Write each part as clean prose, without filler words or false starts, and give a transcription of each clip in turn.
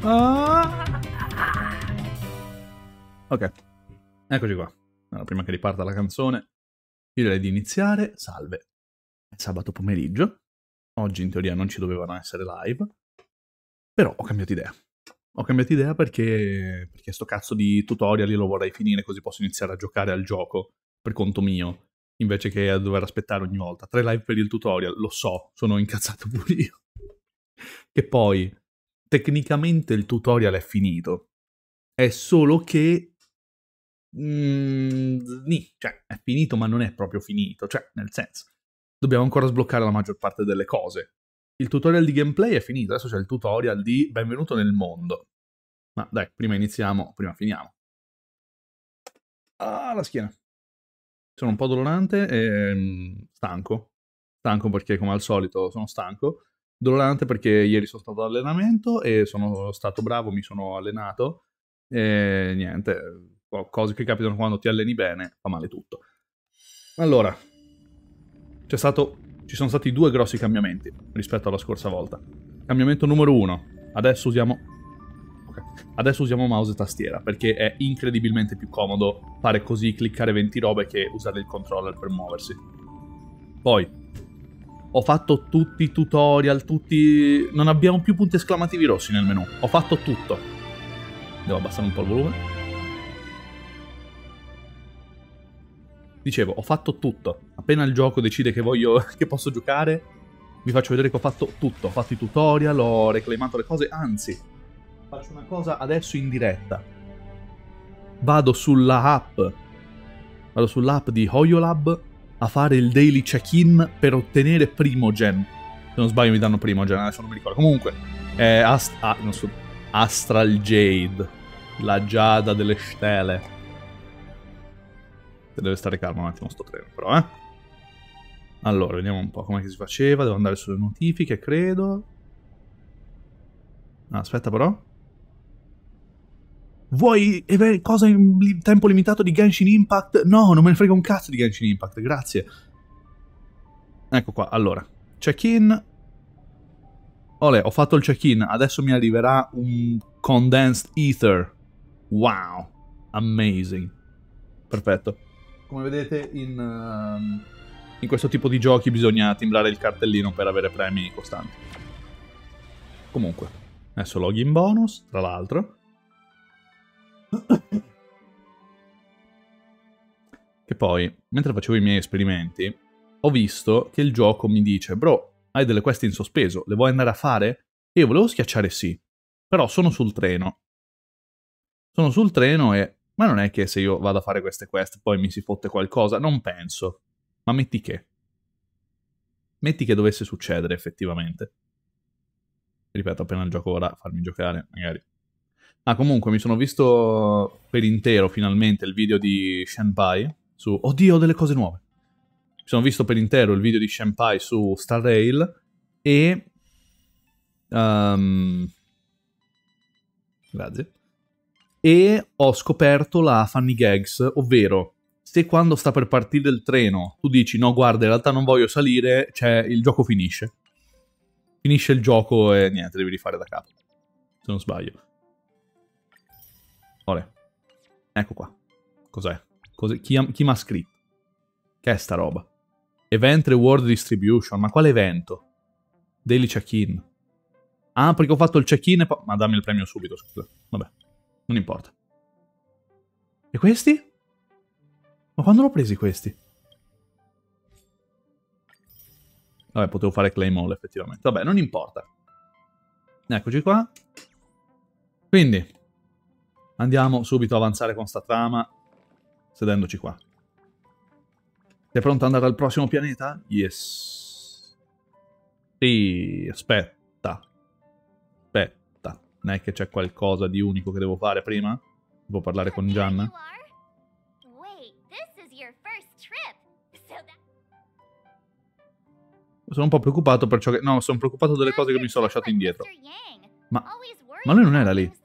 Ah! Ok, eccoci qua. Allora, prima che riparta la canzone, io direi di iniziare. Salve. È sabato pomeriggio. Oggi in teoria non ci dovevano essere live. Però ho cambiato idea. Ho cambiato idea perché sto cazzo di tutorial io lo vorrei finire così posso iniziare a giocare al gioco per conto mio, invece che a dover aspettare ogni volta. 3 live per il tutorial, lo so, sono incazzato pure io. Che poi, tecnicamente il tutorial è finito. È solo che... cioè, è finito ma non è proprio finito. Cioè, nel senso, dobbiamo ancora sbloccare la maggior parte delle cose. Il tutorial di gameplay è finito, adesso c'è il tutorial di benvenuto nel mondo. Ma dai, prima iniziamo, prima finiamo. Ah, la schiena. Sono un po' dolorante e stanco. Stanco perché, come al solito, sono stanco. Dolorante perché ieri sono stato all'allenamento e sono stato bravo, mi sono allenato. E niente, cose che capitano quando ti alleni bene, fa male tutto. Allora, ci sono stati 2 grossi cambiamenti rispetto alla scorsa volta. Cambiamento numero 1. Adesso usiamo mouse e tastiera, perché è incredibilmente più comodo fare così, cliccare 20 robe, che usare il controller per muoversi. Poi, ho fatto tutti i tutorial, non abbiamo più punti esclamativi rossi nel menu. Ho fatto tutto. Devo abbassare un po' il volume. Dicevo, ho fatto tutto. Appena il gioco decide che che posso giocare, vi faccio vedere che ho fatto tutto. Ho fatto i tutorial, ho reclamato le cose, anzi, faccio una cosa adesso in diretta. Vado sull'app di HoYoLab a fare il daily check-in per ottenere Primogen. Se non sbaglio mi danno Primogen, adesso non mi ricordo. Comunque, è Astral Jade, la giada delle stelle. Deve stare calmo un attimo sto treno, però, Allora, vediamo un po' come si faceva. Devo andare sulle notifiche, credo. Aspetta, però. Vuoi cosa in tempo limitato di Genshin Impact? No, non me ne frega un cazzo di Genshin Impact, grazie. Ecco qua, allora. Check-in. Olè, ho fatto il check-in. Adesso mi arriverà un Condensed Ether. Wow. Amazing. Perfetto. Come vedete, in questo tipo di giochi bisogna timbrare il cartellino per avere premi costanti. Comunque, adesso login bonus, tra l'altro. Che poi, mentre facevo i miei esperimenti, ho visto che il gioco mi dice: bro, hai delle quest in sospeso, le vuoi andare a fare? E io volevo schiacciare sì, però sono sul treno. Sono sul treno e... Ma non è che se io vado a fare queste quest poi mi si fotte qualcosa? Non penso. Ma metti che. Metti che dovesse succedere effettivamente. Ripeto, appena il gioco vorrà farmi giocare, magari. Ah, comunque, mi sono visto per intero, finalmente, il video di Shenpai su... Oddio, ho delle cose nuove! Mi sono visto per intero il video di Shenpai su Star Rail e... grazie. E ho scoperto la Funny Gags, ovvero... Se quando sta per partire il treno tu dici no, guarda, in realtà non voglio salire, il gioco finisce. Finisce il gioco e niente, devi rifare da capo. Se non sbaglio. Olè. Ecco qua. Cos'è? Chi mi ha scritto? Che è sta roba? Event Reward Distribution. Ma quale evento? Daily check-in. Ah, perché ho fatto il check-in e poi... Ma dammi il premio subito, scusa. Vabbè. Non importa. E questi? Ma quando l'ho presi questi? Vabbè, potevo fare claim all effettivamente. Vabbè, non importa. Eccoci qua. Quindi, andiamo subito a avanzare con sta trama, sedendoci qua. Sei pronto ad andare al prossimo pianeta? Yes. Sì, aspetta. Aspetta. Non è che c'è qualcosa di unico che devo fare prima? Devo parlare con Gianna? Sono un po' preoccupato per ciò che... No, sono preoccupato delle cose che mi sono lasciato indietro. Ma lui non era lì.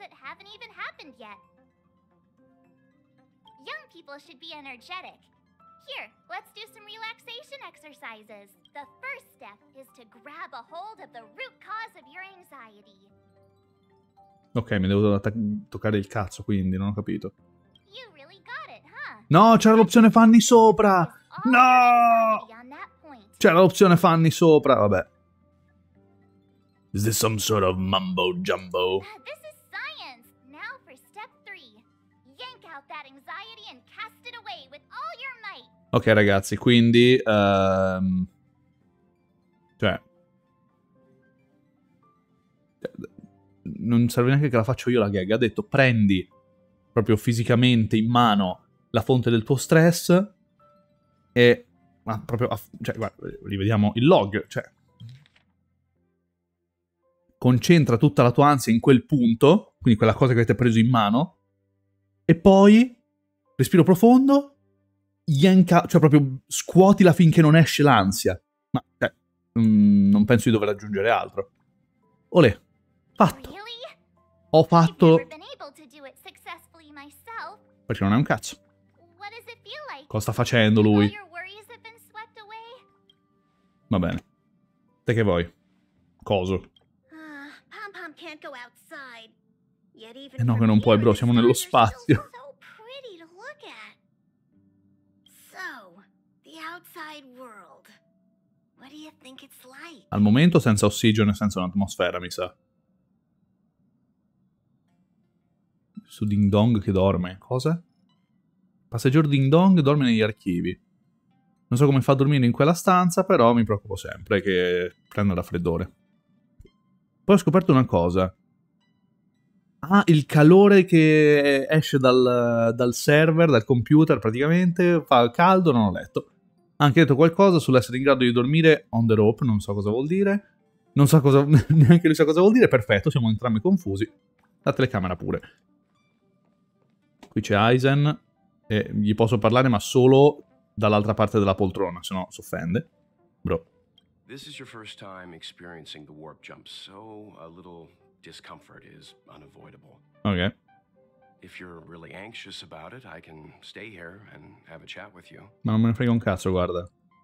Here, let's do some relaxation exercises. The first step is to grab a hold of the root cause of your anxiety. Ok, mi devo toccare il cazzo, quindi non ho capito. You really got it, huh? No, c'era l'opzione Fanny sopra! Focus all your No! anxiety on that point. C'era l'opzione Fanny sopra, vabbè. Is this some sort of mumbo jumbo? This is science. Now for step 3. Yank out that anxiety and cast it away with all your might. Ok ragazzi, quindi... cioè... Non serve neanche che la faccio io la gag. Ha detto prendi proprio fisicamente in mano la fonte del tuo stress e... Ma proprio... cioè, guarda, rivediamo il log. Cioè... Concentra tutta la tua ansia in quel punto, quindi quella cosa che avete preso in mano, e poi respiro profondo, yanka, cioè proprio scuotila finché non esce l'ansia. Ma non penso di dover aggiungere altro. Olè, fatto. Really? Ho I've fatto... never been able to do it successfully myself. Perché non è un cazzo. What does it feel like? Cosa sta facendo All lui? your worries have been swept away? Va bene. Te che vuoi? Coso. Pom-Pom can't go outside. Yet even Eh no, from che non puoi, here, bro, the siamo nello stars are still spazio. So pretty to look at. So, the outside world. What do you think it's like? Al momento senza ossigeno e senza un'atmosfera, mi sa. Su Ding Dong che dorme. Cosa? Passeggero Ding Dong dorme negli archivi. Non so come fa a dormire in quella stanza, però mi preoccupo sempre che prenda raffreddore. Poi ho scoperto una cosa. Ah, il calore che esce dal server, dal computer praticamente, fa caldo, non ho letto. Ha anche detto qualcosa sull'essere in grado di dormire on the rope, non so cosa vuol dire. Non so cosa, neanche lui sa cosa vuol dire, perfetto, siamo entrambi confusi. La telecamera pure. Qui c'è Aizen, e gli posso parlare ma solo dall'altra parte della poltrona, se no si offende. Bro. This is your first time experiencing the warp jump, so a little discomfort is unavoidable. Ok. If you're really anxious about it, I can stay here and have a chat with you. Ma non me ne frega un cazzo, guarda.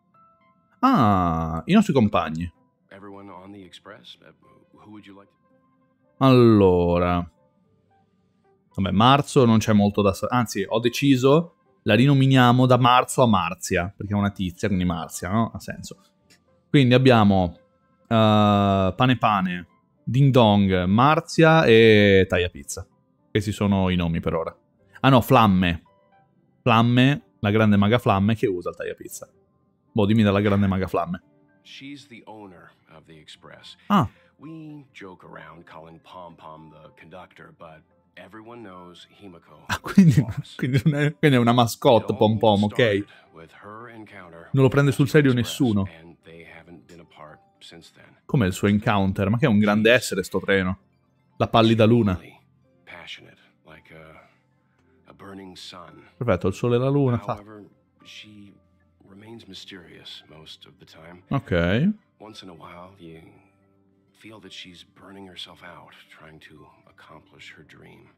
Ah, i nostri compagni. Everyone on the express? Who would you like to... Allora... Vabbè, Marzo non c'è molto da... Anzi, ho deciso, la rinominiamo da Marzo a Marzia, perché è una tizia, quindi Marzia, no? Ha senso. Quindi abbiamo Pane Pane, Ding Dong, Marzia e Taglia Pizza. Questi sono i nomi per ora. Ah no, Flamme. Flamme, la grande maga Flamme che usa il Taglia Pizza. Boh, dimmi dalla grande maga Flamme. She's the owner of the express. Ah, We joke around calling Pom-Pom the conductor, but everyone knows Himiko quindi, is the boss. quindi è una mascotte It Pom all Pom, ok? started with her encounter Non lo prende with sul the serio Express, nessuno. and they haven't been apart since then. Com'è il suo encounter? Ma che è un grande essere sto treno. La pallida luna. Extremely passionate, like a burning sun. Perfetto, il sole e la luna. However, she remains mysterious most of the time. Ok. Once in a while, you feel that she's burning herself out, trying to accomplish her dream.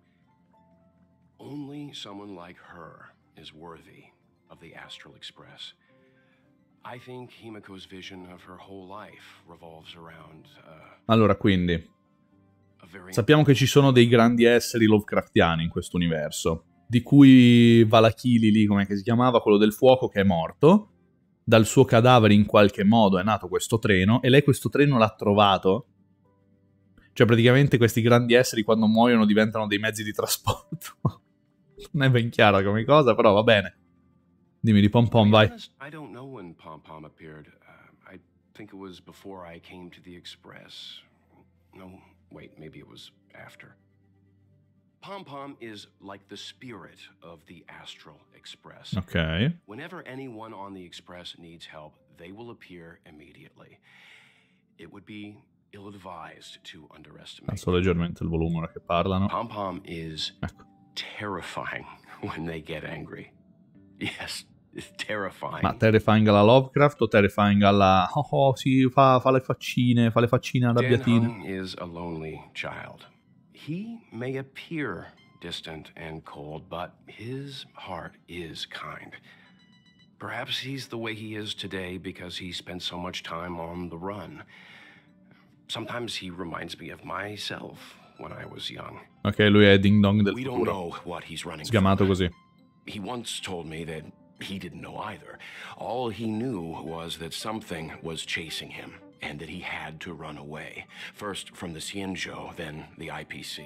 Only someone like her is worthy of the Astral Express. I think Himiko's vision of her whole life revolves around Allora, quindi, a very sappiamo che ci sono dei grandi esseri Lovecraftiani in questo universo, di cui Valachili lì, come si chiamava, quello del fuoco che è morto. Dal suo cadavere in qualche modo è nato questo treno, e lei questo treno l'ha trovato. Cioè praticamente questi grandi esseri quando muoiono diventano dei mezzi di trasporto. Non è ben chiara come cosa, però va bene. Dimmi di Pom To Pom, be vai. honest, I don't know when Pom Pom appeared. I think it was before I came to the Express. No, wait, maybe it was after. Pom Pom is like the spirit of the Astral Express. Ok. Whenever anyone on the Express needs help, they will appear immediately. It would be ill-advised to underestimate. Alzo leggermente il volume ora che parlano. Pom Pom is Ecco. terrifying when they get angry. Yes, it's terrifying. Ma terrifying alla Lovecraft o terrifying alla... Oh, sì, fa le faccine Dan arrabbiatine. Hung is a lonely child. He may appear distant and cold, but his heart is kind. Perhaps he's the way he is today because he spent so much time on the run. Sometimes he reminds me of myself when I was young. Ok, lui è Ding Dong del We don't futuro. know what he's running Sgamato from. così. He once told me that he didn't know either. All he knew was that something was chasing him and that he had to run away. First from the Xianzhou, then the IPC.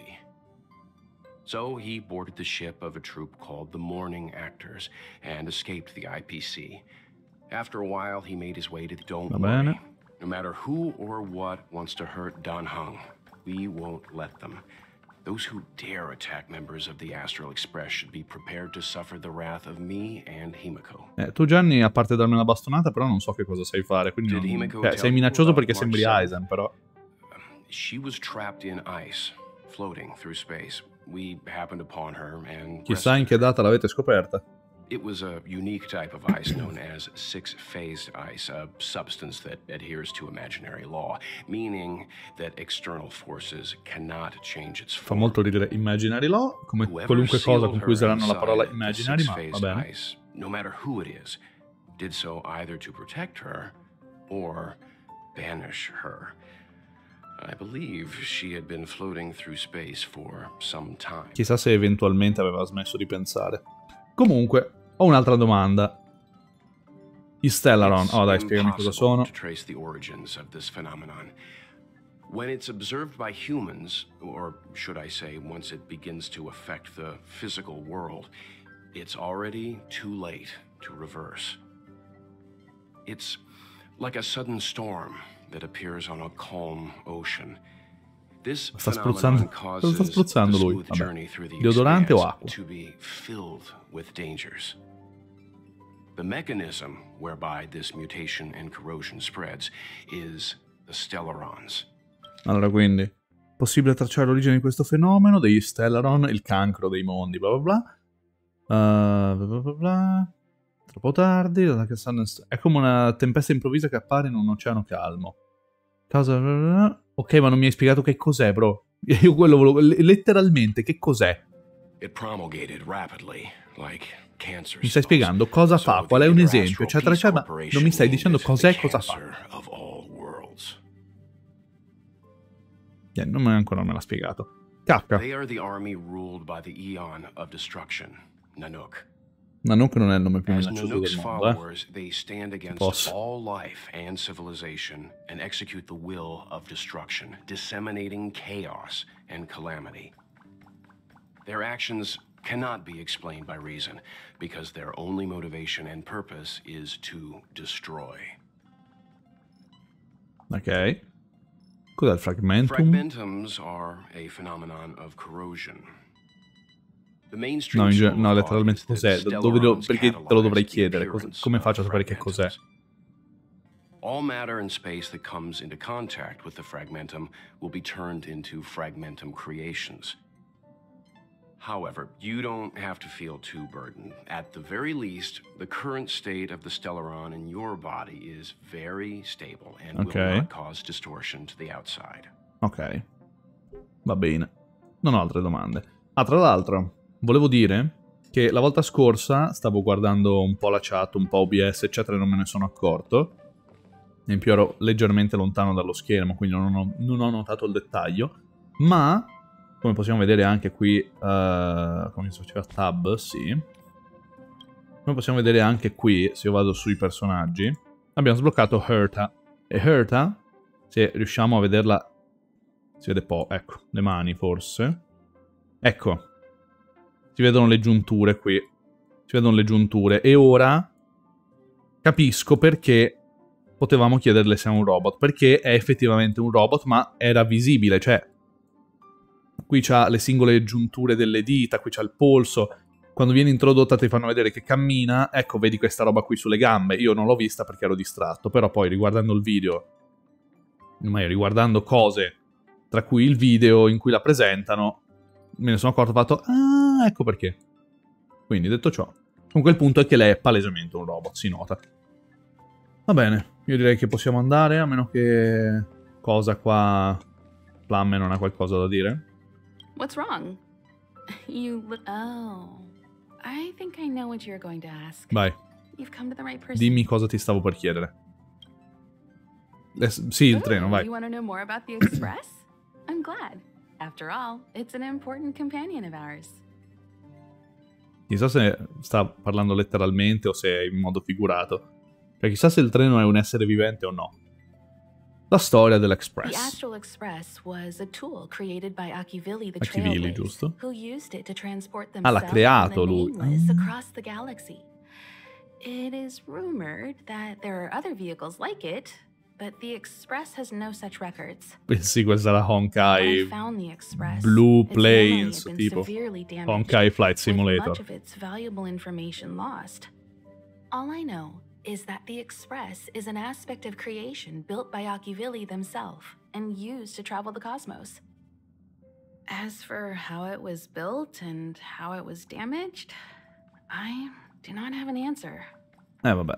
So he boarded the ship of a troupe called the Morning Actors and escaped the IPC. After a while, he made his way to the Don't Va bene. Worry. No matter who or what wants to hurt Dan Heng, we won't let them. Those who dare attack members of the Astral Express should be prepared to suffer the wrath of me and Himiko. Tu Gianni, a parte darmi una bastonata, però non so che cosa sai fare, quindi Did non... Himiko Cioè, tell sei you minaccioso about perché sembri Mark Aizen, però... She was trapped in ice, floating through space. We happened upon her and Chissà in rescued che her. data l'avete scoperta. It was a unique type of ice known as six-phased ice, a substance that adheres to imaginary law, meaning that external forces cannot change its Fa form. molto ridere Imaginary Law, come Whoever qualunque cosa sealed con her cui useranno la inside parola the imaginary, ma va six-phased bene. ice, no matter who it is, did so either to protect her or banish her. I believe she had been floating through space for some time. Chissà se eventualmente aveva smesso di pensare. Comunque, ho un'altra domanda. I Stellaron. It's Oh dai, spiegami cosa impossible sono. to trace the origins of this phenomenon. When it's observed by humans, or should I say, once it begins to affect the physical world, it's already too late to reverse. It's like a sudden storm that appears on a calm ocean. This Sta phenomenon spruzzando, causes cosa sta the spruzzando lui? smooth Vabbè. journey through the Deodorante o expanse acqua? to be filled with dangers. The mechanism whereby this mutation and corrosion spreads is the Stellarons. Allora, quindi, possibile tracciare l'origine di questo fenomeno, degli Stellaron, il cancro dei mondi, bla bla bla. Bla bla bla. Troppo tardi, è come una tempesta improvvisa che appare in un oceano calmo. Causa... Ok, ma non mi hai spiegato che cos'è, bro. Io quello volevo... Letteralmente, che cos'è? It promulgated rapidly, like cancer Mi stai cells. spiegando cosa So fa? the Qual è un Interastral esempio? Cioè, Peace ma Corporation non mi stai dicendo named it cos'è the e cosa fa? cancer of all worlds. Ancora non me l'ha spiegato. Cacca. They are the army ruled by the Eon of Destruction, Nanook. Nanook non è il nome più As minaccioso Nanook's del mondo, followers, they stand against Posso. all life and civilization and execute the will of destruction, disseminating chaos and calamity. Their actions cannot be explained by reason, because their only motivation and purpose is to destroy. Ok. Cos'è il fragmentum? Fragmentums are a phenomenon of corrosion. The mainstream No, school of no, thought letteralmente is that cos'è? Stellarons Perché te lo catalyze dovrei the chiedere? appearance Come faccio a of sapere che cos'è? fragmentums. All matter and space that comes into contact with the fragmentum will be turned into fragmentum creations. However, you don't have to feel too burdened. At the very least, the current state of the Stellaron in your body is very stable and will Okay. not cause distortion to the outside. Ok. Va bene. Non ho altre domande. Ah, tra l'altro, volevo dire che la volta scorsa stavo guardando un po' la chat, un po' OBS, eccetera, e non me ne sono accorto. In più ero leggermente lontano dallo schermo, quindi non ho notato il dettaglio. Ma, come possiamo vedere anche qui, come si faceva tab, sì. Come possiamo vedere anche qui, se io vado sui personaggi, abbiamo sbloccato Herta. E Herta, se riusciamo a vederla, si vede ecco, le mani forse. Ecco, si vedono le giunture qui. Si vedono le giunture. E ora capisco perché potevamo chiederle se è un robot. Perché è effettivamente un robot, ma era visibile. Cioè, qui c'ha le singole giunture delle dita, qui c'ha il polso. Quando viene introdotta ti fanno vedere che cammina. Ecco, vedi questa roba qui sulle gambe. Io non l'ho vista perché ero distratto. Però poi, riguardando il video, riguardando cose, tra cui il video in cui la presentano, me ne sono accorto e ho fatto, ah, ecco perché. Quindi, detto ciò, comunque il punto è che lei è palesemente un robot, si nota. Va bene, io direi che possiamo andare, a meno che cosa qua Flamme non ha qualcosa da dire. What's wrong? Oh. I think I know what you're going to ask. Vai, You've come to the right person. dimmi cosa ti stavo per chiedere. Sì, il treno, vai. You want to know more about the Express? I'm glad. After all, it's an important companion of ours. Chissà se sta parlando letteralmente o se è in modo figurato. Cioè, chissà se il treno è un essere vivente o no. La storia The dell'Express. Astral Express was a tool created by Akivili the Akivili, Trailblaze, giusto? who used it to transport Ah, l'ha themselves creato and the lui. nameless across the galaxy. It is rumored that there are other vehicles like it, but the Express has no such records. Sì, questa è la When I Honkai found the Express, Blue its memory had Plains, been tipo severely damaged, Honkai Flight with Simulator. much of its valuable information lost. All I know is that the Express is an aspect of creation built by Akivili themselves and used to travel the cosmos. As for how it was built and how it was damaged, I do not have an answer. Vabbè.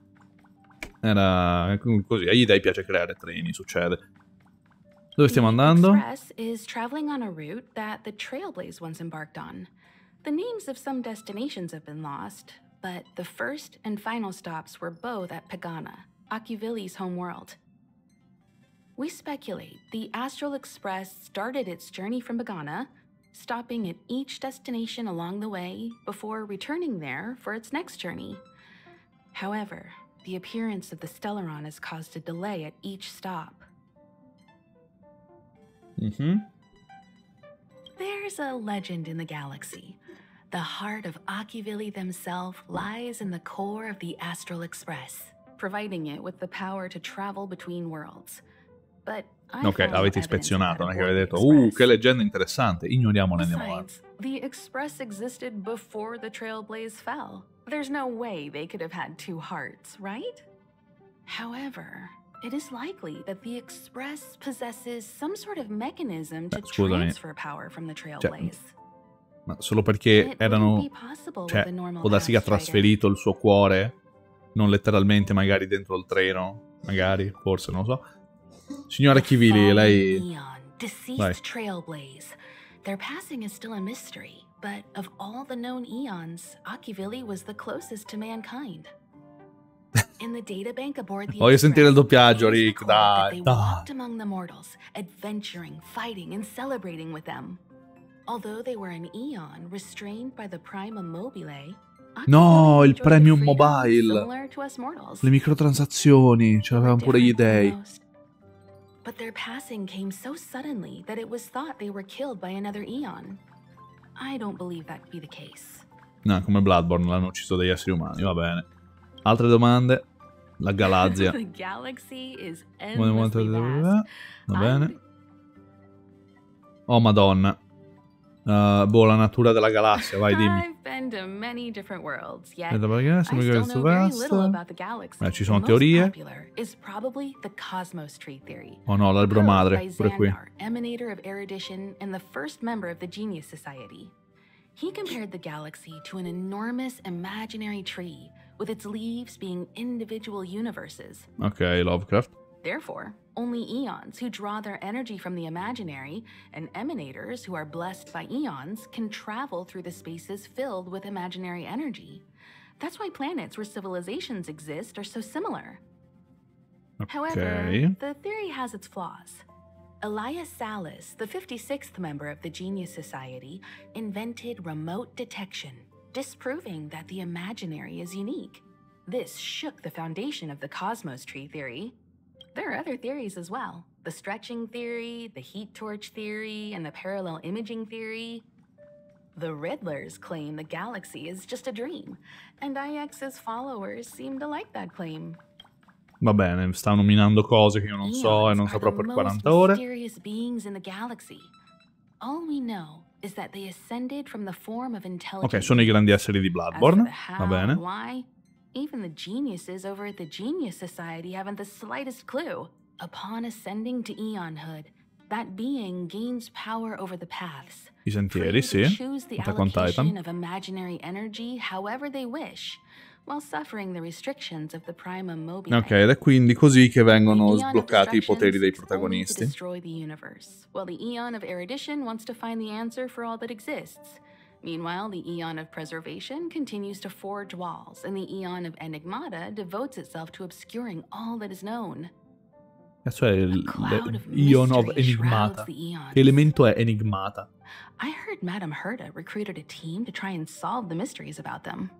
Era così. Agli dei piace creare treni, succede. Dove stiamo andando? The Express is traveling on a route that the Trailblaze once embarked on. The names of some destinations have been lost, but the first and final stops were both at Pagana, Akivili's home world. We speculate the Astral Express started its journey from Pagana, stopping at each destination along the way before returning there for its next journey. However, the appearance of the Stellaron has caused a delay at each stop. There's a legend in the galaxy. The heart of Akivili themselves lies in the core of the Astral Express, providing it with the power to travel between worlds. But I Ok, found no l'avete evidence ispezionato, non of è that che avete detto aboard the che Express. leggenda interessante, ignoriamola e andiamo avanti. Besides, the Express existed before the Trailblaze fell. There's no way they could have had two hearts, right? However, it is likely that the Express possesses some sort of mechanism to scusami. transfer power from the Trailblaze. Ma solo perché erano... Cioè, può darsi che ha trasferito il suo cuore, non letteralmente magari dentro il treno, magari, forse, non lo so. Signora Akivili, lei... Eon, deceased Vai. Trailblaze. Their passing is still a mystery, but of all the known eons, Akivili was the closest to mankind. In the databank aboard the Voglio sentire il Express, doppiaggio, it is Rick, recorded that dai, they dai. walked among the mortals, adventuring, fighting, and celebrating with them. Although they were an eon restrained by the Prima Mobile, No, Akivili il enjoyed Premium freedom Mobile. similar to us mortals. Le microtransazioni, ce l'avevano pure gli dei. But their passing came so suddenly that it was thought they were killed by another eon. I don't believe that to be the case. No, come Bloodborne, l'hanno ucciso degli esseri umani, va bene. Altre domande? La Galazia. The galaxy is Va endlessly vast. bene. Oh, madonna. La natura della galassia, vai, dimmi. I've been to many different worlds, yet Vedete perché? I Sembra che still questo know very little vasta. about the galaxy. Ci sono The most teorie. popular is probably the Cosmos Tree theory. Oh no, l'albero proposed madre, by pure qui. Xandar, emanator of erudition and the first member of the Genius Society. He compared the galaxy to an enormous imaginary tree, with its leaves being individual universes. Ok, Lovecraft. Therefore, only eons who draw their energy from the imaginary and emanators who are blessed by eons can travel through the spaces filled with imaginary energy. That's why planets where civilizations exist are so similar. However, Ok. the theory has its flaws. Elias Salas, the 56th member of the Genius Society, invented remote detection, disproving that the imaginary is unique. This shook the foundation of the Cosmos Tree theory. There are other theories as well. The stretching theory, the heat torch theory, and the parallel imaging theory. The Riddlers claim the galaxy is just a dream, and IX's followers seem to like that claim. Va bene, sta nominando cose che io non so e non saprò per 40 ore. Mysterious beings in the galaxy. All we know is that they ascended from the form of intelligence. Ok, sono i grandi esseri di As for Bloodborne. the Va how bene. and why, even the geniuses over at the Genius Society haven't the slightest clue. Upon ascending to Eonhood, that being gains power over the paths. I sentieri, free sì. to choose the Attack on allocation Titan. of imaginary energy however they wish, while suffering the restrictions of the Prima Mobile. Ok, ed è quindi così che vengono The Eon of sbloccati i poteri dei Destruction seeks only to protagonisti. destroy the universe, while the Eon of Erudition wants to find the answer for all that exists. Meanwhile, the Eon of Preservation continues to forge walls, and the Eon of Enigmata devotes itself to obscuring all that is known. Cazzo è A cloud of Ion of mystery Enigmata? shrouds the eons. Che elemento è Enigmata? I heard Madame Herta recruited a team to try and solve the mysteries about them.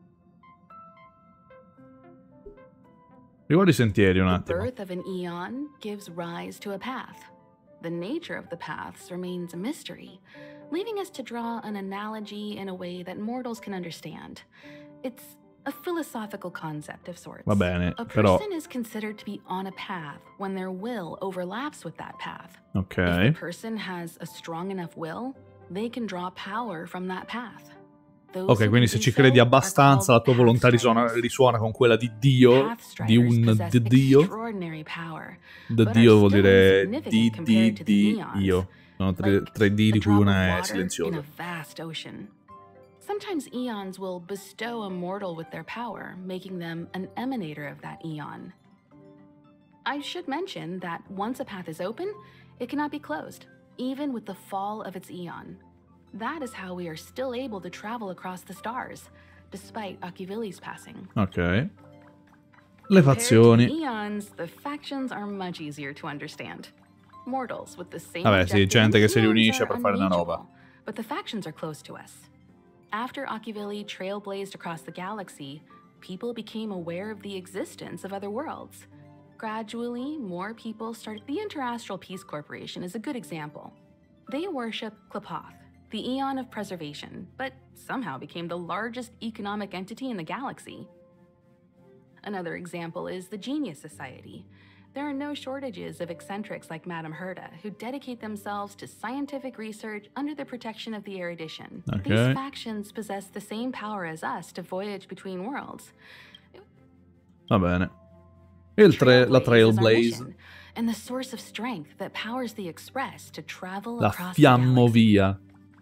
Riguardo i sentieri un The attimo. birth of an eon gives rise to a path. The nature of the paths remains a mystery, leaving us to draw an analogy in a way that mortals can understand. It's a philosophical concept of sorts. Va bene, A però... person is considered to be on a path when their will overlaps with that path. Ok. If the person has a strong enough will, they can draw power from that path. Those Ok, who quindi can se do ci so credi are abbastanza, la called tua volontà pathstriders. risuona con quella di Dio, di Pathstriders un possess Dio. extraordinary power, Da but Dio are vuol still dire insignificant compared to the eons, Dio. Sono tre like D a di cui drop una of è water in silenziosa. a vast ocean. Sometimes eons will bestow a mortal with their power, making them an emanator of that eon. I should mention that once a path is open, it cannot be closed, even with the fall of its eon. That is how we are still able to travel across the stars, despite Akivili's passing. Ok. Le Compared to fazioni. the eons, the factions are much easier to understand. Mortals with the same Vabbè, sì, objective gente che and si eons riunisce are per fare una roba. unreachable, but the factions are close to us. After Akivili trailblazed across the galaxy, people became aware of the existence of other worlds. Gradually, more people started. The Interastral Peace Corporation is a good example. They worship Klapoth, the Eon of Preservation, but somehow became the largest economic entity in the galaxy. Another example is the Genius Society. There are no shortages of eccentrics like Madame Herta who dedicate themselves to scientific research under the protection of the Erudition. Okay. These factions possess the same power as us to voyage between worlds. Va bene. E la Trailblaze is our Trailblaze. mission, and the source of strength that powers the Express to travel La across the galaxy. fiammovia.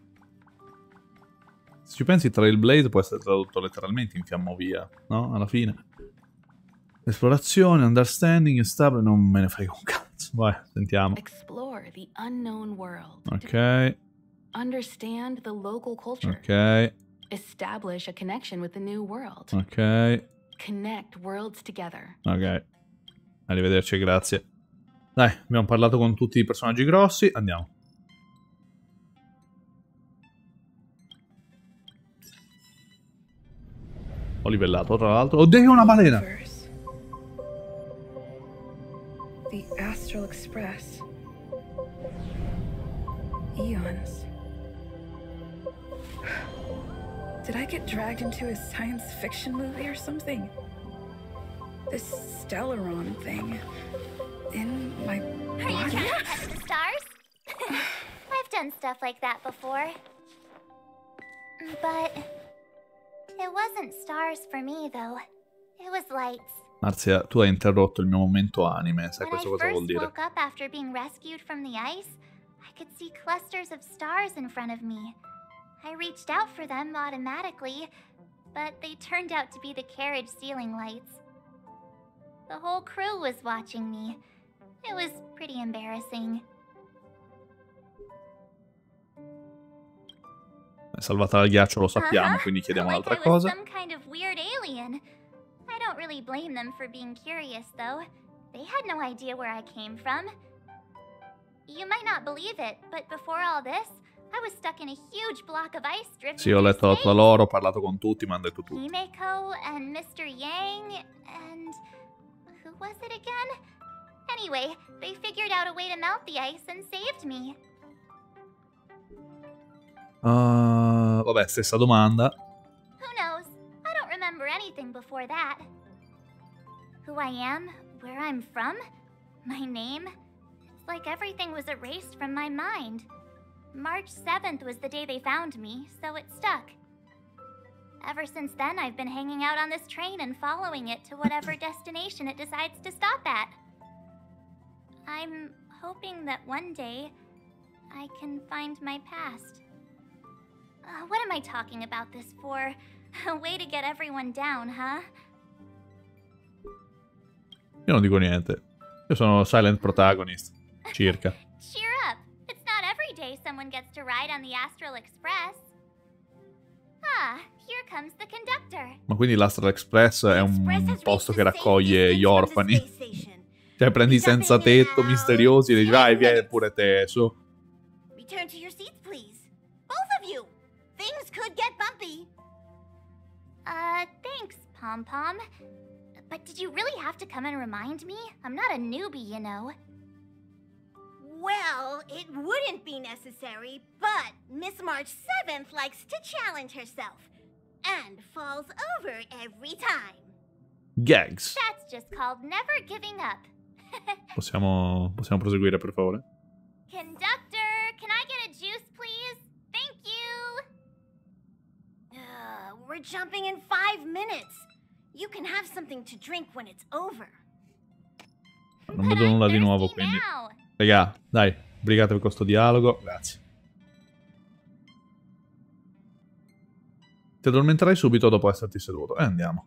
Se ci pensi, Trailblaze può essere tradotto letteralmente in fiammovia, no? Alla fine. Esplorazione, understanding, establish... Non me ne frega un cazzo. Vai, sentiamo. Explore the unknown world. Ok, Understand the local culture. ok, Establish a connection with the new world. ok, Connect worlds together. ok. Arrivederci, grazie. Dai, abbiamo parlato con tutti i personaggi grossi, andiamo. Ho livellato, tra l'altro. Oddio, una balena! The Astral Express. Eons. Did I get dragged into a science fiction movie or something? This Stellaron thing. In my Are you body? trying to touch the stars? I've done stuff like that before. But it wasn't stars for me, though. It was lights. Marzia, tu hai interrotto il mio momento anime, sai When questo I cosa vuol first dire? woke up after being rescued from the ice, I could see clusters of stars in front of me. I reached out for them automatically, but they turned out to be the carriage ceiling lights. The whole crew was watching me. It was pretty embarrassing. È salvata dal ghiaccio, lo sappiamo, quindi chiediamo like un'altra I was cosa. some kind of weird alien. I don't really blame them for being curious, though. They had no idea where I came from. You might not believe it, but before all this, I was stuck in a huge block of ice drifting Sì, ho through letto la tua space. lore, ho parlato con tutti, mi hanno detto tutto. Himeko and Mr. Yang and... who was it again? Anyway, they figured out a way to melt the ice and saved me. Vabbè, stessa domanda. Who knows? I don't remember anything before that. Who I am, where I'm from, my name. It's like everything was erased from my mind. March 7th was the day they found me, so it stuck. Ever since then, I've been hanging out on this train and following it to whatever destination it decides to stop at. I'm hoping that one day I can find my past. What am I talking about this for? A way to get everyone down, huh? Io non dico niente. Io sono silent protagonist. Circa. Cheer up! It's not every day someone gets to ride on the Astral Express. Ah, here comes the conductor. Ma quindi l'Astral Express è un posto che raccoglie gli orfani. Cioè, prendi senza tetto, misteriosi, e dici, vai, vieni pure te, su. Return to your seats, please. Both of you. Things could get bumpy. Thanks, Pom Pom. But did you really have to come and remind me? I'm not a newbie, you know. Well, it wouldn't be necessary, but Miss March 7th likes to challenge herself and falls over every time. Gags. That's just called never giving up. Possiamo proseguire, per favore? Conductor, can I get a juice, please? Thank you. We're jumping in 5 minutes. You can have something to drink when it's over. Non vedo nulla di nuovo, quindi. Now. Raga, dai, brigatevi con sto dialogo. Grazie. Ti addormenterai subito dopo esserti seduto. E andiamo.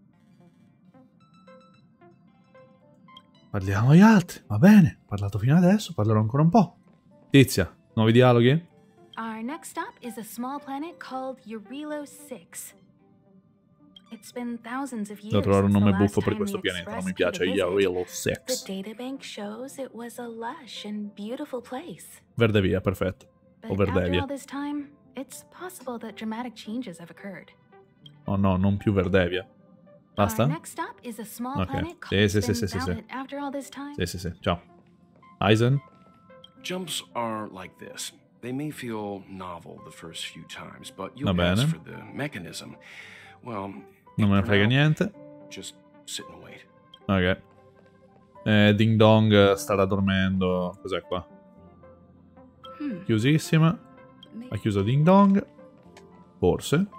Parliamo agli altri. Va bene, ho parlato fino adesso, parlerò ancora un po'. Tizia, nuovi dialoghi? Our next stop is a small planet called Eurilo 6. It's been thousands of years Devo trovare un since the nome last buffo per time questo the pianeta, non mi Express piace. paid a visit. Eurilo The 6. databank shows it was a lush and beautiful place. Verdevia, perfetto. O But after Verdevia. all this time, it's possible that dramatic changes have occurred. Oh no, non più Verdevia. Basta? Our next stop is a small Ok. planet Sì, called sì, sì, sì, sì, sì. Spinboulet. After all this time, Sì. Ciao. Aizen? Jumps are like this. They may feel novel the first few times, but Va you'll bene. ask for the mechanism. Well, Non me ne for frega now, niente. just sit and wait. Ok. Ding Dong starà dormendo. Cos'è qua? Chiusissima. Ha chiuso Ding Dong. Forse.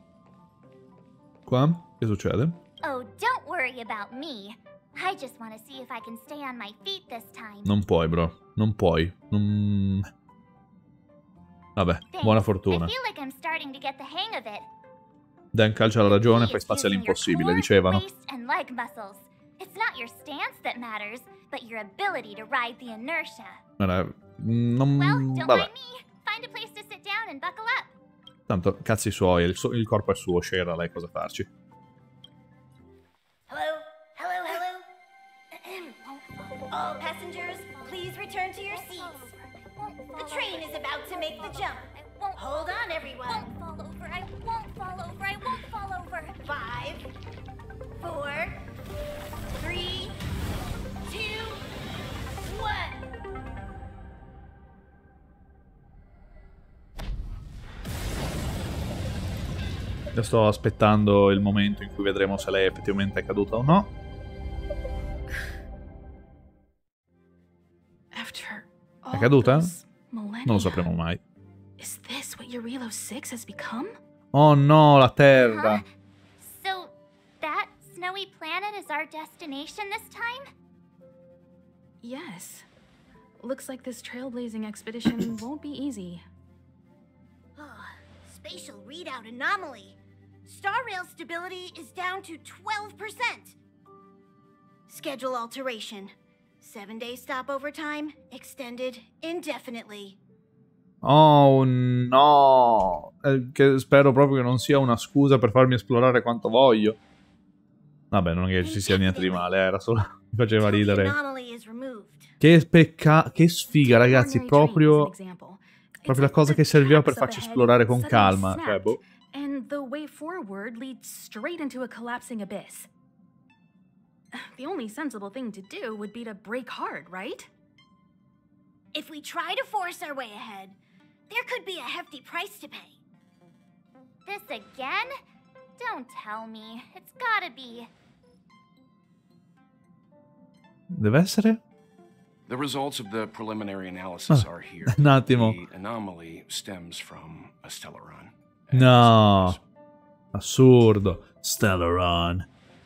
Qua? Che succede? Oh, don't worry about me. I just want to see if I can stay on my feet this time. Non puoi, bro. Non puoi. Vabbè, Thanks. buona I fortuna. feel like I'm starting to get the hang of it. Dan calcia la ragione, fai It's spazio using your all'impossibile, core, dicevano. waist, and leg muscles. It's not your stance that matters, but your ability to ride the inertia. Guarda, non... Well, don't Vabbè, mind me. Find a place to sit down and buckle up. tanto cazzi suoi, il corpo è suo, scegliere lei cosa farci. Hello? All passengers, please return to your seats. The train is about to make the jump. Hold on, everyone. I won't fall over. I won't fall over. I won't fall over. 5, 4, 3, 2, 1. Io sto aspettando il momento in cui vedremo se lei effettivamente è caduta o no. after È all caduta? those millennia, Non lo sapremo mai. Is this what Eurilo 6 has become? Oh no, la Terra! Huh? So, that snowy planet is our destination this time? Yes. Looks like this trailblazing expedition won't be easy. Oh, spatial readout anomaly. Star rail stability is down to 12%. Schedule alteration. 7-day stopover time extended indefinitely. Oh no! Che spero proprio che non sia una scusa per farmi esplorare quanto voglio. Vabbè, non è che ci sia niente di male, era solo... mi faceva Till the ridere. anomaly is removed. Che sfiga, ragazzi, proprio la cosa che serviva per farci esplorare con calma. Cioè, boh. And the way forward leads straight into a collapsing abyss. The only sensible thing to do would be to brake hard, right? If we try to force our way ahead, there could be a hefty price to pay. This again? Don't tell me. It's gotta be. Deve essere? The results of the preliminary analysis are here. Un attimo. The anomaly stems from a Stellaron. No. Assurdo. Stellaron.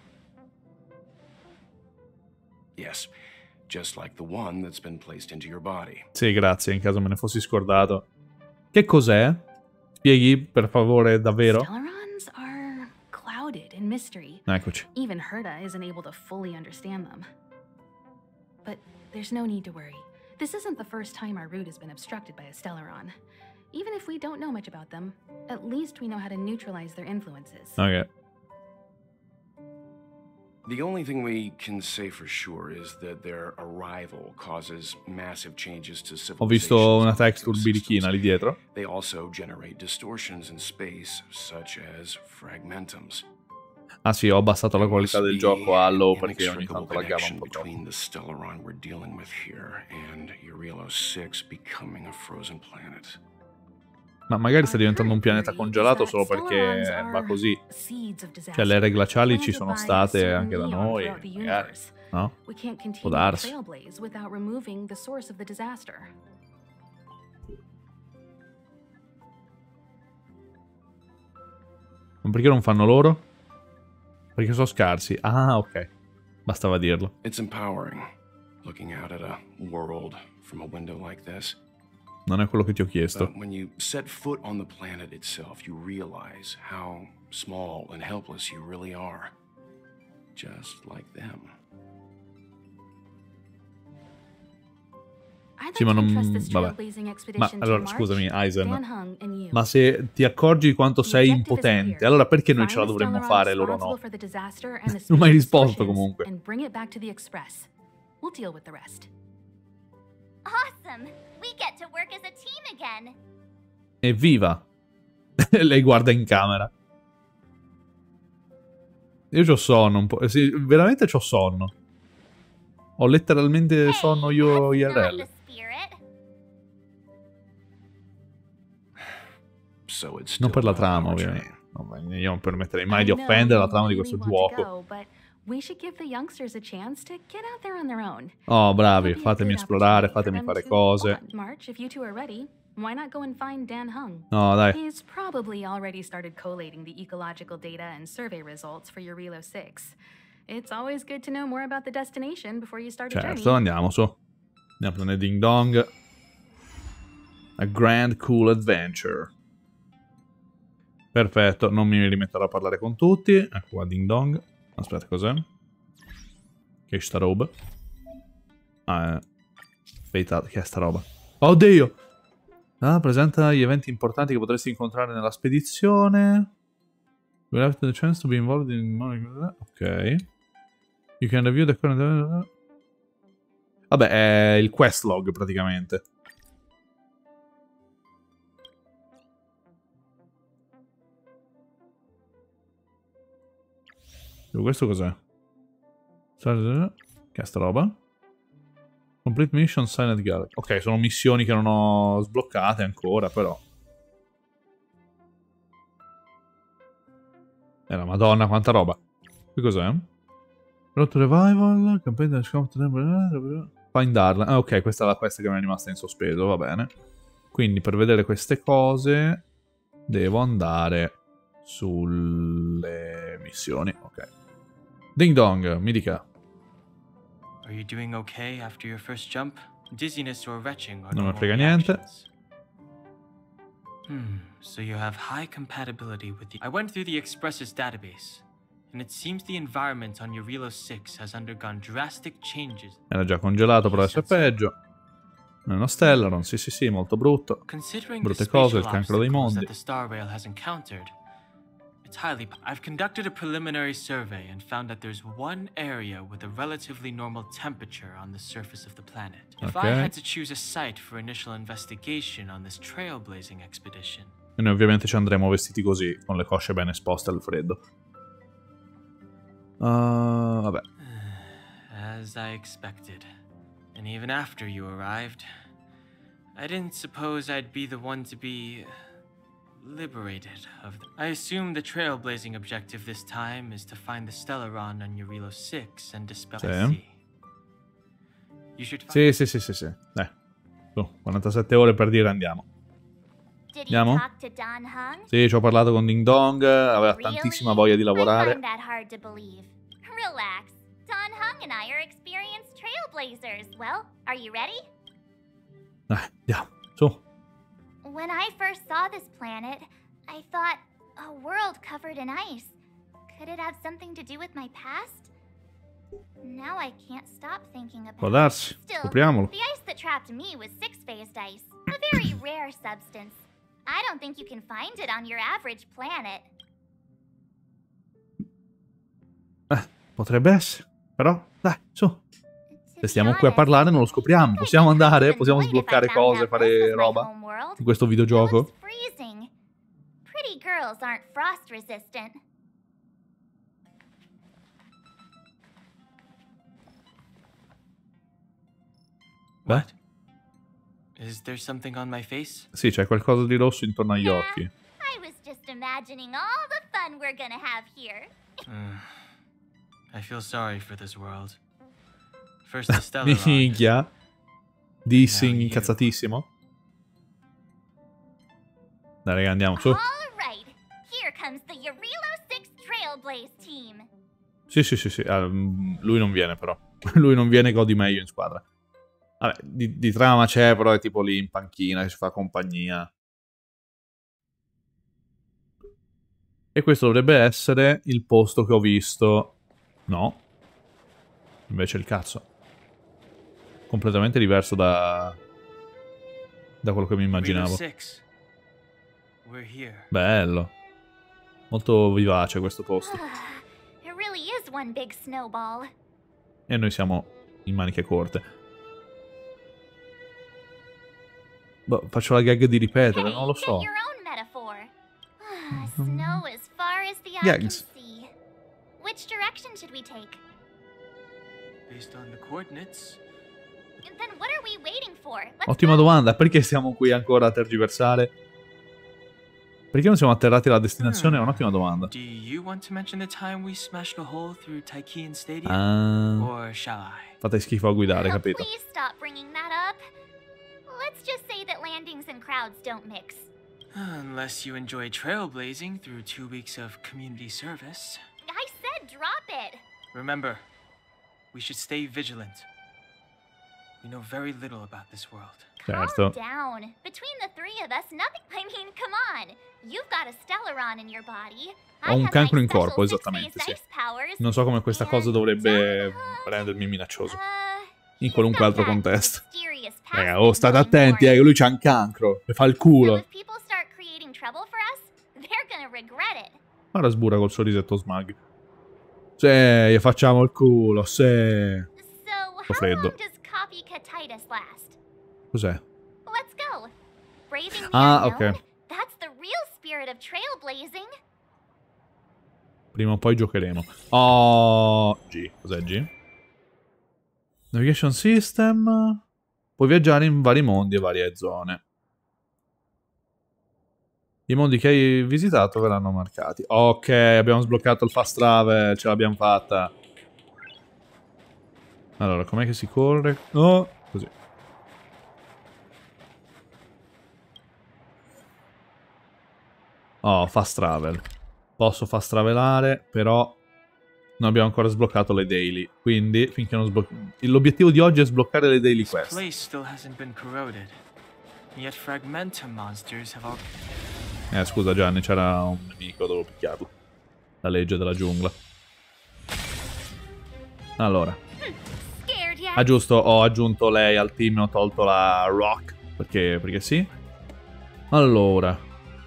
Yes, just like the one that's been placed into your body. Sì, grazie, in caso me ne fossi scordato. Che cos'è? Spieghi, per favore, davvero? Stellarons are clouded in mystery. Eccoci. Even Herta isn't able to fully understand them. But there's no need to worry. This isn't the first time our route has been obstructed by a Stellaron. Even if we don't know much about them, at least we know how to neutralize their influences. Ok. The only thing we can say for sure is that their arrival causes massive changes to Ho visto civilizations una and texture ecosystems. birichina lì dietro. They also generate distortions in space, such as fragmentums. Ah sì, ho abbassato la qualità del gioco a low perché ogni Inextricable tanto laggava un connection po' troppo. between the Stellaron we're dealing with here and Eurilo 6 becoming a frozen planet. Ma magari sta diventando un pianeta congelato solo perché va così. Cioè le ere glaciali ci sono state anche da noi, magari, no? Può darsi. Ma perché non fanno loro? Perché sono scarsi. Ah, ok. Bastava dirlo. It's empowering, looking out at a world from a window like this. Non è quello che ti ho chiesto. But when you set foot on the planet itself, you realize how small and helpless you really are. Just like them. Sì, ma non... Vabbè. Ma allora, scusami, Aizen. Ma se ti accorgi di quanto sei impotente, allora perché noi ce la dovremmo fare e loro no? Non ho mai risposto comunque. Awesome! We get to work as a team again. Evviva! Lei guarda in camera. Io c'ho sonno un po'. Sì, veramente c'ho sonno. Ho letteralmente sonno io That's not IRL. the spirit. So it's Non still per la about trama, our ovviamente. train. No, io non permetterei mai di offendere la trama di questo gioco. Oh, bravi, fatemi esplorare, fatemi fare cose. No, dai. He's probably already started collating the ecological data and survey results for Eurilo 6. It's always good to know more about the destination before you start a Certo, journey. andiamo su. Andiamo a prendere Ding Dong. A grand cool adventure. Perfetto, non mi rimetterò a parlare con tutti. Ecco qua Ding Dong. Aspetta, cos'è? Che è sta roba? Ah, aspetta, che è sta roba? Oddio! Ah, presenta gli eventi importanti che potresti incontrare nella spedizione. You have the chance to be involved in... Ok. You can review the current... Vabbè, è il quest log praticamente. Questo cos'è? Che è sta roba? Complete mission Silent Galaxy. Ok, sono missioni che non ho sbloccate ancora, però. La madonna, quanta roba. Che cos'è? Road to Revival, campagna Find Darla. Ah, ok, questa è la quest che mi è rimasta in sospeso, va bene. Quindi per vedere queste cose devo andare sulle missioni, ok. Ding Dong, mi dica. Are you doing okay after your first jump? Dizziness or retching are Non me normal frega niente. reactions. So you have high compatibility with the... I went through the Express's database, and it seems the environment on Eurilo 6 has undergone drastic changes. Era già congelato, però adesso è peggio. È uno Stellaron, sì, molto brutto. Considering Brutte the cose, spatial il cancro dei obstacles mondi. that the Star Rail has encountered, it's highly... I've conducted a preliminary survey and found that there's one area with a relatively normal temperature on the surface of the planet. If I Okay. had to choose a site for initial investigation on this trailblazing expedition, E noi ovviamente ci andremo vestiti così, con le cosce ben esposte al freddo. Vabbè. as I expected, and even after you arrived, I didn't suppose I'd be the one to be liberated of them. I assume the trailblazing objective this time is to find the Stellaron on Eurilo 6 and dispel Sì. the sea. You should find... Sì. Dai. Su, 47 ore per dire andiamo. Did you Andiamo? talk to Dan Hung? Sì, ci ho parlato con Ding Dong, aveva Really? tantissima voglia di I lavorare. find that hard to believe. Relax. Dan Hung and I are experienced trailblazers. Well, are you ready? Andiamo, su. When I first saw this planet, I thought, a world covered in ice. Could it have something to do with my past? Now I can't stop thinking Può about it. darsi, Still, scopriamolo. the ice that trapped me was six-phased ice, a very rare substance. I don't think you can find it on your average planet. Potrebbe essere. Però, dai, su. To Se be stiamo qui a honest, parlare non lo scopriamo. I Possiamo think I andare? would've Possiamo enjoyed if I sbloccare found cose, out this fare was my roba home world. in questo It videogioco? looks freezing. Pretty girls aren't frost resistant. What? Is there something on my face? Sì, c'è qualcosa di rosso intorno agli Nah, occhi. I was just imagining all the fun we're gonna have here. I feel sorry for this world. First the Stellaron. Minchia. Dissing Now you. incazzatissimo. Dai, raga, andiamo su. All right, here comes the Yarilo 6 Trailblaze team. Sì. Lui non viene, però. Lui non viene, godi meglio in squadra. Vabbè, di trama c'è, però è tipo lì in panchina che ci fa compagnia. E questo dovrebbe essere il posto che ho visto. No. Invece il cazzo. Completamente diverso da quello che mi Reno immaginavo. 6. We're here. Bello. Molto vivace questo posto. It really is one big snowball. E noi siamo in maniche corte. Boh, faccio la gag di ripetere, non lo Hey, so. get your own metaphor. Snow as far as the eye Gags. can see. Which direction should we take? Based on the coordinates. Then what are we waiting for? Let's Ottima go. domanda, perché siamo qui ancora a tergiversare? Perché non siamo atterrati alla destinazione? È un'ottima domanda. Do you want to mention the time we smashed a hole through Taikian Stadium? Ah, Or shall I? fate schifo a guidare, capito? Please stop bringing that up. Let's just say that landings and crowds don't mix. Unless you enjoy trailblazing through 2 weeks of community service. I said drop it. Remember, we should stay vigilant. We know very little about this world. Certo. Calm down. Between the three of us, nothing. I mean, come on. You've got a Stellaron in your body. Ho un I have cancro my in corpo, special esattamente, six-phase sì. ice powers. Non so come questa cosa And, dovrebbe rendermi minaccioso. In he's qualunque got altro that contesto. mysterious past Raga, thing state going attenti, for him. che lui c'ha un cancro. Mi fa il So culo. if people start creating trouble for us, they're gonna regret it. Guarda sbura col sorrisetto smug. Sì, gli facciamo il culo, sì. So how freddo. long does copycatitis last? Cos'è? Let's go. Braving the Ah, unknown? ok. That's the real spirit of trailblazing. Prima o poi giocheremo. Oh, G. Cos'è G? Navigation System. Puoi viaggiare in vari mondi e varie zone. I mondi che hai visitato verranno marcati. Ok, abbiamo sbloccato il fast travel, ce l'abbiamo fatta. Allora, com'è che si corre? Oh, così. Oh, fast travel. Posso fast travelare, però non abbiamo ancora sbloccato le daily. Quindi, finché non sblocchiamo... L'obiettivo di oggi è sbloccare le daily This quest. place still hasn't been corroded. Yet fragmentum monsters have all... Scusa Gianni, c'era un nemico, dovevo picchiarlo. La legge della giungla. Allora. Scared yet? Ah giusto, ho aggiunto lei al team e ho tolto la Rock. Perché sì. Allora.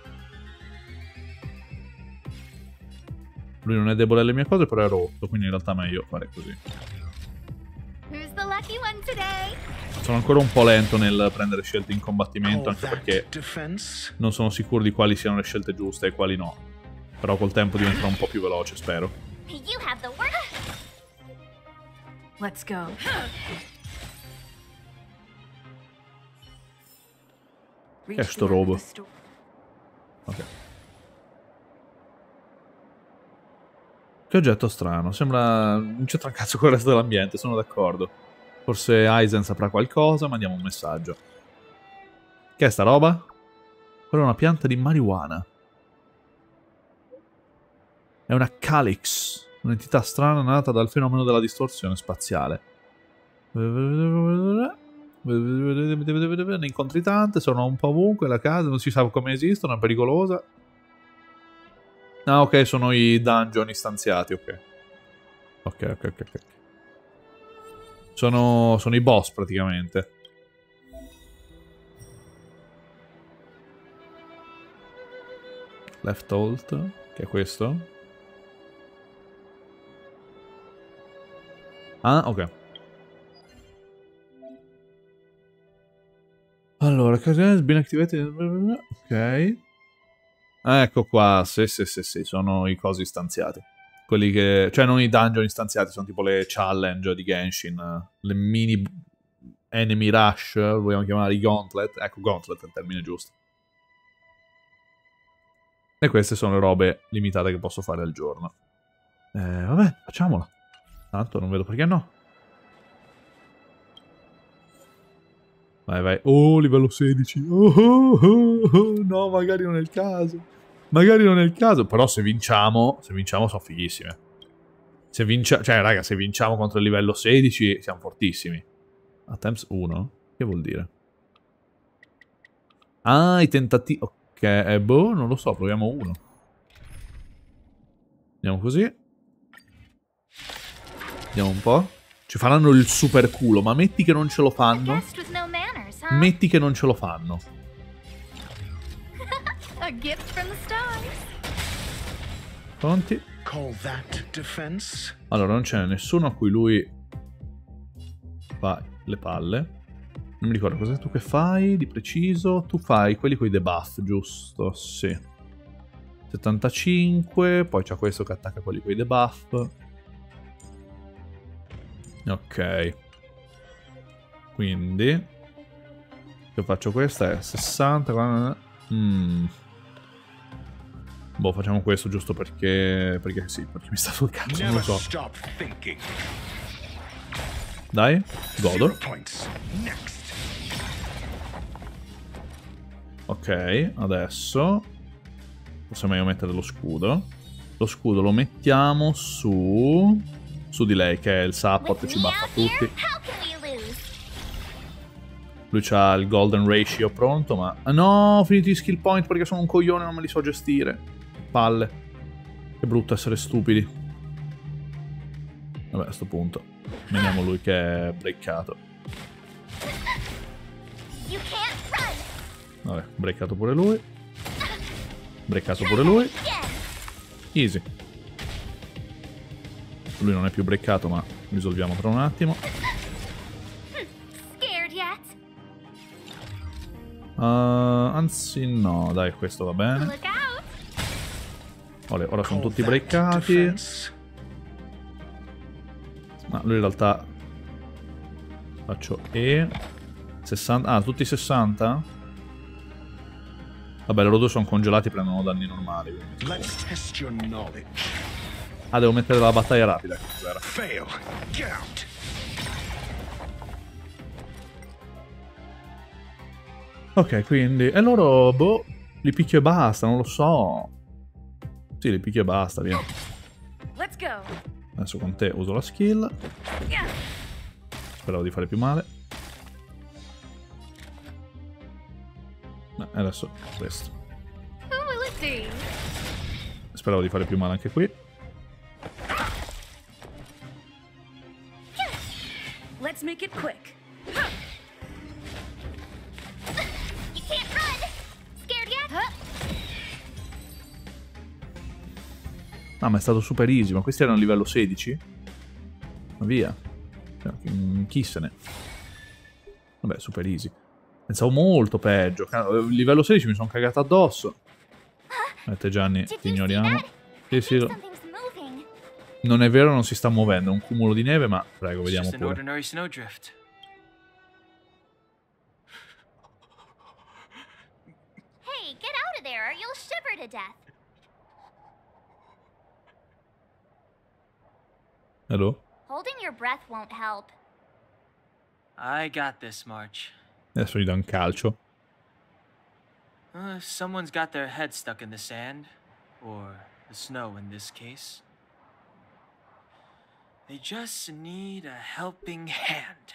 Lui non è debole alle mie cose, però è rotto, quindi in realtà è meglio fare così. Who's the lucky one today? Sono ancora un po' lento nel prendere scelte in combattimento, anche perché non sono sicuro di quali siano le scelte giuste e quali no. Però col tempo diventerò un po' più veloce, spero. You have the word. Let's go. Che è sto robo? Ok. Che oggetto strano, sembra... non c'entra un cazzo con il resto dell'ambiente, sono d'accordo. Forse Aizen saprà qualcosa, mandiamo un messaggio. Che è sta roba? Quella è una pianta di marijuana. È una Calyx, un'entità strana nata dal fenomeno della distorsione spaziale. Ne incontri tante, sono un po' ovunque, la casa, non si sa come esistono, è pericolosa. Ah, ok, sono i dungeon istanziati, ok. Ok. Sono i boss, praticamente. Left Alt, che è questo. Ah, ok. Allora, casino has been activated. Ok. Ecco qua, sì, sono i cosi stanziati. Quelli che... Cioè, non i dungeon stanziati, sono tipo le challenge di Genshin. Le mini enemy rush, vogliamo chiamare i gauntlet. Ecco, gauntlet è il termine giusto. E queste sono le robe limitate che posso fare al giorno. Vabbè, facciamola. Tanto non vedo perché no. Vai, vai. Oh, livello 16. No, magari non è il caso. Magari non è il caso. Però se vinciamo sono fighissime. Se vinciamo... Cioè, raga, se vinciamo contro il livello 16 siamo fortissimi. Attempts 1? Che vuol dire? Ah, i tentativi... Ok, boh, non lo so, proviamo uno. Andiamo così. Vediamo un po'. Ci faranno il super culo, ma metti che non ce lo fanno. Metti che non ce lo fanno. A gift from the stars. Pronti? Allora, non c'è nessuno a cui lui fa le palle. Non mi ricordo cos'è tu che fai di preciso. Tu fai quelli con i debuff, giusto? Sì. 75, poi c'è questo che attacca quelli con i debuff. Ok. Quindi io faccio questa, è 60. Boh, facciamo questo giusto perché sì, perché mi sta sul cazzo, non lo so. Dai, godo. Ok, adesso forse è meglio mettere lo scudo. Lo scudo lo mettiamo su di lei, che è il support, ci buffa tutti. Lui c'ha il golden ratio pronto, ma... Ah, no, ho finito i skill point perché sono un coglione e non me li so gestire. Palle. Che brutto essere stupidi. Vabbè, a sto punto vediamo lui che è breakato. Vabbè, breakato pure lui. Breakato pure lui. Easy. Lui non è più breakato, ma risolviamo tra un attimo. Anzi no, dai, questo va bene. Ora sono tutti breakati. Ma lui in realtà... Faccio E... 60... Ah, tutti 60? Vabbè, loro due sono congelati, prendono danni normali. Ah, devo mettere la battaglia rapida. Ok, quindi... E loro, boh, li picchio e basta, non lo so. Sì, li picchio e basta, via. Adesso con te uso la skill. Speravo di fare più male. No, adesso questo. Speravo di fare più male anche qui. Let's make it quick. Ah, ma è stato super easy, ma questi erano a livello 16? Ma via. Chi se ne... Vabbè, super easy. Pensavo molto peggio. Livello 16 mi sono cagato addosso. Te Gianni, ti ignoriamo. Sì, sì. Non è vero, non si sta muovendo. È un cumulo di neve, ma prego, vediamo pure. Hey, get out of there or you'll shiver to death. Hello? Holding your breath won't help. I got this, March. Adesso gli do un calcio. If someone's got their head stuck in the sand, or the snow in this case, they just need a helping hand.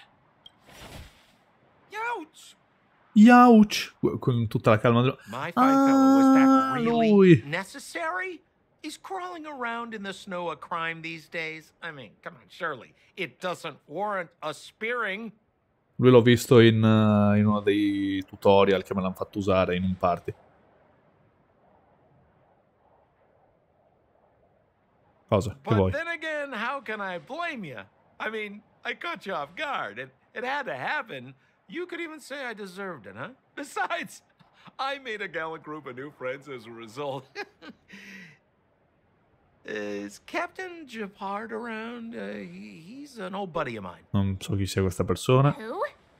Youch! Youch! Con tutta la calma dello... My fine fellow, was that really lui. necessary? Is crawling around in the snow a crime these days? I mean, come on, surely it doesn't warrant a spearing. Lui l'ho visto in uno dei tutorial che me l'hanno fatto usare in un party. Cosa? Che vuoi? But then again, how can I blame you? I mean, I caught you off guard. It had to happen. You could even say I deserved it, huh? Besides, I made a gallant group of new friends as a result. Is Captain Japard around? He's an old buddy of mine. Non so chi sia questa persona. Who?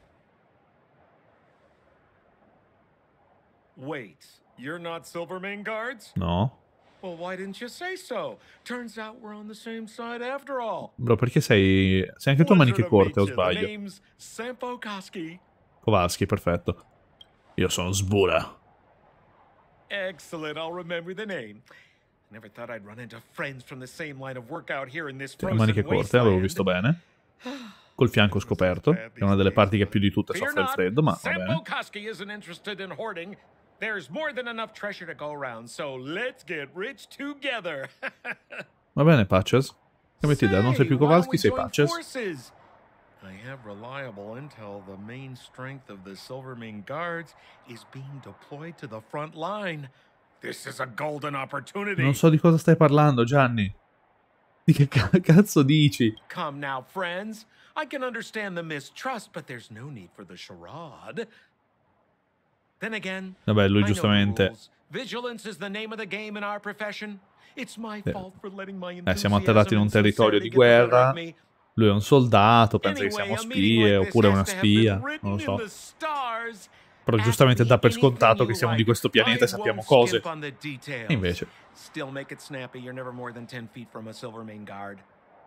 Wait, you're not Silvermane guards? No. Well, why didn't you say so? Turns out we're on the same side after all. Bro, perché sei anche tu a maniche corte, o The sbaglio? name's Sampo Koski. Kowalski, perfetto. Io sono Sbura. Excellent, I'll remember the name. Never thought I'd run into friends from the same line of work out here in this A frozen maniche corte, avevo visto wasteland. bene. Col fianco scoperto, che è una delle parti che più di tutte Fear soffre il not, freddo, ma va Sampo bene. Koski isn't interested in hoarding. There's more than enough treasure to go around, so let's get rich together. Va bene, Patches. Che metti da? Non sei più Say, why don't Kowalski, we sei join Patches. forces? I have reliable intel. The main strength of the Silvermane Guards is being deployed to the front line. This is a golden opportunity. Non so di cosa stai parlando, Gianni. Di che cazzo dici? Come now, friends. I can understand the mistrust, but there's no need for the charade. Then again, Vabbè, lui I know the giustamente... rules. Vigilance is the name of the game in our profession. It's my fault for letting my siamo atterrati in un enthusiasm and territorio sincerity di get the better guerra. of me. Lui è un soldato, pensa che Anyway, siamo a meeting spie, like this oppure has una to have spia. been written Non lo in so. the stars. Però Ask giustamente me dà per anything scontato you che siamo di like. questo pianeta e I sappiamo won't cose. skimp on the details. E invece... Still make it snappy. You're never more than 10 feet from a Silvermane Guard.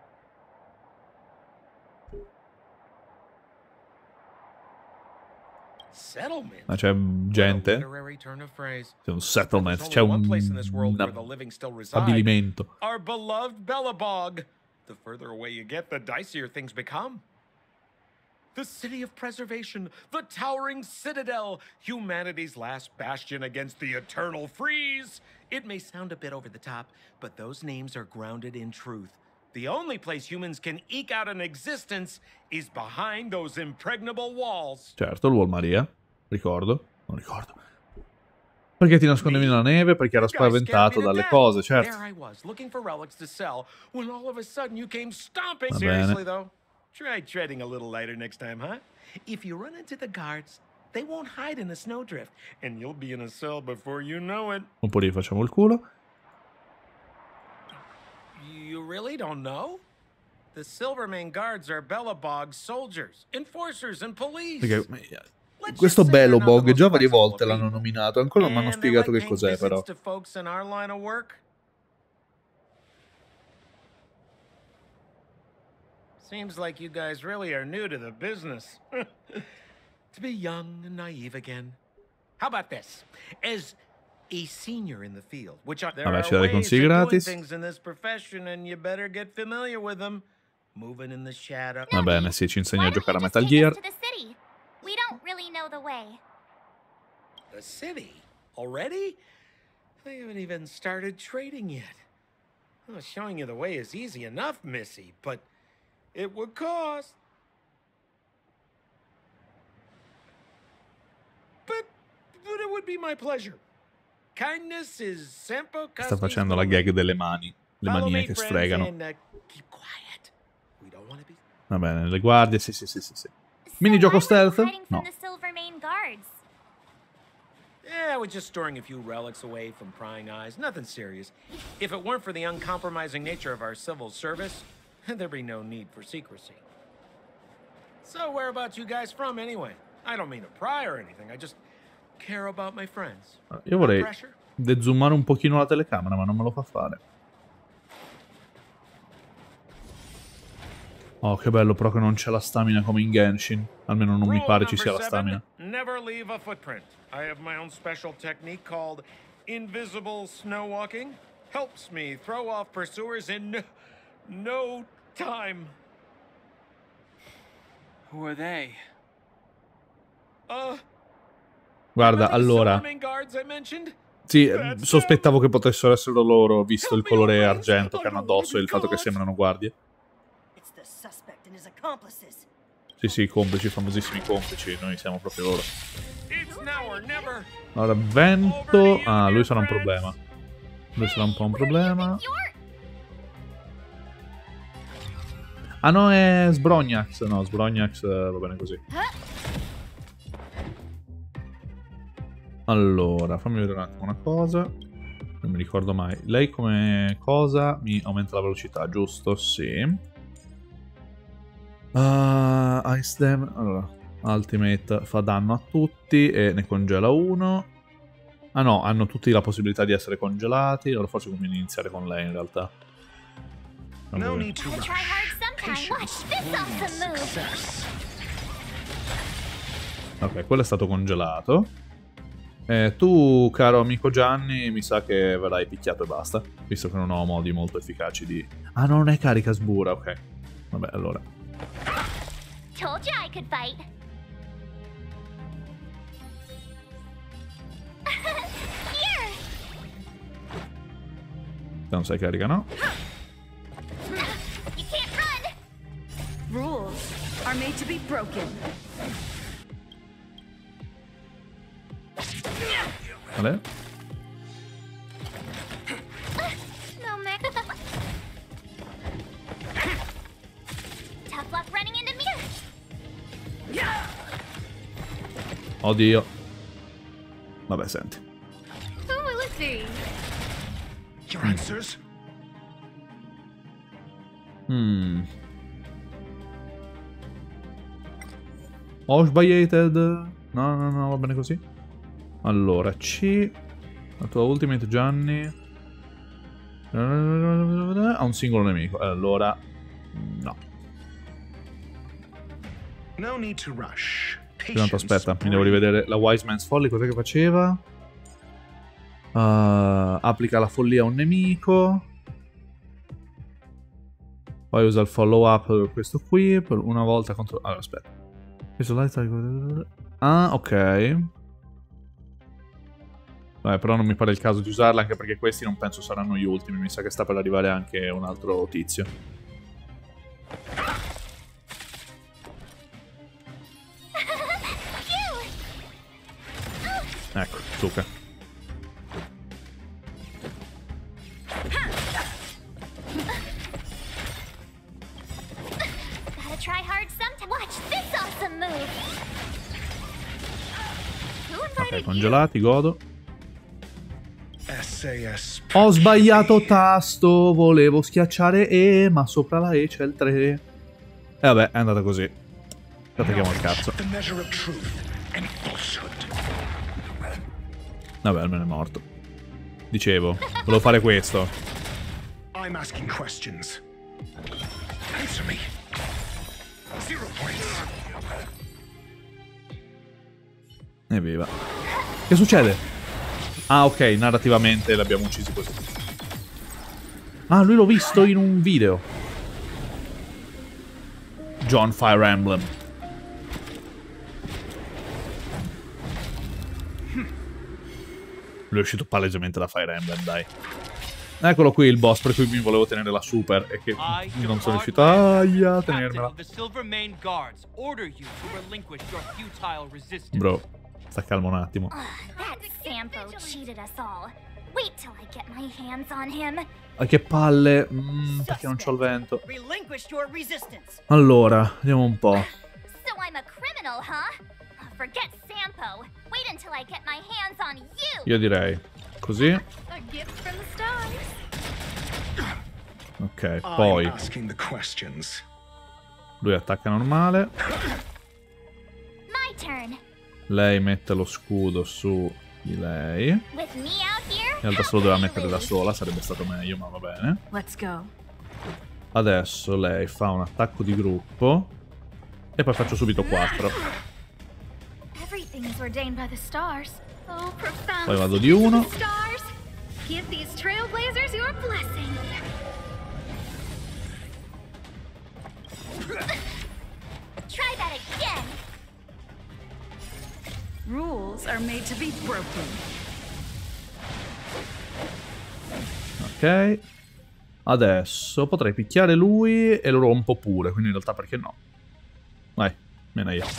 Settlement? Ma c'è gente? Literary turn of phrase. C'è un settlement, There's c'è only un one place in this world where the living still reside. stabilimento. Our beloved Belobog. The further away you get, the dicier things become. The city of preservation, the towering citadel, humanity's last bastion against the eternal freeze. It may sound a bit over the top, but those names are grounded in truth. The only place humans can eke out an existence is behind those impregnable walls. Certo, il Wall Maria. Ricordo. Non ricordo. Perché ti nascondevi nella neve? Perché era You guys scared spaventato me to dalle death. cose, certo. There I was, looking for relics to sell, when all of a sudden you came stomping. Va Seriously bene. though, try treading a little lighter next time, huh? If you run into the guards, they won't hide in the snowdrift, and you'll be in a cell before you know it. Oppure gli facciamo il culo. You really don't know? The Silvermane Guards are Belobog soldiers, enforcers, and police. Perché Let's questo just say they're not the Belobog most già varie flexible volte of l'hanno people. nominato. Ancora non mi hanno And they spiegato like che paying cos'è, visits però. to folks in our line of work. Seems like you guys really are new to the business. To be young and naive again. How about this? As a senior in the field, which there Vabbè, are ci dà dei ways of consigli doing gratis. things in this profession, and you better get familiar with them. Moving in the shadow. Va bene, sì, ci insegna Why a don't giocare a you just Metal take Gear. us to the city? We don't really know the way. The city? Already? They haven't even started trading yet. Well, showing you the way is easy enough, Missy, but it would cost. But it would be my pleasure. Kindness is Sampo Sta Koski's facendo la middle gag delle mani. Le Follow manine me, che friends, sfregano. and, keep quiet. We don't want to be... Va bene, le guardie, sì. So Minigioco why were you stealth? hiding No. from the Silvermane Guards? Yeah, we're just storing a few relics away from prying eyes. Nothing serious. If it weren't for the uncompromising nature of our civil service, there'd be no need for secrecy. So whereabouts you guys from, anyway? I don't mean to pry or anything. I just care about my friends. Io vorrei Pressure? dezoomare un pochino la telecamera, ma non me lo fa fare. Oh, che bello, però che non c'è la stamina come in Genshin. Almeno non mi Rule pare ci number sia la 7, stamina. never leave a footprint. I have my own special technique called invisible snow walking. Helps me throw off pursuers in no time. Who are they? Guarda, Remember these allora... Silvermane Guards I mentioned? Sì, sospettavo che potessero essere loro, visto il colore argento che hanno addosso e il fatto che sembrano guardie. It's the suspect and his accomplices. Sì, complici, famosissimi complici, noi siamo proprio loro. It's now or never. Allora, vento... Ah, lui sarà un problema. Lui sarà un po' un problema. Ah no, è Sbrognax. No, Sbrognax va bene così. Allora, fammi vedere un attimo una cosa. Non mi ricordo mai. Lei come cosa mi aumenta la velocità, giusto? Sì. Ice Dam. Allora, Ultimate fa danno a tutti e ne congela uno. Ah no, hanno tutti la possibilità di essere congelati. Allora forse conviene iniziare con lei in realtà. Gotta try hard sometime. Watch this awesome move. Ok, quello è stato congelato. Tu, caro amico Gianni, mi sa che verrai picchiato e basta. Visto che non ho modi molto efficaci di... Ah, no, non è carica sbura, ok. Vabbè, allora. Told you I could fight. Here. Se non sei carica, no? You can't run. Rules are made to be broken. Vale? No, Mac. Tough luck running into me. Oddio. Vabbè, senti. Who will it be? Your answers? Ho sbagliato. No, va bene così. Allora, C. La tua ultimate, Gianni. Ha un singolo nemico. Allora, no. No need to rush. Intanto aspetta, mi devo rivedere la Wise Man's Folly. Cos'è che faceva? Applica la follia a un nemico. Poi usa il follow up per questo qui. Per una volta contro... Allora, aspetta. Ah, ok. Vabbè, però non mi pare il caso di usarla, anche perché questi non penso saranno gli ultimi. Mi sa che sta per arrivare anche un altro tizio. Ecco, Zuka. Gotta try hard sometime. Watch this awesome move. Who invited Ok, congelati, godo. SAS. Ho sbagliato tasto, volevo schiacciare E, ma sopra la E c'è il 3. E vabbè, è andata così. Attacchiamo il cazzo. The measure of truth and falsehood. Vabbè, almeno è morto. Dicevo, volevo fare questo. I'm asking questions. Answer me. 0 points. Evviva. Che succede? Ah, ok, narrativamente l'abbiamo uccisi così. Ah, lui l'ho visto in un video. John Fire Emblem. Lui è uscito palesemente da Fire Emblem, dai. Eccolo qui il boss per cui mi volevo tenere la super e che non sono riuscito a tenermela. Bro, sta calmo un attimo. That Sampo cheated us all. Wait till I get my hands on him. Che palle. Perché non c'ho il vento. Allora, vediamo un po'. So I'm a criminal, huh? Forget Sampo. Wait until I get my hands on you. Io direi così. A gift from the stars. Ok, poi I'm asking the questions. lui attacca normale. My turn. Lei mette lo scudo su di lei. In With me out here. realtà se lo doveva mettere da sola, sarebbe stato meglio, ma va bene. Let's go. Adesso lei fa un attacco di gruppo. E poi faccio subito 4. Everything is ordained by the stars. Oh, profound. Poi vado di 1. Stars, give these trailblazers your blessing. Try that again. Rules are made to be broken. Ok. Adesso potrei picchiare lui e lo rompo pure, quindi in realtà perché no? Vai, mena io.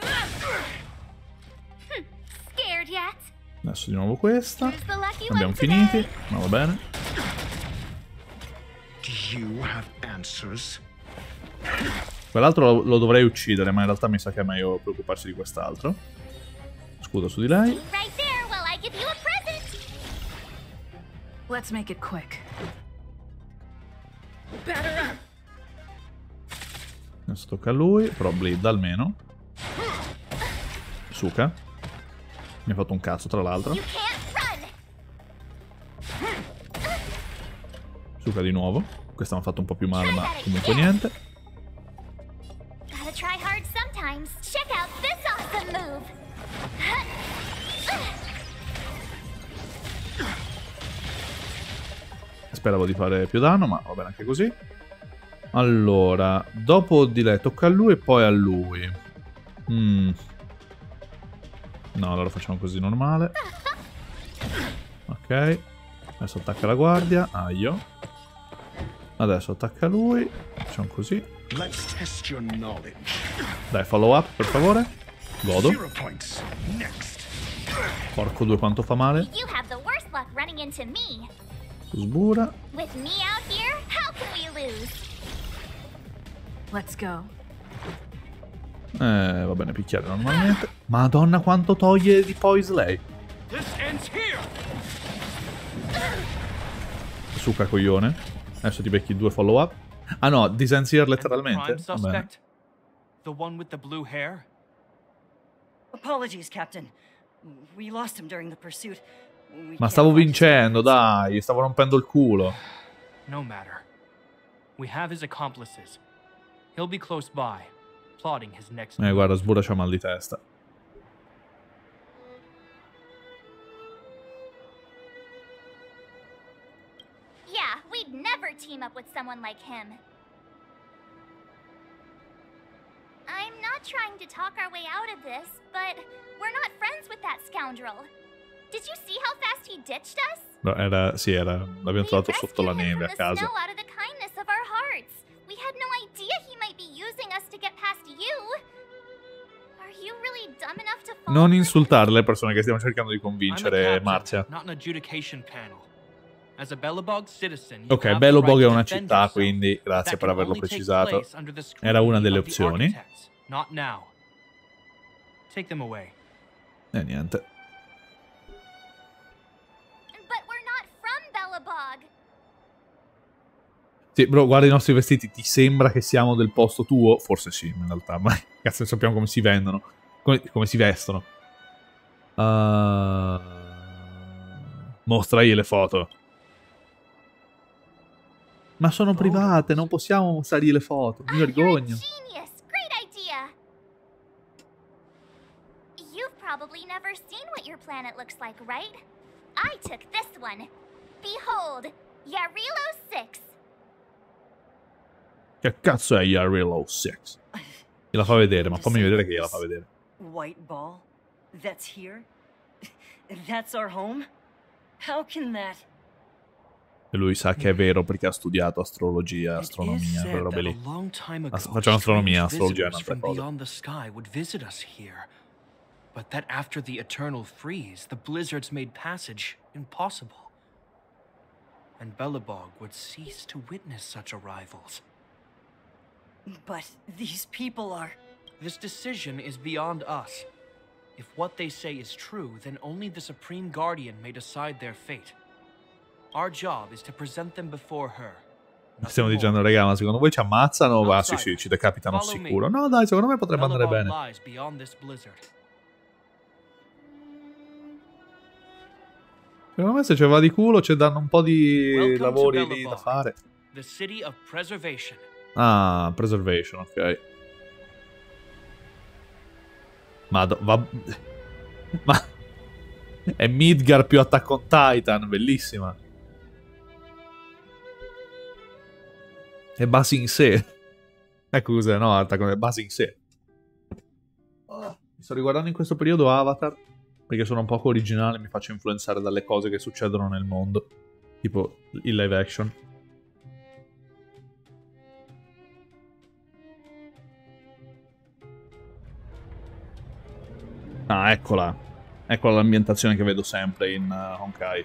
Scared yet? Adesso di nuovo questa. Who's the lucky Abbiamo one finiti, today? ma va bene. Do you have answers? Quell'altro lo dovrei uccidere, ma in realtà mi sa che è meglio preoccuparsi di quest'altro. Scudo su di lei. Right there while I give you a present. Let's make it quick. Batter up. Adesso tocca a lui, però bleed almeno. Suka. Mi ha fatto un cazzo, tra l'altro. You can't run. Suka di nuovo. Questa mi ha fatto un po' più male, ma comunque niente. Gotta try hard sometimes. Check out this awesome move. Speravo di fare più danno, ma va bene anche così. Allora, dopo di lei tocca a lui e poi a lui. No, allora facciamo così normale. Ok. Adesso attacca la guardia. Aio. Adesso attacca lui. Facciamo così. Let's test your knowledge. Dai, follow up, per favore. Godo. 0 points. Next. Porco due, quanto fa male. You have the worst luck running into me. Sbura. With me out here, how can we lose? Let's go. Va bene, picchiare normalmente. Madonna, quanto toglie di poise lei. Suka, coglione. Adesso ti becchi 2 follow up. Ah no, disensier letteralmente. Va bene. The one with the blue hair? Apologies, Captain. We lost him during the pursuit. Ma stavo vincendo, dai. Stavo rompendo il culo. No matter. We have his accomplices. He'll be close by, plotting his next move. Guarda, Sbura c'ha mal di testa. Yeah, we'd never team up with someone like him. I'm not trying to talk our way out of this, but we're not friends with that scoundrel. Did you see how fast he ditched us? No, l'abbiamo trovato sotto la neve a caso. Out of the kindness of our hearts. We had no idea he might be using us to get past you. Are you really dumb enough to fall? Non insultare le persone che stiamo cercando di convincere, Marzia. Not an adjudication panel. As a Belobog citizen, ok, Belobog è una città, quindi grazie per averlo precisato. Era una delle opzioni. Not now. Take them away. E niente. But we're not from Belobog. Sì, bro, guarda i nostri vestiti. Ti sembra che siamo del posto tuo? Forse sì, in realtà. Ma cazzo, sappiamo come si vendono. Come si vestono. Mostragli le foto. Ma sono private, non possiamo mostrargli le foto. Mi vergogno. Genius! Great idea! You've probably never seen what your planet looks like, right? I took this one. Behold, Yarilo 6. Che cazzo è Yarilo 6? Gliela fa vedere, ma fammi vedere che gliela fa vedere. White ball? That's here? That's our home? How can that... E lui sa che è vero perché ha studiato astrologia, astronomia, quelle robe lì. Facciamo astronomia, astrologia è un'altra cosa. But that after the eternal freeze, the blizzards made passage impossible. And Belobog would cease to witness such arrivals. But these people are... This decision is beyond us. If what they say is true, then only the Supreme Guardian may decide their fate. Our job is to present them before her. Stiamo dicendo, raga, ma secondo voi ci ammazzano? Va, sì, ci decapitano sicuro. No, dai, secondo me potrebbe andare bene. Secondo me se ci va di culo ci danno un po' di lavori lì da fare. Ah, Preservation, ok. Ma è Midgar più Attack on Titan, bellissima. È base in sé. Ecco cos'è, no? È base in sé. Mi sto riguardando in questo periodo Avatar, perché sono un poco originale, mi faccio influenzare dalle cose che succedono nel mondo. Tipo il live action. Ah, eccola. Eccola l'ambientazione che vedo sempre in Honkai.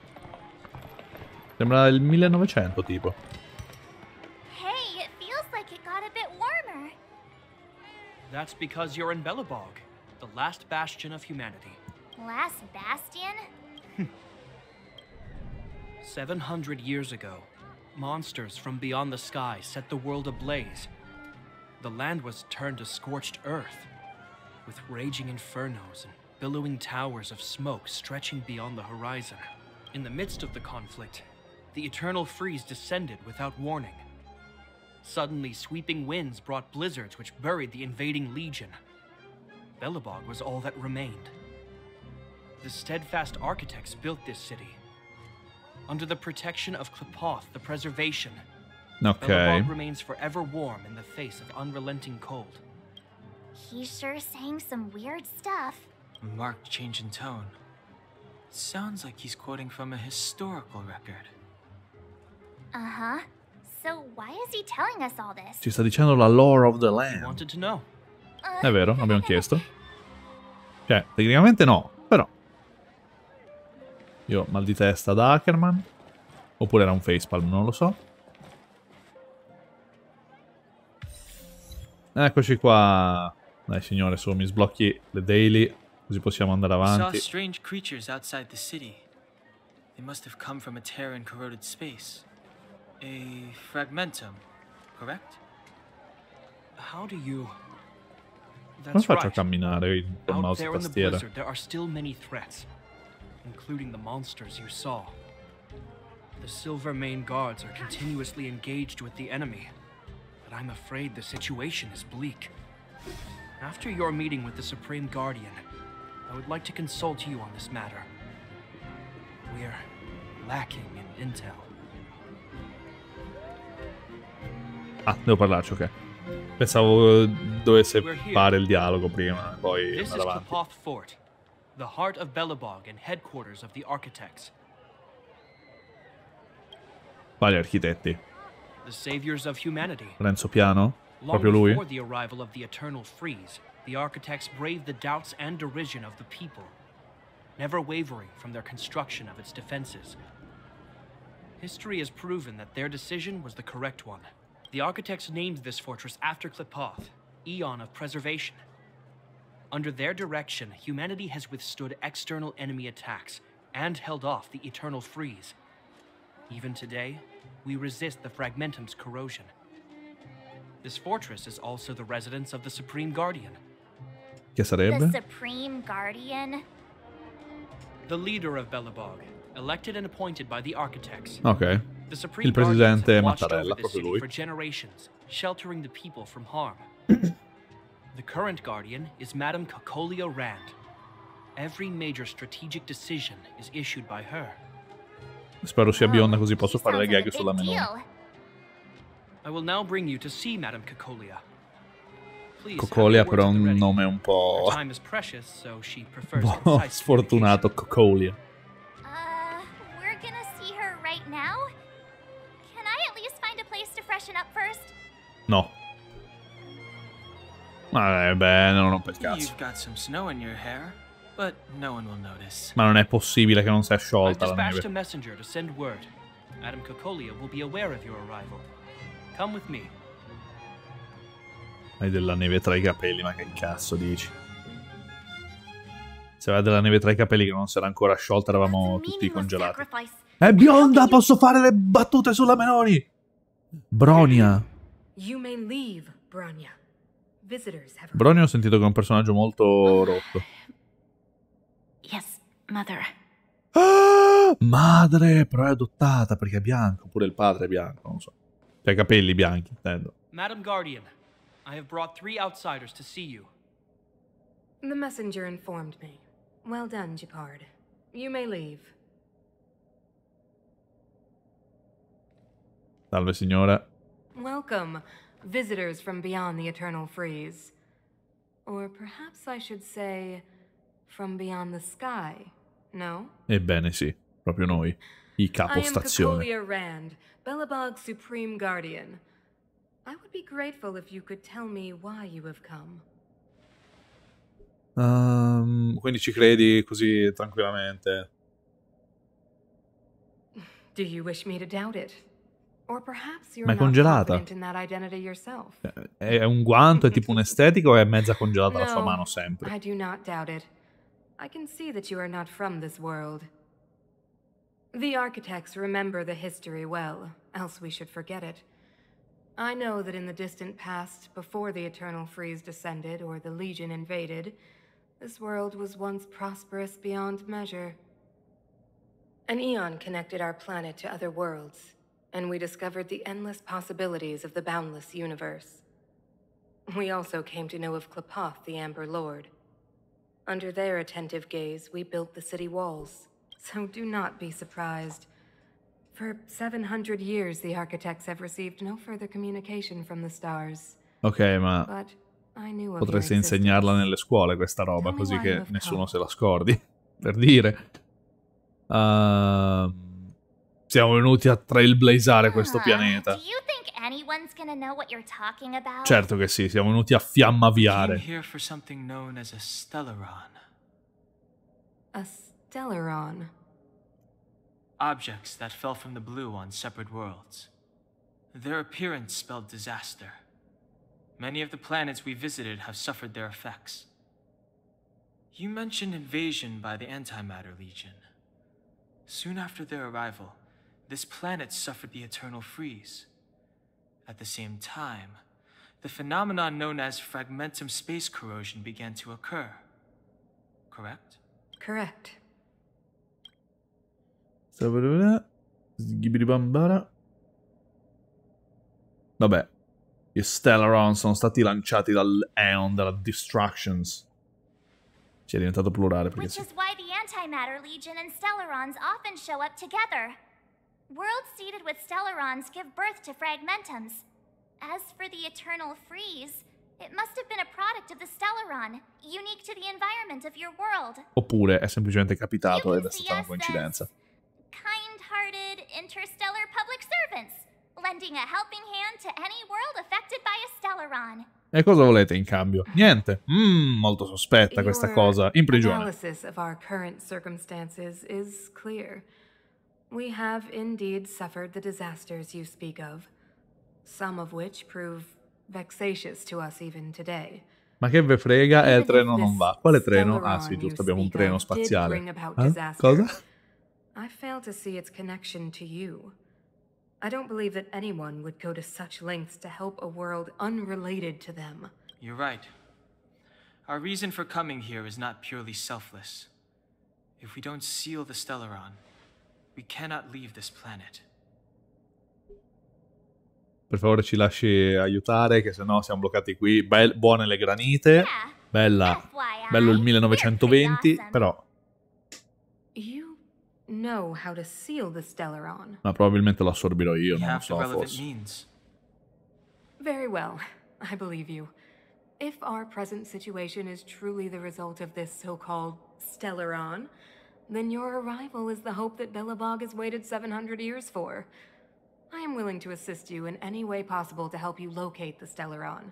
Sembra il 1900 tipo. Hey, it feels like it got a bit warmer. That's because you're in Belobog, the last bastion of humanity. Last bastion? 700 years ago, monsters from beyond the sky set the world ablaze. The land was turned to scorched earth, with raging infernos and billowing towers of smoke stretching beyond the horizon. In the midst of the conflict, the eternal freeze descended without warning. Suddenly, sweeping winds brought blizzards which buried the invading legion. Belobog was all that remained. The steadfast architects built this city. Under the protection of Qlipoth, the Preservation, Belobog remains forever warm in the face of unrelenting cold. He's sure saying some weird stuff. A marked change in tone. Sounds like he's quoting from a historical record. Uh-huh. So why is he telling us all this? Ci sta dicendo la lore of the You land. wanted to know. È vero, abbiamo chiesto. Cioè, tecnicamente no, però. Io mal di testa da Ackerman. Oppure era un facepalm, non lo so. Eccoci qua. Dai signore, su, mi sblocchi le daily, così possiamo andare Saw avanti. strange creatures outside the city. They must have come from a tear in corroded space. A fragmentum, correct? How do you... Come That's faccio a right. camminare con Out mouse e there in the tastiera? blizzard, there are still many threats, including the monsters you saw. The Silvermane guards are continuously engaged with the enemy, but I'm afraid the situation is bleak. After your meeting with the Supreme Guardian, I would like to consult you on this matter. We're lacking in intel. Ah, devo parlarci, ok. Pensavo dovesse fare il dialogo prima, poi This is andare avanti. Qlipoth Fort, the heart of Belobog and headquarters of the architects. Quali architetti? The saviors of humanity. Renzo Piano? Long Proprio lui? before the arrival of the Eternal Freeze, the architects braved the doubts and derision of the people, never wavering from their construction of its defenses. History has proven that their decision was the correct one. The architects named this fortress after Qlipoth, Eon of Preservation. Under their direction, humanity has withstood external enemy attacks and held off the Eternal Freeze. Even today, we resist the Fragmentum's corrosion. This fortress is also the residence of the Supreme Guardian. Che sarebbe? The Supreme Guardian? The leader of Belobog, elected and appointed by the architects. Ok. The Supreme Il presidente Guardians have watched Mattarella, over this proprio city lui. for generations, sheltering the people from harm. The current Guardian is Madame Cocolia Rand. Every major strategic decision is issued by her. Spero sia bionda così posso fare le gag sulla Meloni. I will now bring you to see Madame Cocolia. Please, Cocolia have your però è words at the un ready. nome un po'... Her time is precious, so she prefers un po' concise sfortunato, Cocolia. We're gonna see her right now? Can I at least find a place to freshen up first? No. Beh, non rompe il cazzo. You've got some snow in your hair, but no one will notice. Ma non è possibile che non sia I've sciolta la dispatched a neve. messenger to send word. Madame Cocolia will be aware of your arrival. Come with me. Hai della neve tra i capelli, ma che cazzo dici? Se aveva della neve tra i capelli che non si era ancora sciolta, eravamo tutti congelati. È bionda, posso fare le battute sulla Meloni! Bronia. You may leave, Bronya. Visitors have Bronia ho sentito che è un personaggio molto rotto. Yes, Mother. Ah, madre, però è adottata perché è bianco, oppure il padre è bianco, non so. Cioè, capelli bianchi, intendo. Madam Guardian, I have brought 3 outsiders to see you. The messenger informed me. Well done, Gepard. You may leave. Salve, signora. Welcome, visitors from beyond the Eternal Freeze. Or perhaps I should say, from beyond the sky, no? Ebbene sì, proprio noi, i I am capostazione. Cocolia Rand, Belobog's Supreme Guardian. I would be grateful if you could tell me why you have come. Quindi ci credi così tranquillamente? Do you wish me to doubt it? Or perhaps you're Ma è not congelata. confident in that identity yourself. È un guanto, è tipo un'estetica o è mezza congelata la sua mano sempre? I do not doubt it. I can see that you are not from this world. The architects remember the history well, else we should forget it. I know that in the distant past, before the Eternal Freeze descended or the Legion invaded, this world was once prosperous beyond measure. An eon connected our planet to other worlds, and we discovered the endless possibilities of the boundless universe. We also came to know of Klapoth, the Amber Lord. Under their attentive gaze, we built the city walls. So do not be surprised. For 700 years, the architects have received no further communication from the stars. Ok, ma But I knew of potresti your insegnarla nelle scuole questa roba, Tell me così why you che have nessuno come. se la scordi. Per dire. Siamo venuti a trailblazare questo pianeta. Do you think anyone's gonna know what you're talking about? Certo che sì, siamo venuti a Came fiammaviare. here for something known as a Stellaron. A Stellaron. Objects that fell from the blue on separate worlds. Their appearance spelled disaster. Many of the planets we visited have suffered their effects. You mentioned invasion by the Antimatter Legion. Soon after their arrival, this planet suffered the Eternal Freeze. At the same time, the phenomenon known as fragmentum space corrosion began to occur. Correct? Correct. Ghibiribambara. Vabbè, gli Stellaron sono stati lanciati dall'Aeon, dalla Distractions. Ci è diventato plurale perché Which sì. is why the Antimatter Legion and Stellarons often show up together. Worlds seeded with Stellarons give birth to Fragmentums. As for the Eternal Freeze, it must have been a product of the Stellaron, unique to the environment of your world. Oppure è semplicemente capitato You ed è can see stata una us coincidenza. as kind-hearted interstellar public servants, lending a helping hand to any world affected by a Stellaron. E cosa volete in cambio? Niente. Molto sospetta questa Your cosa. In prigione. analysis of our current circumstances is clear. We have indeed suffered the disasters you speak of, some of which prove vexatious to us even today. Ma che ve frega? Il Even treno if non this va. Quale treno? Ah Stellaron sì, you giusto, abbiamo un speak treno of did spaziale. bring about disaster. Cosa? I fail to see its connection to you. I don't believe that anyone would go to such lengths to help a world unrelated to them. You're right. Our reason for coming here is not purely selfless. If we don't seal the Stellaron, we cannot leave this planet. Per favore ci lasci aiutare, che sennò siamo bloccati qui. Buone le granite. Bello il 1920, però... You know how to seal the Stellaron. Ma probabilmente lo assorbirò io, We non lo have the so, relevant forse. means. Very well, I believe you. If our present situation is truly the result of this so-called Stellaron, then your arrival is the hope that Belobog has waited 700 years for. I am willing to assist you in any way possible to help you locate the Stellaron.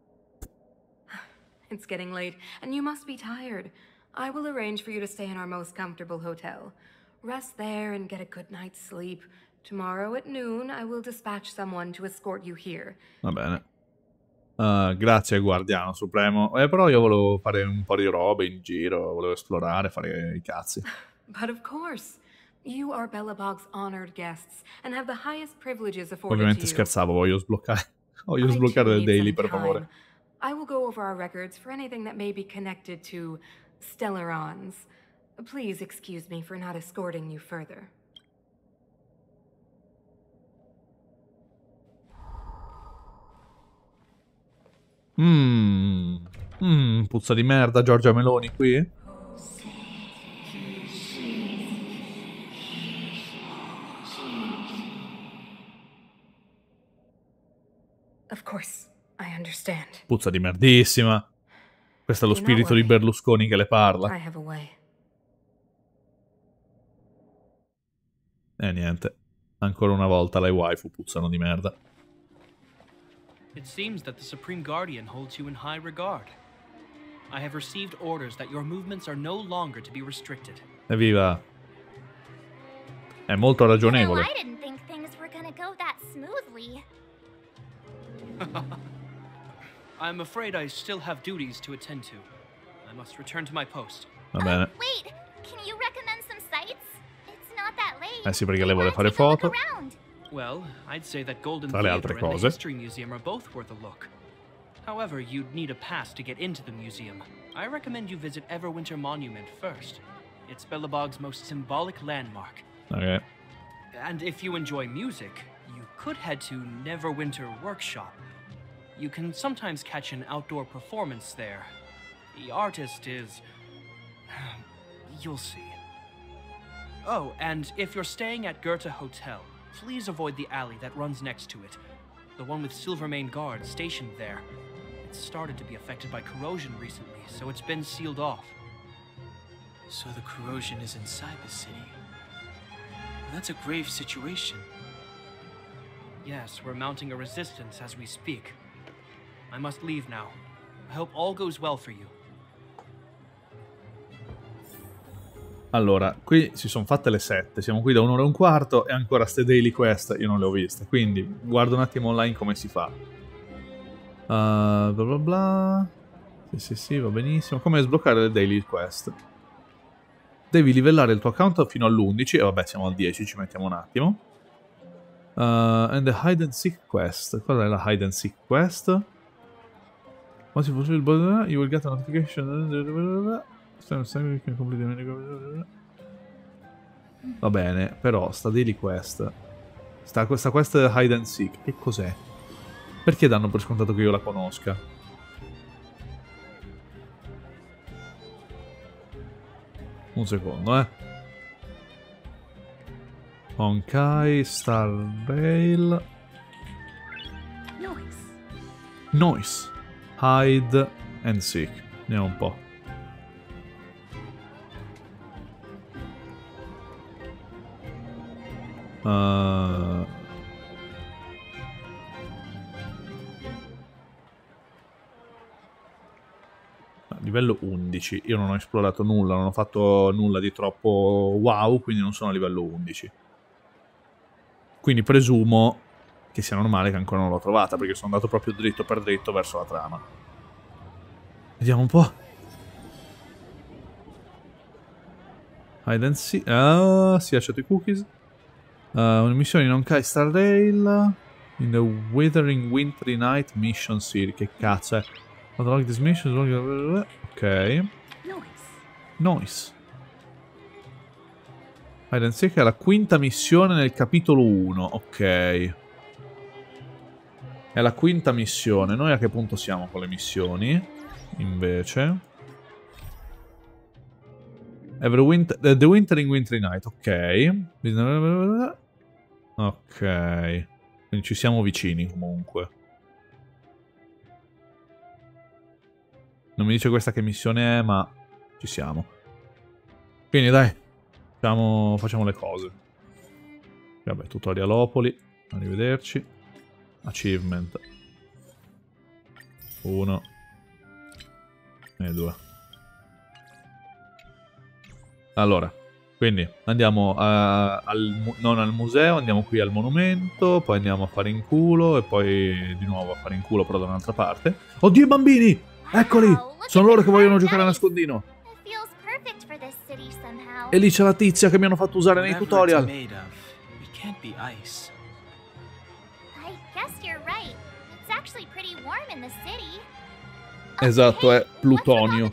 It's getting late, and you must be tired. I will arrange for you to stay in our most comfortable hotel. Rest there and get a good night's sleep. Tomorrow at noon, I will dispatch someone to escort you here. Va bene. Grazie, Guardiano Supremo. Però io volevo fare un po' di robe in giro, volevo esplorare, fare i cazzi. But of course, you are Belobog's honored guests and have the highest privileges afforded Ovviamente to you. scherzavo, voglio sbloccare I il need daily, some per favore. time. I will go over our records for anything that may be connected to Stellarons. Please excuse me for not escorting you further. Puzza di merda Giorgia Meloni qui? Of course, I understand. Puzza di merdissima. Questo è lo spirito di Berlusconi che le parla. I have a way. E niente. Ancora una volta le waifu puzzano di merda. It seems that the Supreme Guardian holds you in high regard. I have received orders that your movements are no longer to be restricted. Evviva. È molto ragionevole. I didn't think things were gonna gonna go that smoothly. I'm afraid I still have duties to attend to. I must return to my post. Va bene. Wait, can you recommend some sites? It's not that late. Sì, perché lei vuole fare foto. Well, I'd say that Golden Tra le altre Theater and cose. the History Museum are both worth a look. However, you'd need a pass to get into the museum. I recommend you visit Everwinter Monument first. It's Belobog's most symbolic landmark. Ok. And if you enjoy music, you could head to Neverwinter Workshop. You can sometimes catch an outdoor performance there. The artist is... you'll see. Oh, and if you're staying at Goethe Hotel, please avoid the alley that runs next to it. The one with Silvermane guards stationed there. It's started to be affected by corrosion recently, so it's been sealed off. So the corrosion is inside the city. That's a grave situation. Yes, we're mounting a resistance as we speak. I must leave now. I hope all goes well for you. Allora, qui si sono fatte le 7, siamo qui da 1 ora e un quarto e ancora ste daily quest io non le ho viste, quindi guardo un attimo online come si fa. Bla bla bla. Sì, va benissimo. Come sbloccare le daily quest? Devi livellare il tuo account fino all'11 e vabbè siamo al 10, ci mettiamo un attimo. And the hide and seek quest. Cos'è la hide and seek quest? Once you fulfill the you will get a notification. Va bene, però sta daily quest, questa quest hide and seek, che cos'è? Perché danno per scontato che io la conosca? Un secondo, Honkai, Star Rail. Noise. Hide and seek. Andiamo un po'. Livello 11. Io non ho esplorato nulla, non ho fatto nulla di troppo wow, quindi non sono a livello 11. Quindi presumo che sia normale che ancora non l'ho trovata, perché sono andato proprio dritto per dritto verso la trama. Vediamo un po'. Hide and seek. Si è lasciato i cookies. Una missione in Honkai Star Rail. In the Withering Wintry Night Mission Series. Che cazzo è? Unlock this mission. Ok. Noise. Hide and seek è la quinta missione nel capitolo 1. Ok. È la quinta missione. Noi a che punto siamo con le missioni? Invece. The Wintering Wintry Night. Ok. Ok. Quindi ci siamo vicini comunque. Non mi dice questa che missione è, ma ci siamo. Quindi dai, facciamo le cose. Vabbè, tutorialopoli. Arrivederci. Achievement. 1 e 2. Allora, quindi andiamo non al museo, andiamo qui al monumento, poi andiamo a fare in culo e poi di nuovo a fare in culo però da un'altra parte. Oddio, i bambini! Eccoli! Sono loro che vogliono giocare a nascondino. E lì c'è la tizia che mi hanno fatto usare nei tutorial. Esatto, è plutonio.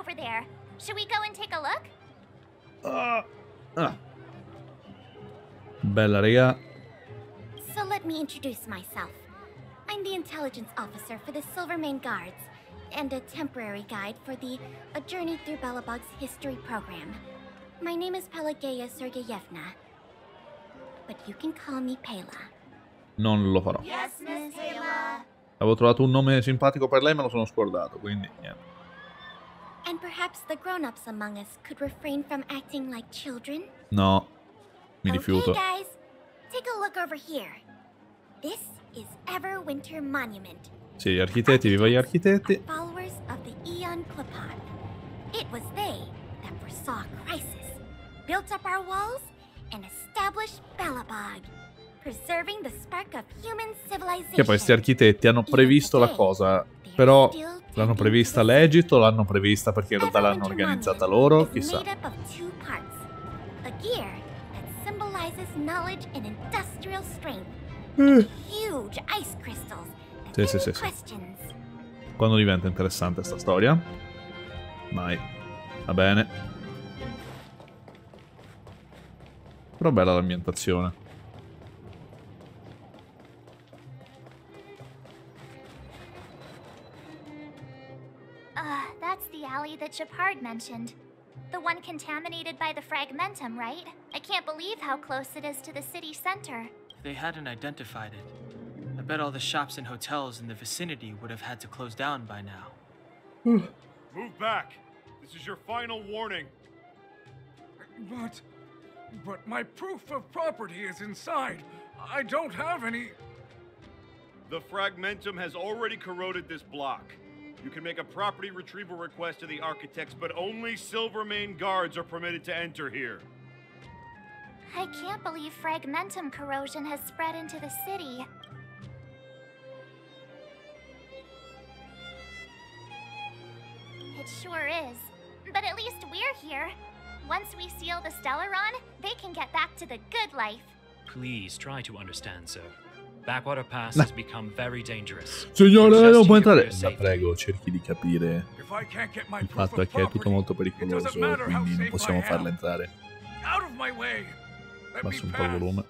Bella, raga. So let me introduce myself. I'm the intelligence officer for the Silvermane Guards, and a temporary guide for the A Journey Through Belobog's History program. My name is Pelageya Sergeyevna, but you can call me Pela. Non lo farò. Yes, Miss Pela. Avevo trovato un nome simpatico per lei, ma lo sono scordato, quindi niente. And perhaps the grown-ups among us could refrain from acting like children? No, mi rifiuto. Okay, guys, take a look over here. This is Everwinter Monument. Sì, gli architetti, viva gli architetti. Followers of the Aeon Clipon. It was they that foresaw crisis, built up our walls, and established Belobog, preserving the spark of human civilization. Che poi questi architetti hanno previsto la cosa, però l'hanno prevista legit o l'hanno prevista perché in realtà l'hanno organizzata loro? Chissà. Made up of two parts. A gear that symbolizes knowledge and industrial strength. Huge ice crystals that Sì. questions. Quando diventa interessante sta storia? Vai. Va bene. Però bella l'ambientazione. That's the alley that Shepard mentioned. The one contaminated by the fragmentum, right? I can't believe how close it is to the city center. They hadn't identified it. I bet all the shops and hotels in the vicinity would have had to close down by now. Move back. This is your final warning. But my proof of property is inside. I don't have any... The fragmentum has already corroded this block. You can make a property retrieval request to the architects, but only Silvermane guards are permitted to enter here. I can't believe fragmentum corrosion has spread into the city. It sure is. But at least we're here. Once we seal the Stellaron, they can get back to the good life. Please try to understand, sir. Backwater Pass has become very dangerous. Signore, non può entrare. La prego, cerchi di capire il fatto è che è tutto molto pericoloso, quindi non possiamo farla entrare. Basso un po' il volume.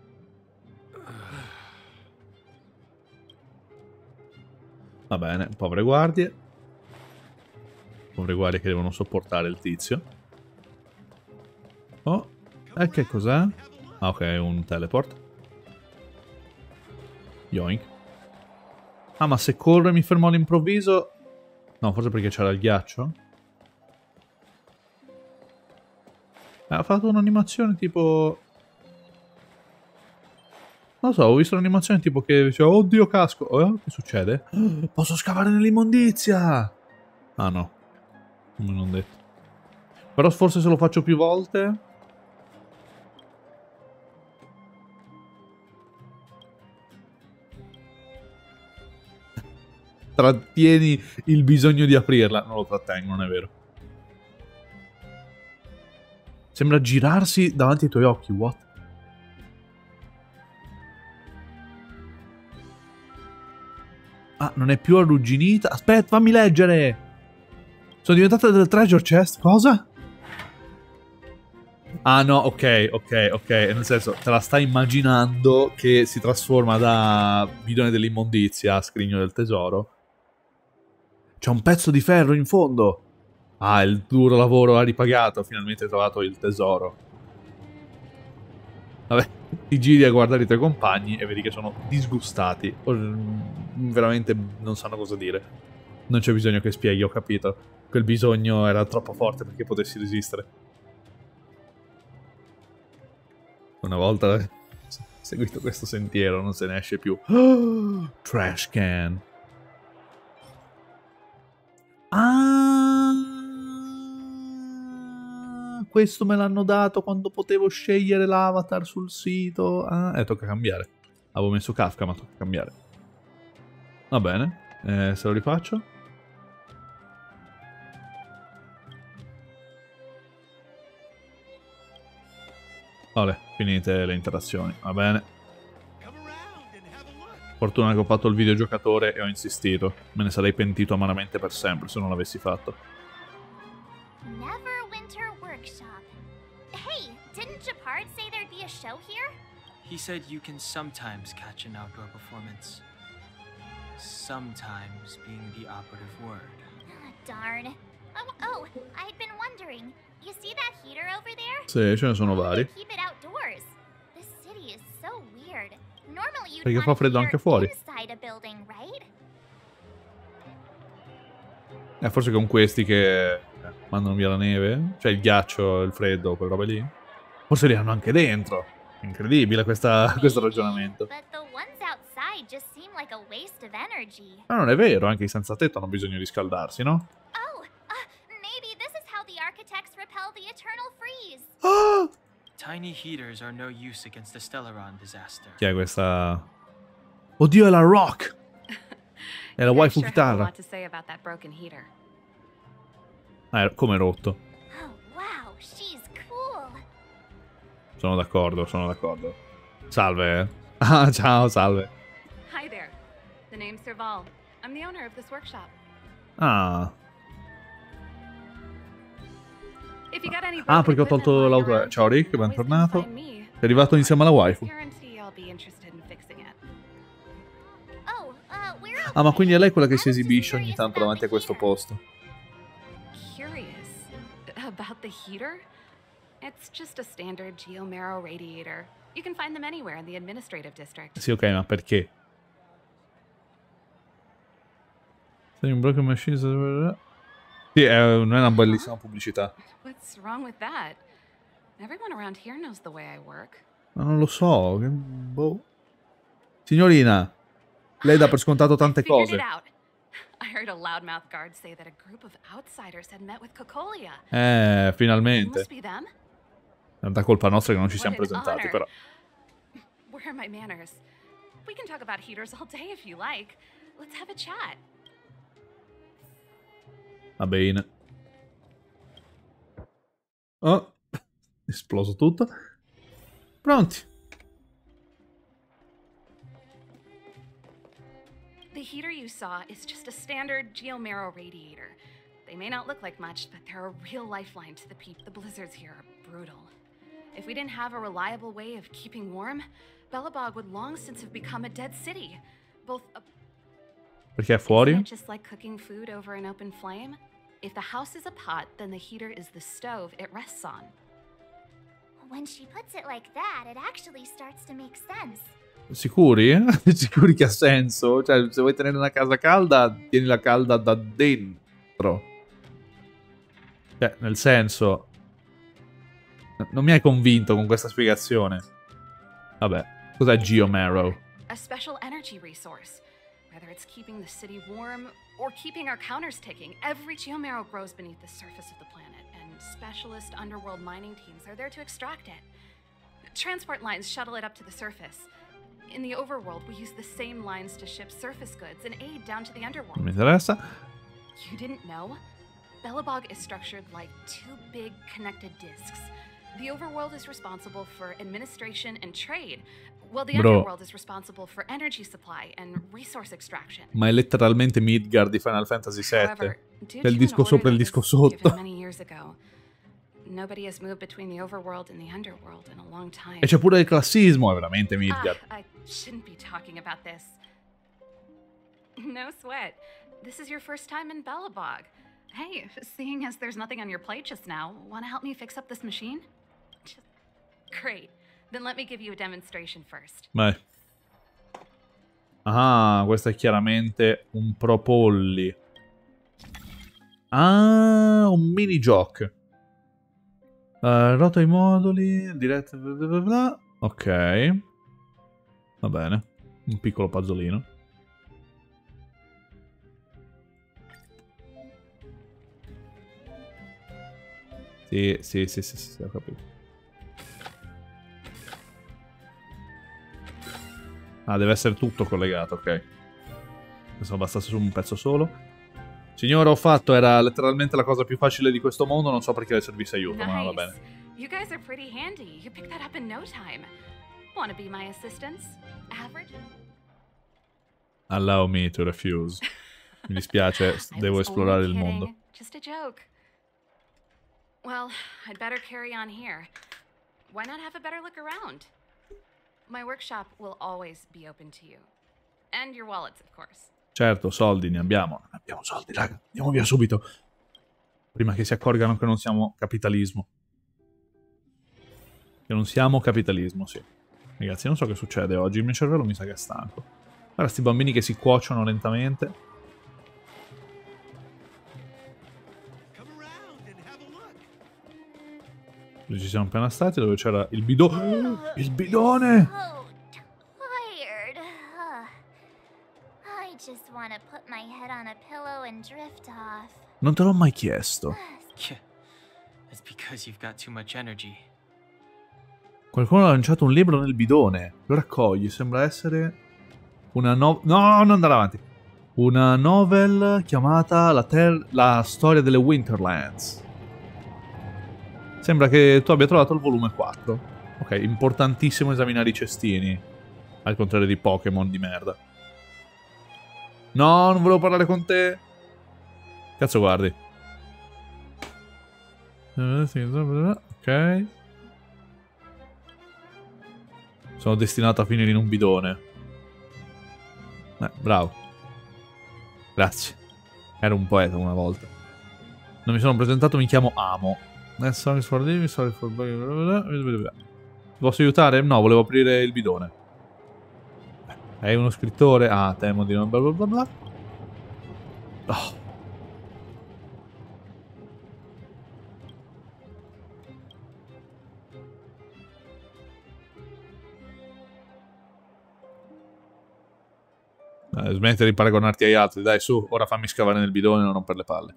Va bene, povere guardie. Povere guardie che devono sopportare il tizio. Oh, e che cos'è? Ah, ok, un teleport. Yoink. Ah, ma se corro e mi fermo all'improvviso... No, forse perché c'era il ghiaccio? Ha fatto un'animazione tipo... Non so, ho visto un'animazione tipo che diceva oddio casco. Oh, che succede? Posso scavare nell'immondizia! Ah no. Non me l'ho detto. Però forse se lo faccio più volte... Trattieni il bisogno di aprirla. Non lo trattengo, non è vero. Sembra girarsi davanti ai tuoi occhi. What? Ah, non è più arrugginita. Aspetta, fammi leggere. Sono diventate delle treasure chest. Cosa? Ah no, ok. Nel senso, te la stai immaginando che si trasforma da bidone dell'immondizia a scrigno del tesoro. C'è un pezzo di ferro in fondo. Ah, il duro lavoro ha ripagato. Finalmente hai trovato il tesoro. Vabbè, ti giri a guardare i tuoi compagni e vedi che sono disgustati. Veramente non sanno cosa dire. Non c'è bisogno che spieghi, ho capito. Quel bisogno era troppo forte perché potessi resistere. Una volta seguito questo sentiero non se ne esce più. Oh, trash can. Ah, questo me l'hanno dato quando potevo scegliere l'avatar sul sito. Ah, tocca cambiare. Avevo messo Kafka, ma tocca cambiare. Va bene, se lo rifaccio. Vabbè, finite le interazioni, va bene. Fortuna che ho fatto il videogiocatore e ho insistito. Me ne sarei pentito amaramente per sempre se non l'avessi fatto. Neverwinter Workshop. Hey, didn't Shepard say there'd be a show here? He said you can sometimes catch an outdoor performance. Sometimes being the operative word. Darn. Oh, I'd been wondering. You see that heater over there? Sì, ce ne sono vari. Keep it outdoors. This city is so weird. Normally you'd Perché fa freddo anche fuori. inside a building, right? Forse con questi che mandano via la neve? Cioè il ghiaccio, il freddo, quelle robe lì? Forse li hanno anche dentro. Incredibile questo ragionamento. But the ones outside just seem like a waste of energy. Ma non è vero, anche i senza tetto hanno bisogno di scaldarsi, no? Oh, maybe this is how the architects repel the eternal freeze. tiny heaters are no use against the Stellaron disaster. Chi è questa? Oddio, è la Rock! È la waifu chitarra. Come rotto. Oh, wow, she's cool. Sono d'accordo, sono d'accordo. Salve. Ah, ciao, salve. Hi there. The name's Serval. I'm the owner of this workshop. Ah. If you got any Ah, perché ho tolto l'auto. Ciao Rick, bentornato. Sei arrivato insieme alla waifu. Ah, ma quindi è lei quella che si esibisce ogni tanto davanti a questo posto. Curious about the heater? It's just a standard Geomarrow radiator. You can find them anywhere in the administrative district. Sì, ok, ma perché? Sei un broken machine. Sì, non è una bellissima pubblicità. What's wrong with that? Everyone around here knows the way I work. Ma non lo so. Boh. Signorina, lei dà per scontato tante cose. I heard a loudmouth guard say that a group of outsiders had met with Cocolia. Finalmente. Must be them? È tanta colpa nostra che non ci siamo presentati, però. Where are my manners? We can talk about heaters all day if you like. Let's have a chat. Va bene. Oh, esploso tutto. Pronti. The heater you saw is just a standard Geomarrow radiator. They may not look like much, but they're a real lifeline to the people. The blizzards here are brutal. If we didn't have a reliable way of keeping warm, Belobog would long since have become a dead city. Both Perché è fuori? Isn't it just like cooking food over an open flame? If the house is a pot, then the heater is the stove it rests on. When she puts it like that, it actually starts to make sense. Sicuri? Sicuri che ha senso? Cioè, se vuoi tenere una casa calda, tienila calda da dentro. Cioè, nel senso... Non mi hai convinto con questa spiegazione. Vabbè, cos'è Geomarrow? A special energy resource. Whether it's keeping the city warm or keeping our counters ticking, every Geomarrow grows beneath the surface of the planet, and specialist underworld mining teams are there to extract it. Transport lines shuttle it up to the surface. In the overworld, we use the same lines to ship surface goods and aid down to the underworld. Non mi interessa. You didn't know? Belobog is structured like two big connected discs. The overworld is responsible for administration and trade, while the underworld is responsible for energy supply and resource extraction. Ma è letteralmente Midgard di Final Fantasy VII. C'è il disco sopra e il disco sotto. Nobody has moved between the overworld and the underworld in a long time. E c'è pure il classismo, è veramente Midgard. I shouldn't be talking about this. No sweat. This is your first time in Belobog. Hey, seeing as there's nothing on your plate just now, want to help me fix up this machine? Great. Then let me give you a demonstration first. Vai. Ah, questo è chiaramente un pro polli. Ah, un mini gioco. Rota i moduli, diretta, bla bla bla. Ok. Va bene. Un piccolo puzzolino. Sì, ho capito. Ah, deve essere tutto collegato, ok. Pensavo bastasse su un pezzo solo. Signora, ho fatto, era letteralmente la cosa più facile di questo mondo, non so perché le servisse aiuto, ma va bene. You guys are pretty handy. You picked that up in no time. Wanna be my assistants? Average? Allow me to refuse. Mi dispiace, devo esplorare il mondo. Just a joke. Well, I'd better carry on here. Why not have a better look around? My workshop will always be open to you. And your wallets, of course. Certo, soldi ne abbiamo. Non abbiamo soldi, raga. Andiamo via subito. Prima che si accorgano che non siamo capitalismo. Che non siamo capitalismo, sì. Ragazzi, non so che succede oggi. Il mio cervello mi sa che è stanco. Guarda sti bambini che si cuociono lentamente. Dove ci siamo appena stati, dove c'era il bidone. Il bidone! Just want to put my head on a pillow and drift off. Non te l'ho mai chiesto. It's because you've got too much energy. Qualcuno ha lanciato un libro nel bidone. Lo raccogli. Sembra essere una no, non andare avanti. Una novel chiamata La storia delle Winterlands. Sembra che tu abbia trovato il volume 4. Ok, importantissimo esaminare i cestini. Al contrario di Pokémon di merda. No, non volevo parlare con te. Cazzo guardi. Ok. Sono destinato a finire in un bidone. Bravo. Grazie. Ero un poeta una volta. Non mi sono presentato, mi chiamo Amo. Sorry for living, sorry for... Posso aiutare? No, volevo aprire il bidone. È uno scrittore? Ah, temo di non... bla bla bla bla. Oh. Smettere di paragonarti agli altri, dai su, ora fammi scavare nel bidone e non rompere le palle.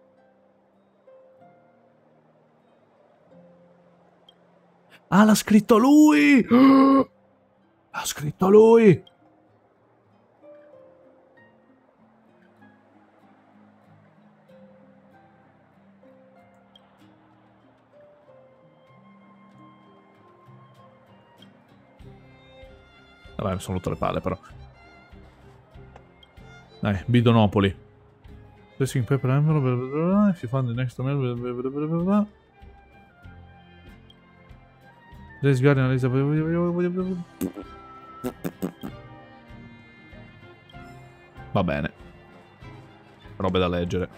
Ah, l'ha scritto lui! L'ha scritto lui! Vabbè, mi sono rotto le palle però. Dai, Bidonopoli. Pressing paper envelope, if you find the next mail, This Guardian va bene. Robe da leggere.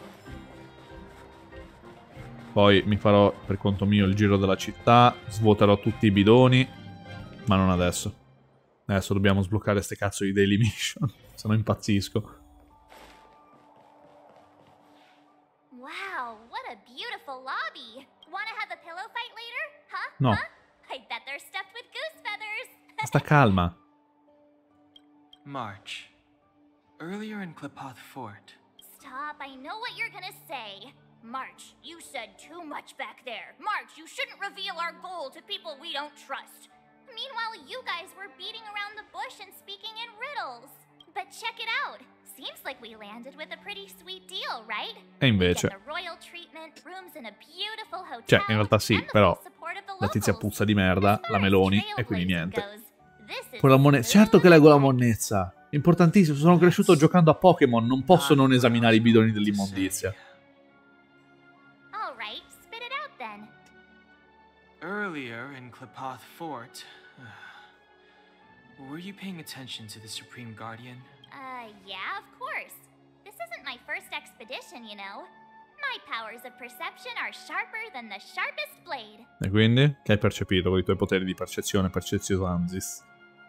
Poi mi farò per conto mio il giro della città, svuoterò tutti i bidoni, ma non adesso. Adesso dobbiamo sbloccare ste cazzo di daily mission, se no impazzisco. Wow, what a beautiful lobby. Wanna have a pillow fight later? Huh? No. Huh? I bet they're stuffed with goose feathers. Sta calma. March. Earlier in Klipoth Fort. Stop, I know what you're gonna say. March, you said too much back there. March, you shouldn't reveal our goal to people we don't trust. Meanwhile, you guys were beating around the bush and speaking in riddles. But check it out. Seems like we landed with a pretty sweet deal, right? E invece... Cioè, in realtà sì, però la tizia puzza di merda, la Meloni, e quindi niente. Con la monnezza... Certo che leggo la monnezza! Importantissimo, sono cresciuto giocando a Pokémon, non posso non esaminare i bidoni dell'immondizia. Alright, spit it out then. Earlier in Klipoth Fort, were you paying attention to the Supreme Guardian? Yeah, of course. This isn't my first expedition, you know. My powers of perception are sharper than the sharpest blade. E quindi? Che hai percepito con i tuoi poteri di percezione, percezionanzis?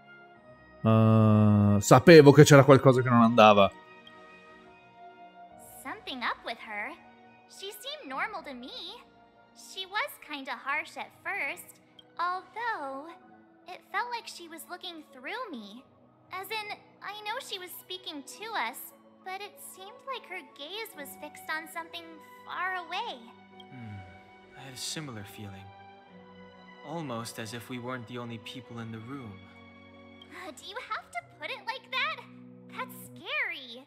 Sapevo che c'era qualcosa che non andava. Something up with her. She seemed normal to me. She was kinda harsh at first, although it felt like she was looking through me. As in, I know she was speaking to us, but it seemed like her gaze was fixed on something far away. I had a similar feeling. Almost as if we weren't the only people in the room. Do you have to put it like that? That's scary.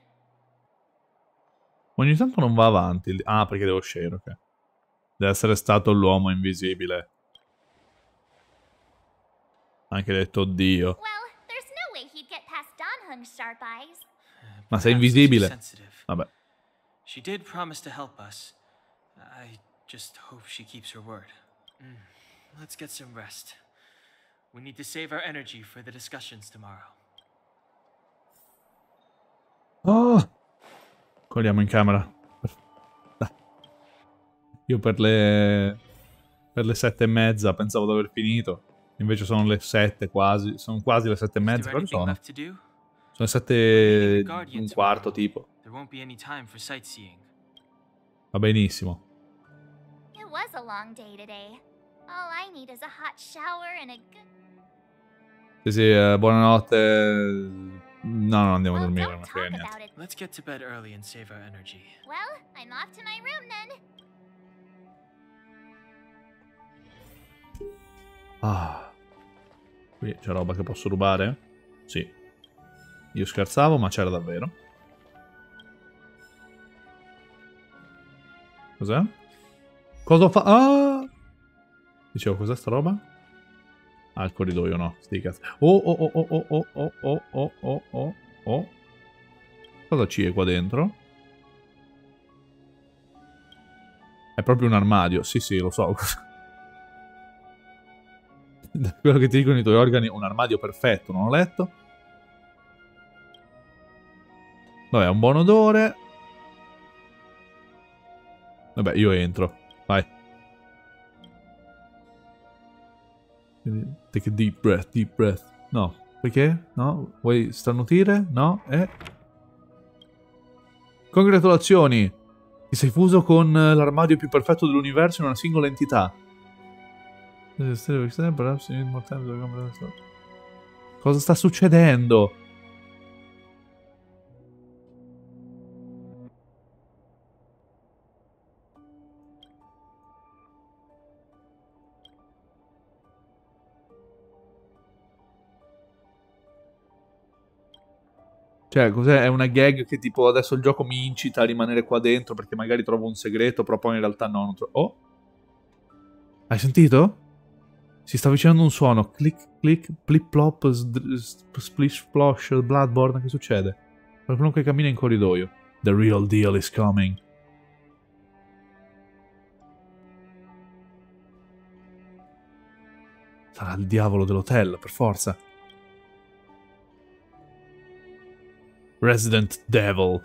Ogni tanto non va avanti. Ah, perché devo uscire, ok. Deve essere stato l'uomo invisibile. Anche detto oddio. Ma sei invisibile? Vabbè. She did promise to help us. I just hope she keeps her word. Let's get some rest. We need to save our energy for the discussions tomorrow. Oh! Corriamo in camera. Io per le 7:30 pensavo di aver finito. Invece sono le 7 quasi. Sono quasi le 7:30. Cosa sono? Sono 7:15 tipo. Va benissimo. It was a long day today. All I need is a hot shower and a good... Sì, buonanotte. No, no, andiamo a dormire, non frega niente. Let's get to bed early and save our energy. Well, I'm off to my room then. Ah. Qui c'è roba che posso rubare? Sì. Io scherzavo, ma c'era davvero. Cos'è? Cosa fa? Ah! Dicevo, cos'è sta roba? Ah, il corridoio, no. Sti cazzo. Oh. Cosa c'è qua dentro? È proprio un armadio. Sì, lo so. Da quello che ti dicono i tuoi organi, un armadio perfetto, non ho letto. Vabbè, un buon odore. Vabbè, io entro. Vai. Take a deep breath. No, perché? No? Vuoi starnutire? No? Congratulazioni! Ti sei fuso con l'armadio più perfetto dell'universo in una singola entità. Cosa sta succedendo? Cioè, cos'è? È una gag che tipo adesso il gioco mi incita a rimanere qua dentro perché magari trovo un segreto, però poi in realtà no, non trovo... Oh! Hai sentito? Si sta avvicinando un suono. Click, click, plip plop, splish splosh, Bloodborne. Che succede? Qualcuno che cammina in corridoio. The real deal is coming. Sarà il diavolo dell'hotel, per forza. Resident Devil.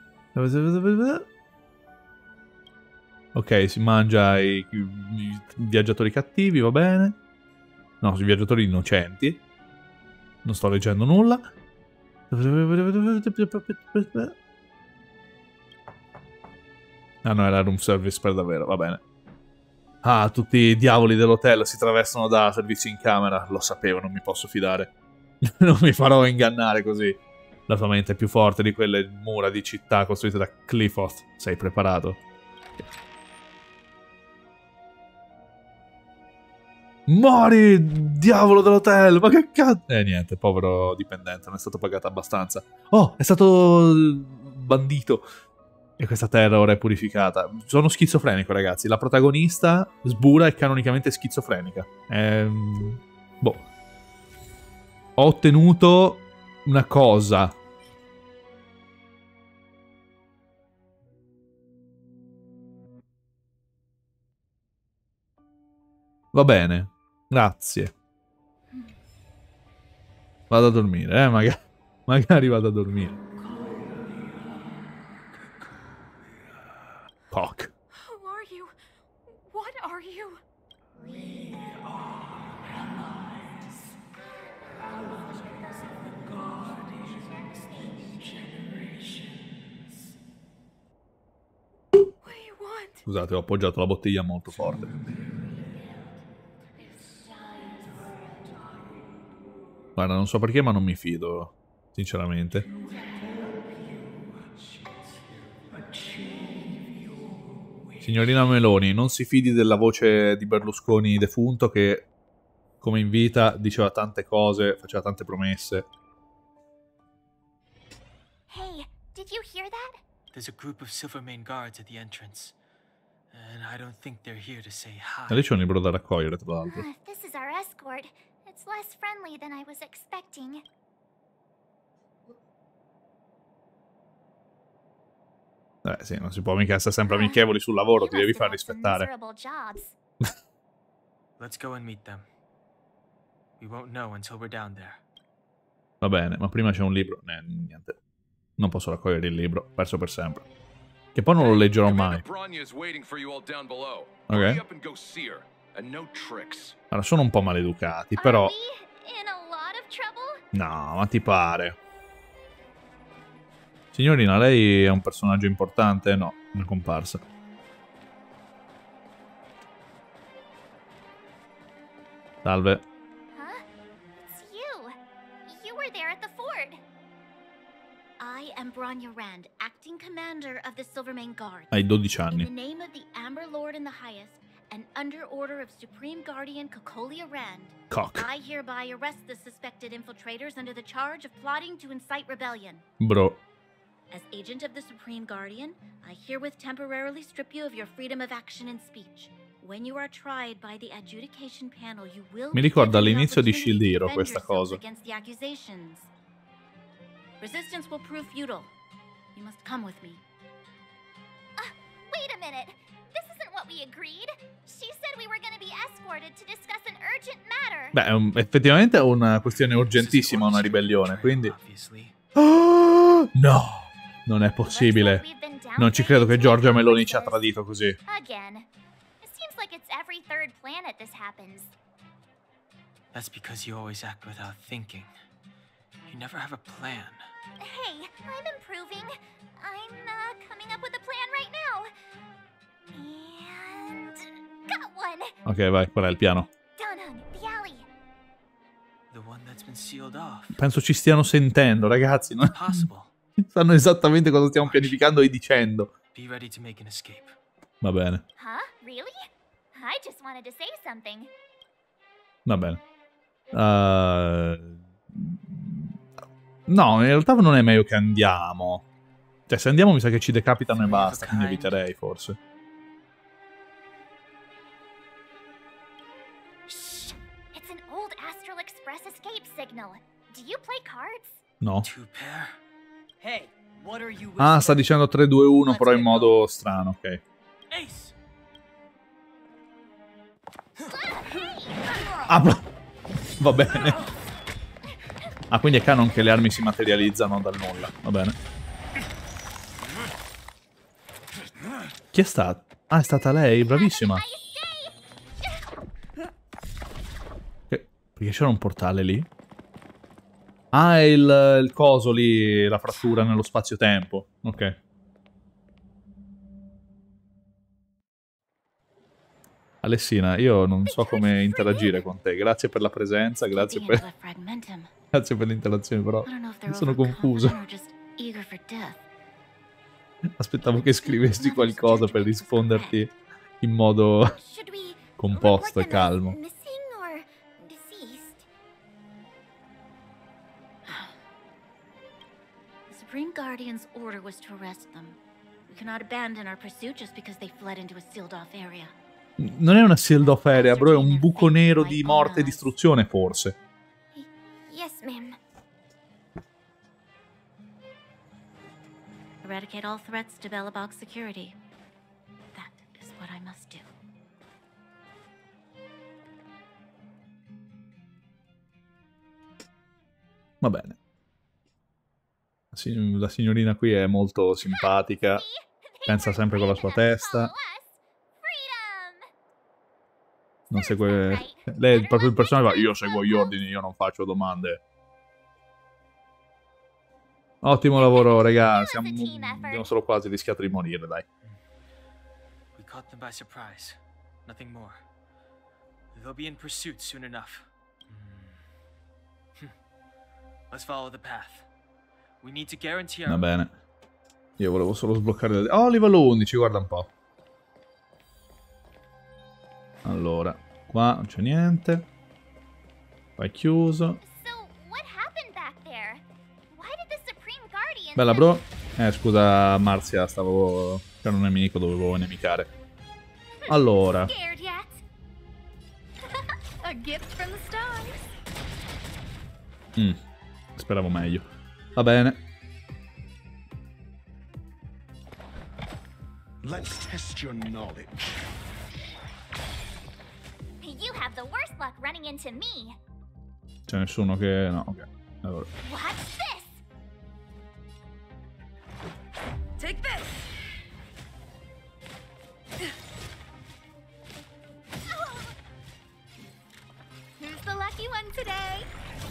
Ok, si mangia i viaggiatori cattivi, va bene. No, sui viaggiatori innocenti. Non sto leggendo nulla. Ah no, era room service per davvero, va bene. Ah, tutti i diavoli dell'hotel si travestono da servizi in camera. Lo sapevo, non mi posso fidare. Non mi farò ingannare così. La tua mente è più forte di quelle mura di città costruite da Cliffoth. Sei preparato? Mori! Diavolo dell'hotel! Ma che cazzo! Niente, povero dipendente, non è stato pagato abbastanza. Oh, è stato bandito. E questa terra ora è purificata. Sono schizofrenico, ragazzi. La protagonista, Sbura, è canonicamente schizofrenica. Boh. Ho ottenuto una cosa. Va bene. Grazie. Vado a dormire, magari vado a dormire. Poc. Who are you? What are you? We are allies. Allies of the Guardians in generations. What do you want? Scusate, ho appoggiato la bottiglia molto forte. Guarda, non so perché, ma non mi fido, sinceramente. Signorina Meloni, non si fidi della voce di Berlusconi defunto che, come in vita, diceva tante cose, faceva tante promesse. Hey, did you hear that? There's a group of Silvermane guards at the entrance. And I don't think they're here to say hi. E lì c'è un libro da raccogliere, tra l'altro. This is our escort. It's less friendly than I was expecting. Sì, non si può mica essere sempre amichevoli sul lavoro, ti devi far rispettare. Let's go and meet them. We won't know until we're down there. Va bene, ma prima c'è un libro. Niente. Non posso raccogliere il libro, perso per sempre. Che poi non lo leggerò mai. Ok. Allora, sono un po' maleducati, però... No, ma ti pare? Signorina, lei è un personaggio importante? No, una comparsa. Salve. It's you. You were there at the fort. I am Bronya Rand, acting commander of the Silvermane Guard. Hai 12 anni. In the name of the Amber Lord in the highest, and under order of Supreme Guardian Cocolia Rand, Cock. I hereby arrest the suspected infiltrators under the charge of plotting to incite rebellion. Bro. As agent of the Supreme Guardian, I herewith temporarily strip you of your freedom of action and speech. When you are tried by the adjudication panel, you will Mi ricorda be given the all'inizio di opportunity Shield to Hero defend questa yourselves cosa. against the accusations. Resistance will prove futile. You must come with me. Wait a minute. This isn't what we agreed. She said we were going to be escorted to discuss an urgent matter. Beh, effettivamente è una questione urgentissima, una ribellione, quindi... Oh, no! Non è possibile. Non ci credo che Giorgia Meloni ci ha tradito così. Again. It seems like it's every third planet this happens. That's because you always act without thinking. You never have a plan. Hey, I'm improving. I'm coming up with a plan right now. And got one. Ok, vai, qual è il piano? Danhung, the alley. The one that's been sealed off. Penso ci stiano sentendo, ragazzi. No? Sanno esattamente cosa stiamo pianificando e dicendo. Be ready to make an escape. Va bene, Huh? Really? I just wanted to say something. va bene. No, in realtà non è meglio che andiamo. Cioè, se andiamo mi sa che ci decapitano e basta, quindi eviterei forse. It's an old Astral Express escape signal. Do you play cards? No. Hey, what are you Ah, sta dicendo 3, 2, 1, però in modo strano, ok. Ace. Ah, va bene. Ah, quindi è canon che le armi si materializzano dal nulla. Va bene. Chi è stata? Ah, è stata lei, bravissima. Perché c'era un portale lì? Ah, è il coso lì, la frattura nello spazio-tempo. Ok. Alessina, io non so come interagire con te. Grazie per la presenza, grazie per l'interazione, però sono confuso. Aspettavo che scrivessi qualcosa per risponderti in modo composto e calmo. Missing or deceased? The Supreme Guardian's order was to arrest them. We cannot abandon our pursuit just because they fled into a sealed-off area. Non è una sealed off area, bro, è un buco nero di morte e distruzione, forse. Yes, ma'am. Eradicate all threats to Belobog's security. That is what I must do. Va bene. La signorina qui è molto simpatica. Pensa sempre con la sua testa. Non segue... Lei è proprio il personaggio va, io seguo gli ordini, io non faccio domande. Ottimo lavoro, raga. Abbiamo solo quasi rischiato di morire, dai. We caught them by surprise. Nothing more. They'll be in pursuit soon enough. Let's follow the path. We need to guarantee Va bene. Io volevo solo sbloccare... Oh, livello 11, guarda un po'. Allora, qua non c'è niente. Qua è chiuso. Bella, bro. Scusa, Marzia, stavo... C'era un nemico, dovevo nemicare. Allora. Speravo meglio. Va bene. Let's test your knowledge. You have the worst luck running into me. C'è nessuno che... No, ok. Allora. What's this? Take this. Who's the lucky one today?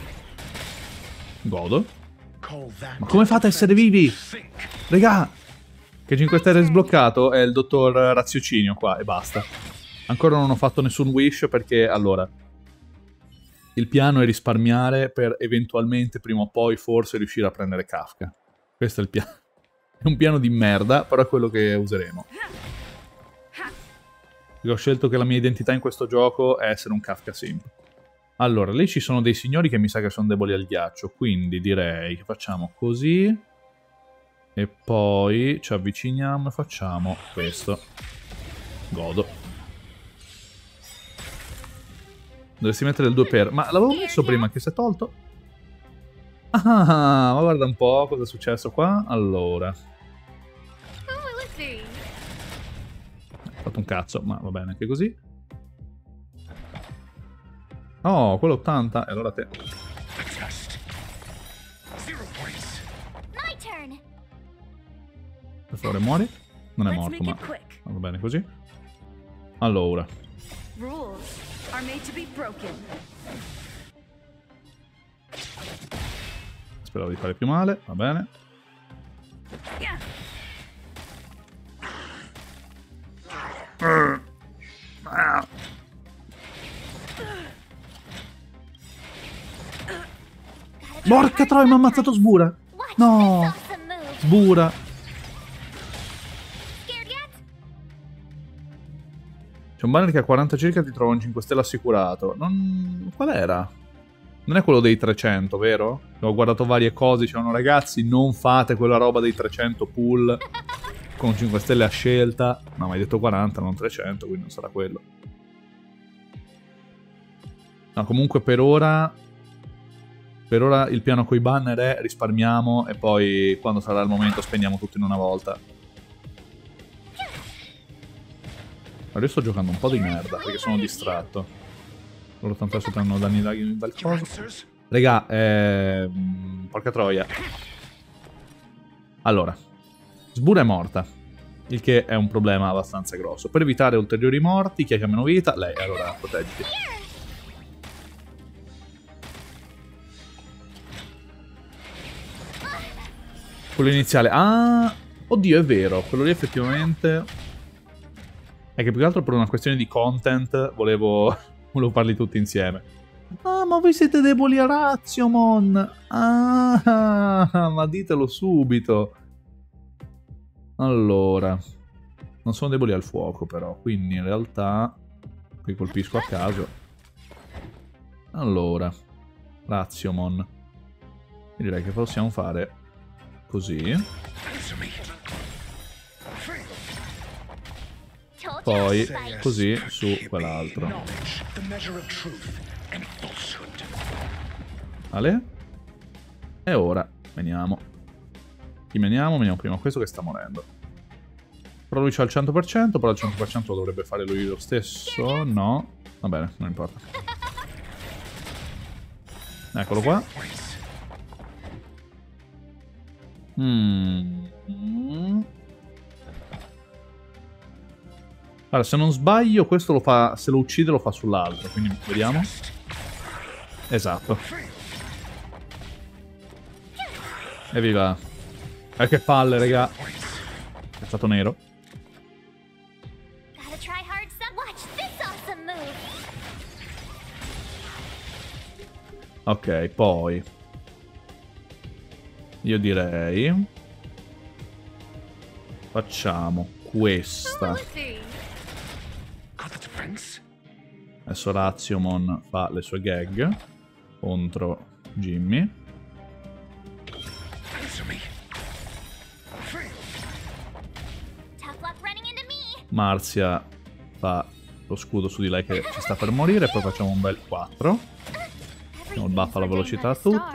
Godo. Ma come fate a essere vivi? Regà! Che 5 Stelle è sbloccato è il dottor Raziocinio qua e basta. Ancora non ho fatto nessun wish perché, allora, il piano è risparmiare per eventualmente, prima o poi, forse riuscire a prendere Kafka. Questo è il piano. È un piano di merda, però è quello che useremo. Ho scelto che la mia identità in questo gioco è essere un Kafka Simp. Allora, lì ci sono dei signori che mi sa che sono deboli al ghiaccio, quindi direi che facciamo così e poi ci avviciniamo e facciamo questo. Godo. Dovresti mettere il 2 per... Ma l'avevo messo prima che si è tolto? Ah, ma guarda un po' cosa è successo qua. Allora. Ho fatto un cazzo, ma va bene anche così. Oh, quello 80. E allora te. Per favore, muori. Non è morto, ma va bene così. Allora. Speravo di fare più male, va bene. Porca troia, mi ha ammazzato Sbura. No. Sbura. C'è un banner che a 40 circa ti trova un 5 stelle assicurato. Qual era? Non è quello dei 300, vero? Ho guardato varie cose, dicevano ragazzi non fate quella roba dei 300 pool con 5 stelle a scelta. No, ma hai detto 40, non 300, quindi non sarà quello. No, comunque per ora il piano coi banner è risparmiamo e poi quando sarà il momento spendiamo tutto in una volta. Ora io sto giocando un po' di merda perché sono distratto. Loro tanto adesso prendono danni dal coso. Regà, porca troia. Allora, Sbura è morta, il che è un problema abbastanza grosso. Per evitare ulteriori morti, chi è che ha meno vita? Lei, allora proteggiti. Quello iniziale. Ah, oddio, è vero. Quello lì effettivamente... È che più che altro per una questione di content volevo farli tutti insieme. Ah, ma voi siete deboli a Raziomon. Ah, ma ditelo subito. Allora. Non sono deboli al fuoco però, quindi in realtà... Qui colpisco a caso. Allora. Raziomon. Io direi che possiamo fare... Così. Poi così su quell'altro. Vale? E ora veniamo. Chi meniamo? Veniamo prima questo che sta morendo. Però lui c'ha il 100%, però il 100% lo dovrebbe fare lui lo stesso. No. Va bene, non importa. Eccolo qua. Allora, se non sbaglio, questo lo fa. Se lo uccide, lo fa sull'altro. Quindi vediamo. Esatto. Evviva. Che palle, raga. È stato nero. Ok, poi. Io direi. Facciamo questa. Adesso Raziomon fa le sue gag contro Jimmy. Marzia fa lo scudo su di lei che ci sta per morire. Poi facciamo un bel 4. Facciamo il buff alla velocità a tutti.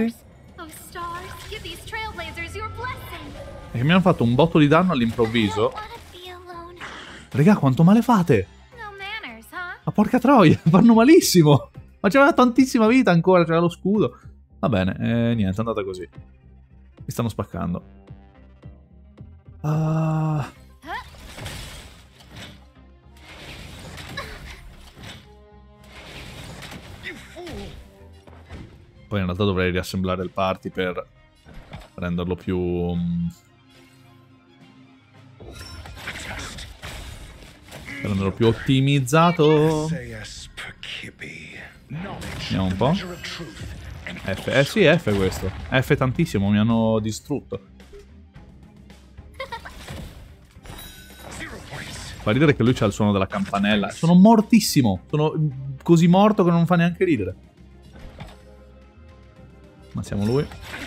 E che mi hanno fatto un botto di danno all'improvviso. Raga, quanto male fate? Ma porca troia, fanno malissimo. Ma c'aveva tantissima vita ancora, c'era lo scudo. Va bene, niente, è andata così. Mi stanno spaccando. Poi in realtà dovrei riassemblare il party per renderlo più... per renderlo più ottimizzato. Vediamo un po'. F. Sì, F questo. F tantissimo, mi hanno distrutto. Fa ridere che lui c'ha il suono della campanella. Sono mortissimo. Sono così morto che non fa neanche ridere. Ma siamo lui.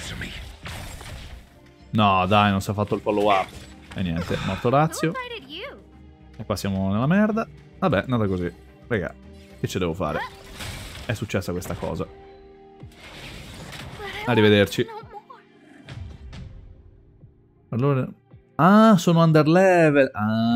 No, dai, non si è fatto il follow up. E niente, morto Razio. E qua siamo nella merda. Vabbè, è andata così. Raga, che ce devo fare? È successa questa cosa. Arrivederci. Allora... Ah, sono under level.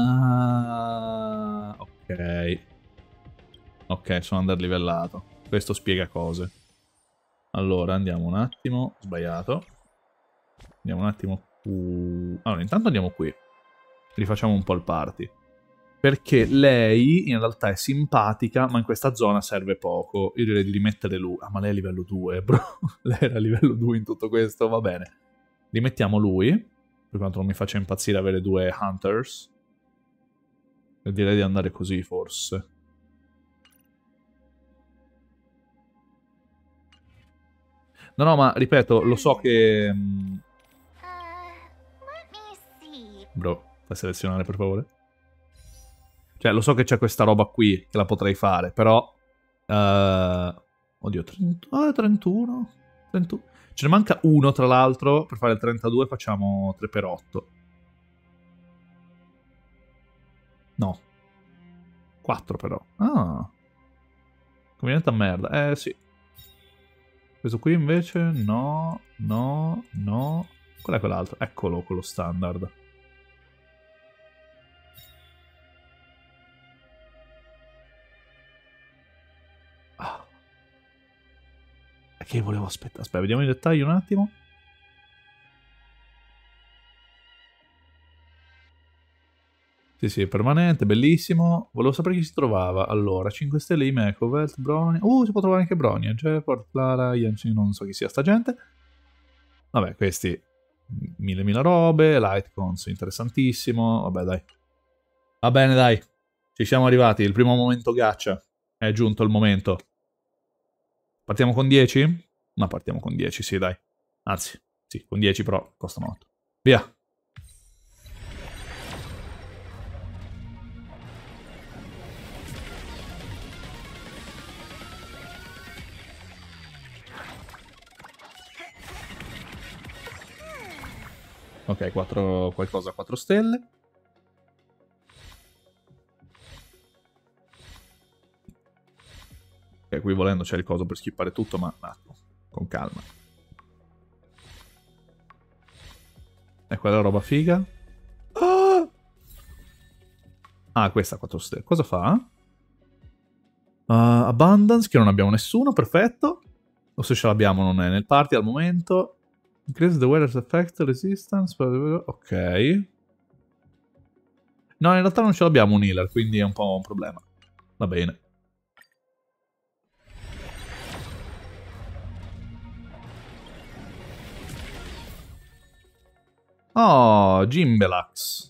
Ah, ok. Ok, sono under livellato. Questo spiega cose. Allora, andiamo un attimo. Sbagliato. Andiamo un attimo. Allora, intanto andiamo qui. Rifacciamo un po' il party. Perché lei in realtà è simpatica, ma in questa zona serve poco. Io direi di rimettere lui. Ah, ma lei è a livello 2, bro. Lei era a livello 2 in tutto questo, va bene. Rimettiamo lui. Per quanto non mi faccia impazzire avere 2 Hunters. E direi di andare così, forse. No, ma ripeto, lo so che... Bro, fai selezionare per favore. Cioè, lo so che c'è questa roba qui, che la potrei fare, però... Oddio, 31? 31? Ce ne manca uno, tra l'altro, per fare il 32 facciamo 3x8. No. 4 però. Ah. Conveniente a merda. Sì. Questo qui invece no, no, no. Qual è quell'altro? Eccolo, quello standard. Ah. Che volevo aspettare? Aspetta, vediamo i dettagli un attimo. Sì, sì, è permanente, bellissimo. Volevo sapere chi si trovava. Allora, 5 stelle, Imeco, Velt, Bronia. Si può trovare anche Bronia. Jefford, Clara, Yanchin, non so chi sia sta gente. Vabbè, questi... mille robe. Lightcons, interessantissimo. Vabbè, dai. Va bene, dai. Ci siamo arrivati. Il primo momento gaccia. È giunto il momento. Partiamo con 10? Ma partiamo con 10, sì, dai. Anzi, sì, con 10 però costano 8. Via. Ok, 4 qualcosa, 4 stelle. Ok, qui volendo c'è il coso per skippare tutto, ma un attimo, con calma. E quella roba figa. Ah, questa 4 stelle. Cosa fa? Abundance, che non abbiamo nessuno, perfetto. O se ce l'abbiamo non è nel party al momento. Increase the weather's effect, resistance. Ok. No, in realtà non ce l'abbiamo un healer, quindi è un po' un problema. Va bene. Oh, Gimbelax.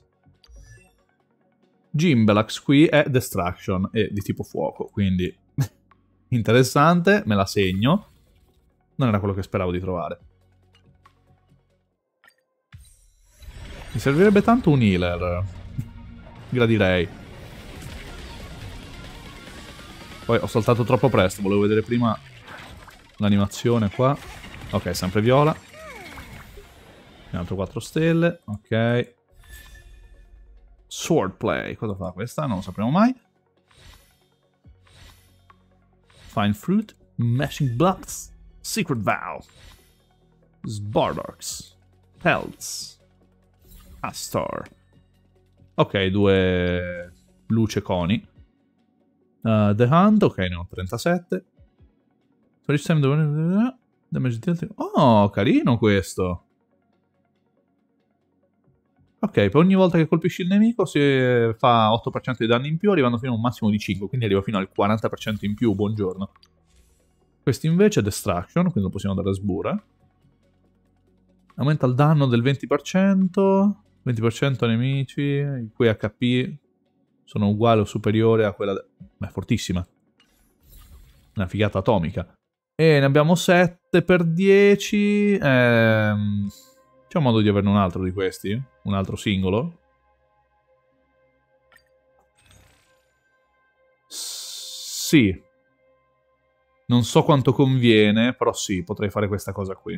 Gimbelax qui è Destruction e di tipo fuoco, quindi interessante, me la segno. Non era quello che speravo di trovare. Mi servirebbe tanto un healer. Gradirei. Poi ho saltato troppo presto, volevo vedere prima l'animazione qua. Ok, sempre viola. Un altro 4 stelle, ok. Swordplay, cosa fa questa? Non lo sapremo mai. Fine Fruit, Mashing Blocks, Secret Vow, Sbardox, Pelts, Astor. Ok, 2 luce coni. The Hunt, ok, ne ho 37. Oh, carino questo. Ok, per ogni volta che colpisci il nemico si fa 8% di danni in più, arrivando fino a un massimo di 5, quindi arriva fino al 40% in più, buongiorno. Questo invece è Destruction, quindi lo possiamo dare a sbura. Aumenta il danno del 20%, 20% nemici, i cui HP sono uguali o superiori a quella... Beh, fortissima. Una figata atomica. E ne abbiamo 7 per 10... C'è un modo di averne un altro di questi? Un altro singolo? Sì. Non so quanto conviene, però sì, potrei fare questa cosa qui.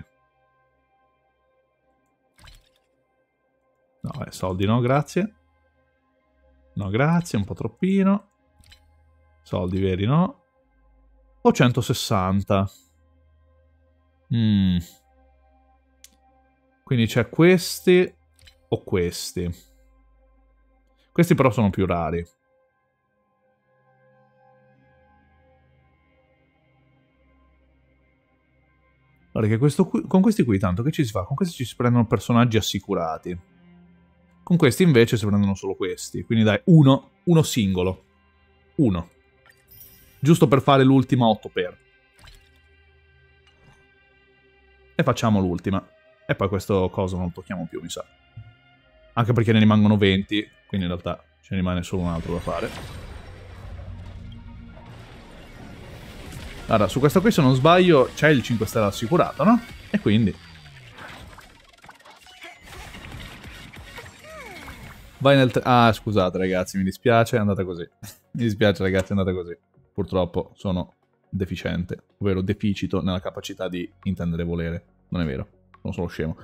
No, soldi no, grazie. No, grazie, un po' troppino. Soldi veri no. O 160. Quindi c'è questi o questi. Questi però sono più rari. Guarda che questo qui, con questi qui tanto che ci si fa? Con questi ci si prendono personaggi assicurati. Con questi invece si prendono solo questi. Quindi dai, uno singolo. Uno. Giusto per fare l'ultima 8 per. E facciamo l'ultima. E poi questo coso non lo tocchiamo più, mi sa. Anche perché ne rimangono 20, quindi in realtà ce ne rimane solo un altro da fare. Allora, su questo qui, se non sbaglio, c'è il 5 stelle assicurato, no? E quindi... vai nel... ah, scusate ragazzi, mi dispiace, è andata così. Mi dispiace ragazzi, è andata così. Purtroppo sono deficiente, ovvero deficito nella capacità di intendere e volere. Non è vero, sono solo scemo.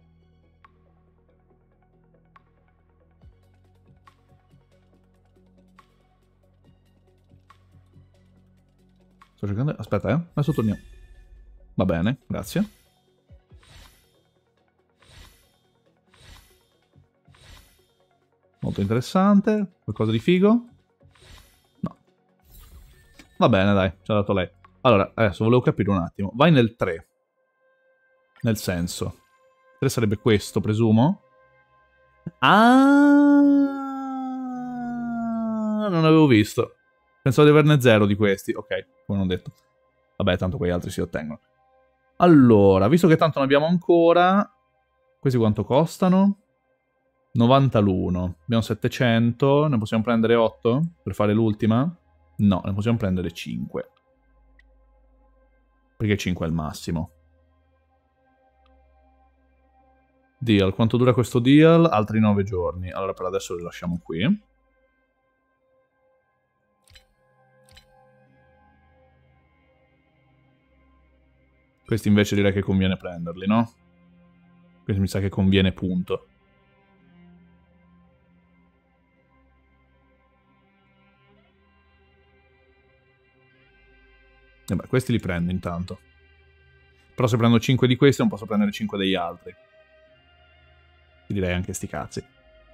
Sto cercando... aspetta, adesso torniamo. Va bene, grazie. Molto interessante. Qualcosa di figo? No. Va bene, dai, ci ha dato lei. Allora, adesso volevo capire un attimo. Vai nel 3. Nel senso. 3 sarebbe questo, presumo? Ah! Non avevo visto. Pensavo di averne 0 di questi. Ok, come non detto. Vabbè, tanto quegli altri si ottengono. Allora, visto che tanto ne abbiamo ancora... questi quanto costano? 90 l'uno. Abbiamo 700. Ne possiamo prendere 8 per fare l'ultima? No, ne possiamo prendere 5. Perché 5 è il massimo. Deal. Quanto dura questo deal? Altri 9 giorni. Allora per adesso li lasciamo qui. Questi invece direi che conviene prenderli, no? Questi mi sa che conviene punto. Vabbè, questi li prendo intanto. Però se prendo 5 di questi non posso prendere 5 degli altri. Ti direi anche sti cazzi.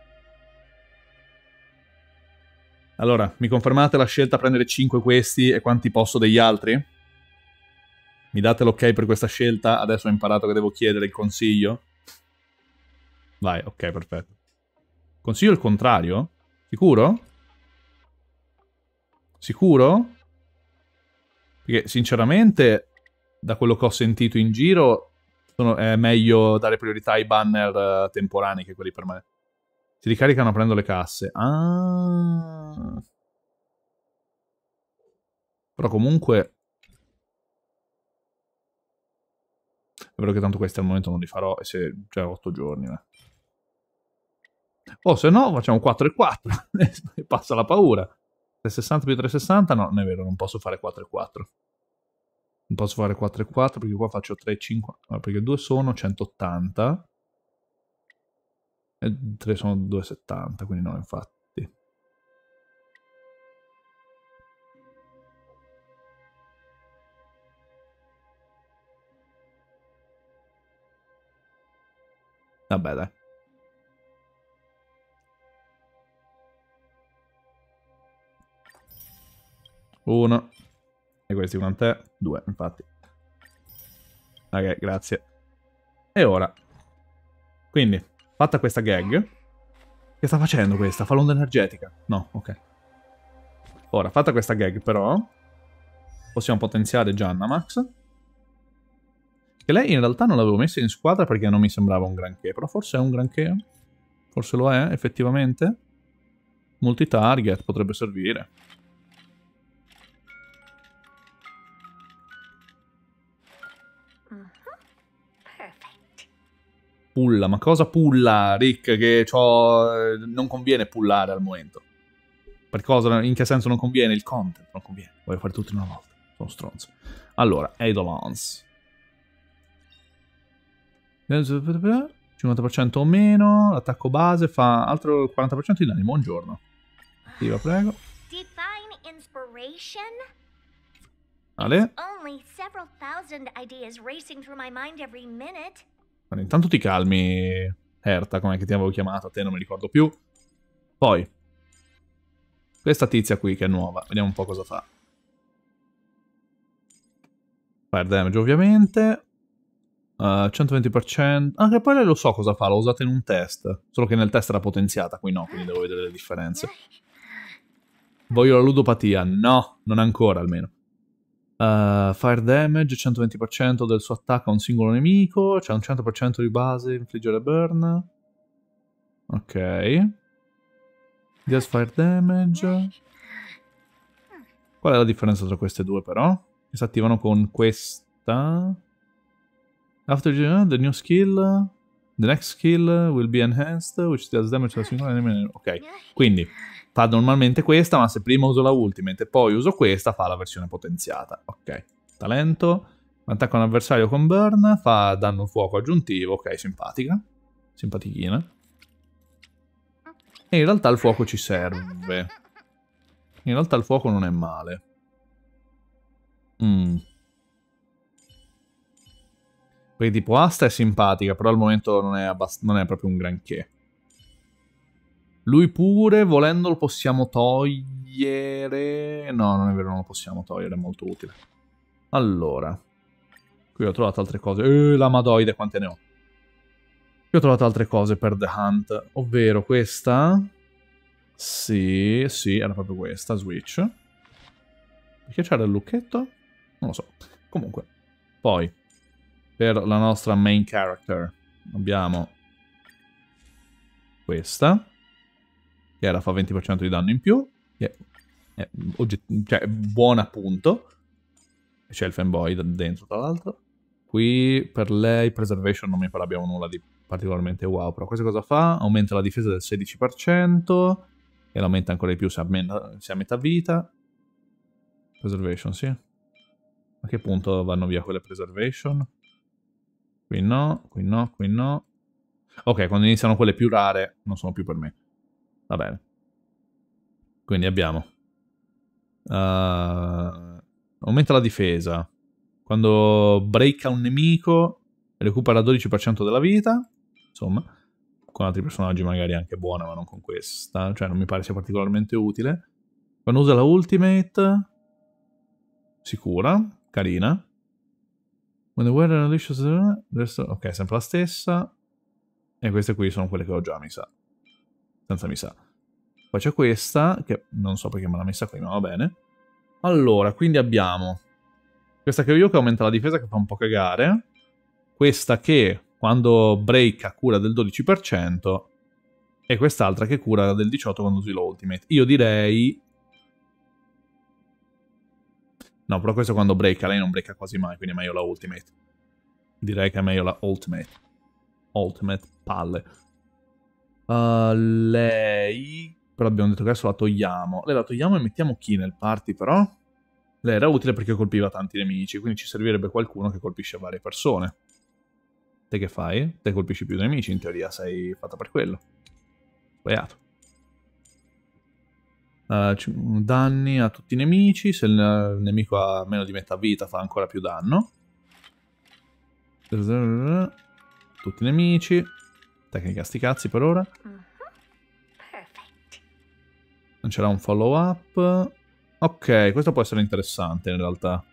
Allora, mi confermate la scelta a prendere 5 questi e quanti posso degli altri? Mi date l'ok per questa scelta? Adesso ho imparato che devo chiedere il consiglio. Vai, ok, perfetto. Consiglio il contrario? Sicuro? Sicuro? Perché sinceramente, da quello che ho sentito in giro, è meglio dare priorità ai banner temporanei che quelli permanenti. Si ricaricano aprendo le casse. Ah. Però comunque... è vero che tanto questi al momento non li farò, e se già 8 giorni. O se no, facciamo 4 e 4. E passa la paura. 360 più 360? No, non è vero, non posso fare 4 e 4. Non posso fare 4 e 4 perché qua faccio 3 e 5. No, perché 2 sono 180. E 3 sono 270, quindi no, infatti. Vabbè, dai. Uno. E questi quant'è? 2, infatti. Ok, grazie. E ora. Quindi, fatta questa gag. Che sta facendo questa? Fa l'onda energetica? No, ok. Ora, fatta questa gag però, possiamo potenziare Giannamax. Che lei in realtà non l'avevo messa in squadra perché non mi sembrava un granché. Però forse è un granché. Forse lo è, effettivamente. Multi-target potrebbe servire. Pulla, ma cosa pulla, Rick? Che non conviene pullare al momento. Per cosa? In che senso non conviene? Il content non conviene. Voglio fare tutto in una volta. Sono stronzo. Allora, Eidolons. 50% o meno. L'attacco base fa altro 40% di danni. Buongiorno. Attiva, prego. Define inspiration? Ale. Only several thousand ideas racing through my mind every minute. Allora, intanto ti calmi, Herta, com'è che ti avevo chiamato? A te non mi ricordo più. Poi, questa tizia qui che è nuova. Vediamo un po' cosa fa. Fire damage ovviamente. 120%. Anche poi lei lo so cosa fa, l'ho usata in un test. Solo che nel test era potenziata, qui no, quindi devo vedere le differenze. Voglio la ludopatia? No, non ancora almeno. Fire damage, 120% del suo attacco a un singolo nemico. C'è un 100% di base, infliggere burn. Ok. Deals fire damage. Qual è la differenza tra queste due però? Che si attivano con questa. After the new skill, the next skill will be enhanced, which deals damage to a single enemy. Ok, quindi fa normalmente questa, ma se prima uso la ultimate e poi uso questa, fa la versione potenziata. Ok, talento, attacca un avversario con burn, fa danno fuoco aggiuntivo. Ok, simpatica, simpatichina. E in realtà il fuoco ci serve. In realtà il fuoco non è male. Perché tipo Asta è simpatica, però al momento non è proprio un granché. Lui pure, volendo, lo possiamo togliere. No, non è vero, non lo possiamo togliere, è molto utile. Allora. Qui ho trovato altre cose. La Madoide, quante ne ho? Qui ho trovato altre cose per The Hunt. Ovvero questa. Sì, era proprio questa, Switch. Perché c'era il lucchetto? Non lo so. Comunque. Poi. Per la nostra main character abbiamo questa, che era fa 20% di danno in più, che è buona appunto. C'è il fanboy dentro tra l'altro. Qui per lei Preservation non mi pare abbiamo nulla di particolarmente wow, però questa cosa fa? Aumenta la difesa del 16% e l'aumenta ancora di più se a metà vita. Preservation, sì. A che punto vanno via quelle Preservation? Qui no, qui no, qui no. Ok, quando iniziano quelle più rare non sono più per me. Va bene. Quindi abbiamo aumenta la difesa. Quando breaka un nemico recupera 12% della vita. Insomma, con altri personaggi magari anche buona, ma non con questa. Cioè non mi pare sia particolarmente utile. Quando usa la ultimate si cura, carina. When the weather unleashes... Ok, sempre la stessa. E queste qui sono quelle che ho già, mi sa. Senza mi sa. Poi c'è questa, che non so perché me l'ha messa qui, ma va bene. Allora, quindi abbiamo questa che ho io che aumenta la difesa, che fa un po' cagare. Questa che, quando breaka, cura del 12%. E quest'altra che cura del 18% quando usi l'ultimate. Io direi... No, però questo quando breaka, lei non breaka quasi mai, quindi è meglio la ultimate. Direi che è meglio la ultimate. Ultimate palle. Lei... Però abbiamo detto che adesso la togliamo. Lei la togliamo e mettiamo chi nel party, però? Lei era utile perché colpiva tanti nemici, quindi ci servirebbe qualcuno che colpisce varie persone. Te che fai? Te colpisci più nemici, in teoria sei fatta per quello. Sbagliato. Danni a tutti i nemici. Se il nemico ha meno di metà vita fa ancora più danno. Tutti i nemici. Tecnica sti cazzi per ora. Non c'era un follow up. Ok, questo può essere interessante in realtà.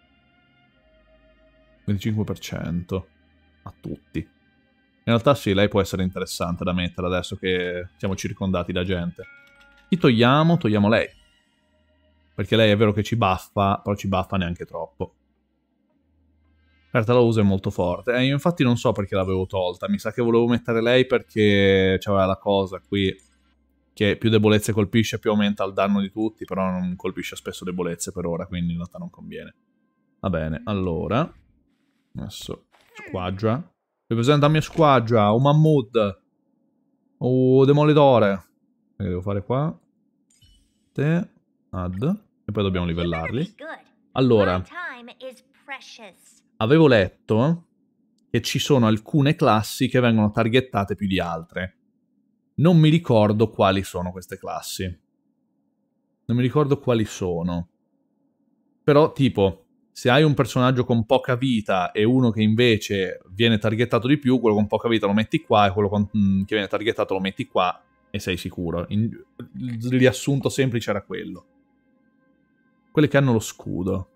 25% a tutti. In realtà sì, lei può essere interessante da mettere adesso che siamo circondati da gente. Chi togliamo? Togliamo lei. Perché lei è vero che ci buffa, però ci buffa neanche troppo. Certo, la usa è molto forte. Io infatti non so perché l'avevo tolta. Mi sa che volevo mettere lei perché c'aveva la cosa qui che più debolezze colpisce, più aumenta il danno di tutti, però non colpisce spesso debolezze per ora, quindi in realtà non conviene. Va bene, allora. Adesso squadra. Ripresenta la mia squadra, un mammut. Un demolitore. Che devo fare qua? Aspettate. Add. E poi dobbiamo livellarli. Allora, avevo letto che ci sono alcune classi che vengono targettate più di altre. Non mi ricordo quali sono queste classi. Non mi ricordo quali sono. Però, tipo, se hai un personaggio con poca vita e uno che invece viene targettato di più, quello con poca vita lo metti qua e quello che viene targettato lo metti qua e sei sicuro. Il riassunto semplice era quello. Quelle che hanno lo scudo.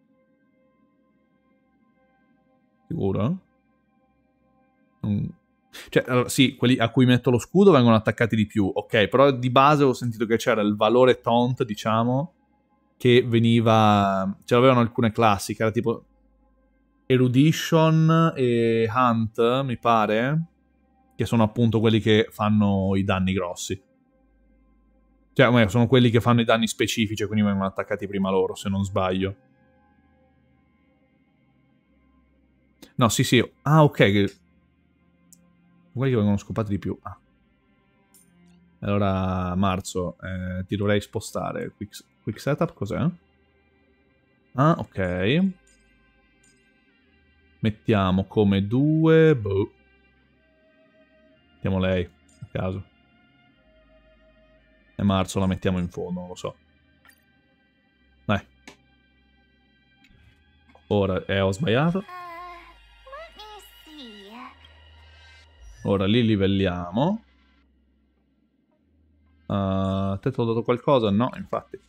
Sicuro? Cioè, allora, sì, quelli a cui metto lo scudo vengono attaccati di più, ok, però di base ho sentito che c'era il valore taunt, diciamo, che veniva... ce l'avevano alcune classi, che era tipo Erudition e Hunt, mi pare, che sono appunto quelli che fanno i danni grossi. Cioè, sono quelli che fanno i danni specifici, quindi vengono attaccati prima loro, se non sbaglio. No, sì, sì. Ah, ok. Quelli che vengono scopati di più. Ah. Allora, Marzo, ti dovrei spostare. Quick setup, cos'è? Ah, ok. Mettiamo come 2... Boh. Mettiamo lei, a caso. E Marzo la mettiamo in fondo, non lo so. Dai. Ora, ho sbagliato. Ora li livelliamo. Te ti ho dato qualcosa? No, infatti.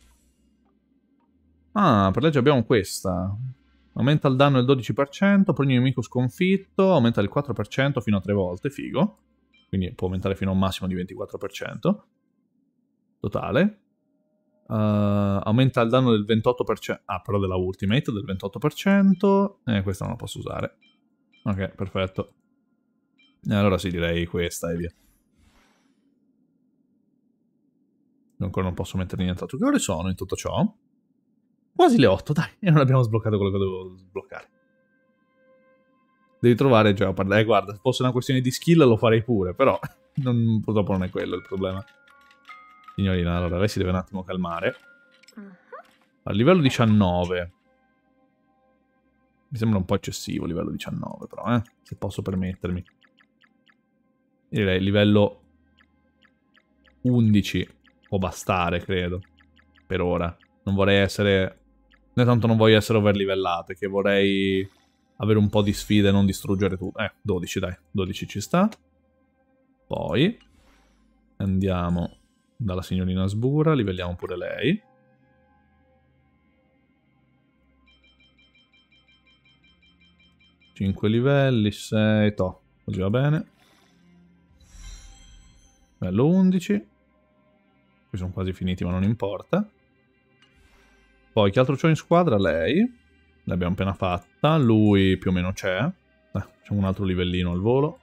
Ah, per legge abbiamo questa. Aumenta il danno del 12% per ogni nemico sconfitto. Aumenta del 4% fino a 3 volte. Figo. Quindi può aumentare fino a un massimo di 24%. Totale. Aumenta il danno del 28%. Ah, però della ultimate del 28%. Questa non la posso usare. Ok, perfetto. Allora sì, direi questa e via. Ancora non posso mettere nient'altro. Che ore sono in tutto ciò? Quasi le 8, dai. E non abbiamo sbloccato quello che dovevo sbloccare. Devi trovare Jeopard. Guarda, se fosse una questione di skill lo farei pure, però purtroppo non è quello il problema. Signorina, allora lei si deve un attimo calmare. A livello 19. Mi sembra un po' eccessivo livello 19, però, se posso permettermi. Direi livello 11 può bastare, credo. Per ora. Non vorrei essere... né tanto non voglio essere overlivellato, che vorrei avere un po' di sfide e non distruggere tutto. 12, dai. 12 ci sta. Poi andiamo dalla signorina Sbura, livelliamo pure lei. Cinque livelli, 6, to. Così va bene. Livello 11. Qui sono quasi finiti, ma non importa. Poi che altro c'ho in squadra? Lei. L'abbiamo appena fatta. Lui più o meno c'è. Facciamo un altro livellino al volo.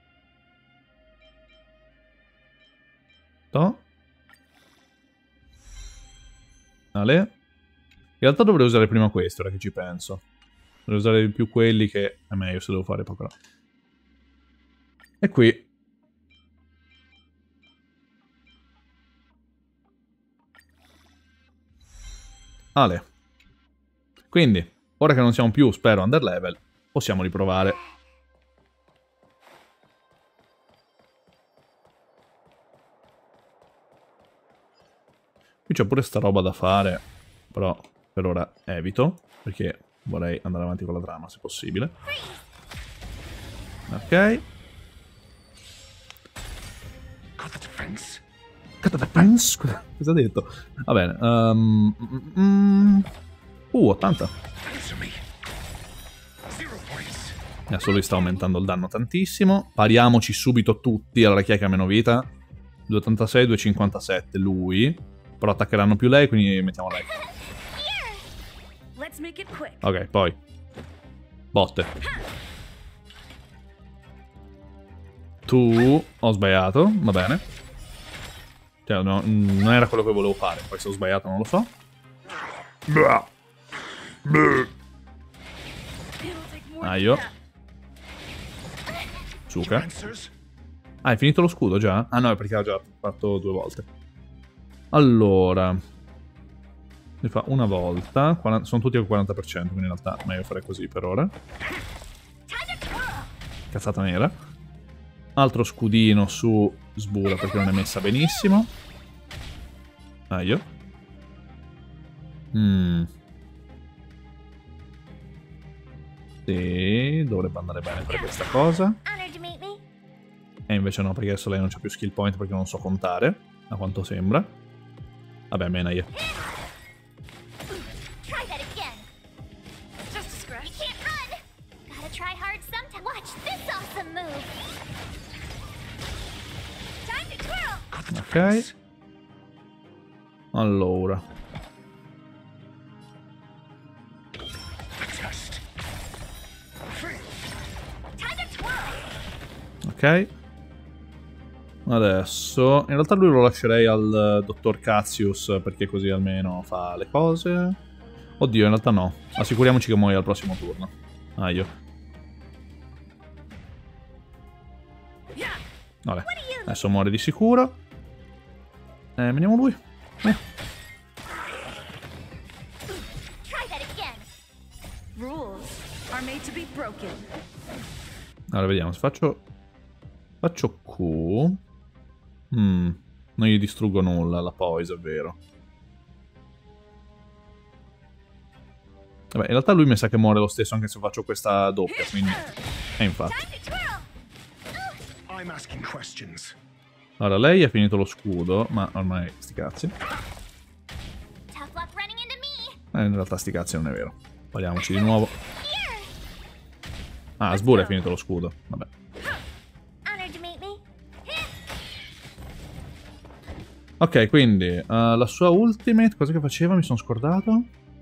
To. Ale. In realtà dovrei usare prima questo, ora che ci penso. Dovrei usare più quelli che è meglio se devo fare poco. E qui. Ale. Quindi, ora che non siamo più, spero, under level, possiamo riprovare. Qui c'è pure sta roba da fare, però per ora evito, perché vorrei andare avanti con la trama se possibile. Ok. Cosa ha detto? Va bene. 80. Adesso lui sta aumentando il danno tantissimo. Pariamoci subito tutti. Allora chi è che ha meno vita? 286, 257. Lui. Però attaccheranno più lei, quindi mettiamo lei. Ok, poi. Botte. Tu. Ho sbagliato. Va bene. Cioè, no, non era quello che volevo fare. Poi se ho sbagliato non lo so. Aio. Suka. Ah, è finito lo scudo già? Ah no, è perché l'ho già fatto 2 volte. Allora. li fa una volta. Sono tutti al 40%, quindi in realtà è meglio fare così per ora. Cazzata nera. Altro scudino su Sbura perché non è messa benissimo. Io. Sì, dovrebbe andare bene per questa cosa. E invece no, perché adesso lei non c'ha più skill point perché non so contare, a quanto sembra. Vabbè, mena io. Ok. Allora. Ok. Adesso, in realtà lui lo lascerei al dottor Cassius perché così almeno fa le cose. Oddio, in realtà no. Assicuriamoci che muoia al prossimo turno. Io. Vabbè, adesso muore di sicuro. Vediamo lui. Allora, vediamo se faccio Q. Non gli distruggo nulla la poise, è vero. Vabbè, in realtà lui mi sa che muore lo stesso anche se faccio questa doppia, quindi... infatti. Allora, lei ha finito lo scudo, ma ormai sti cazzi. In realtà sti cazzi non è vero. Parliamoci di nuovo. Ah, Sbura ha finito lo scudo. Vabbè. Ok, quindi la sua ultimate, cosa che faceva? Mi sono scordato.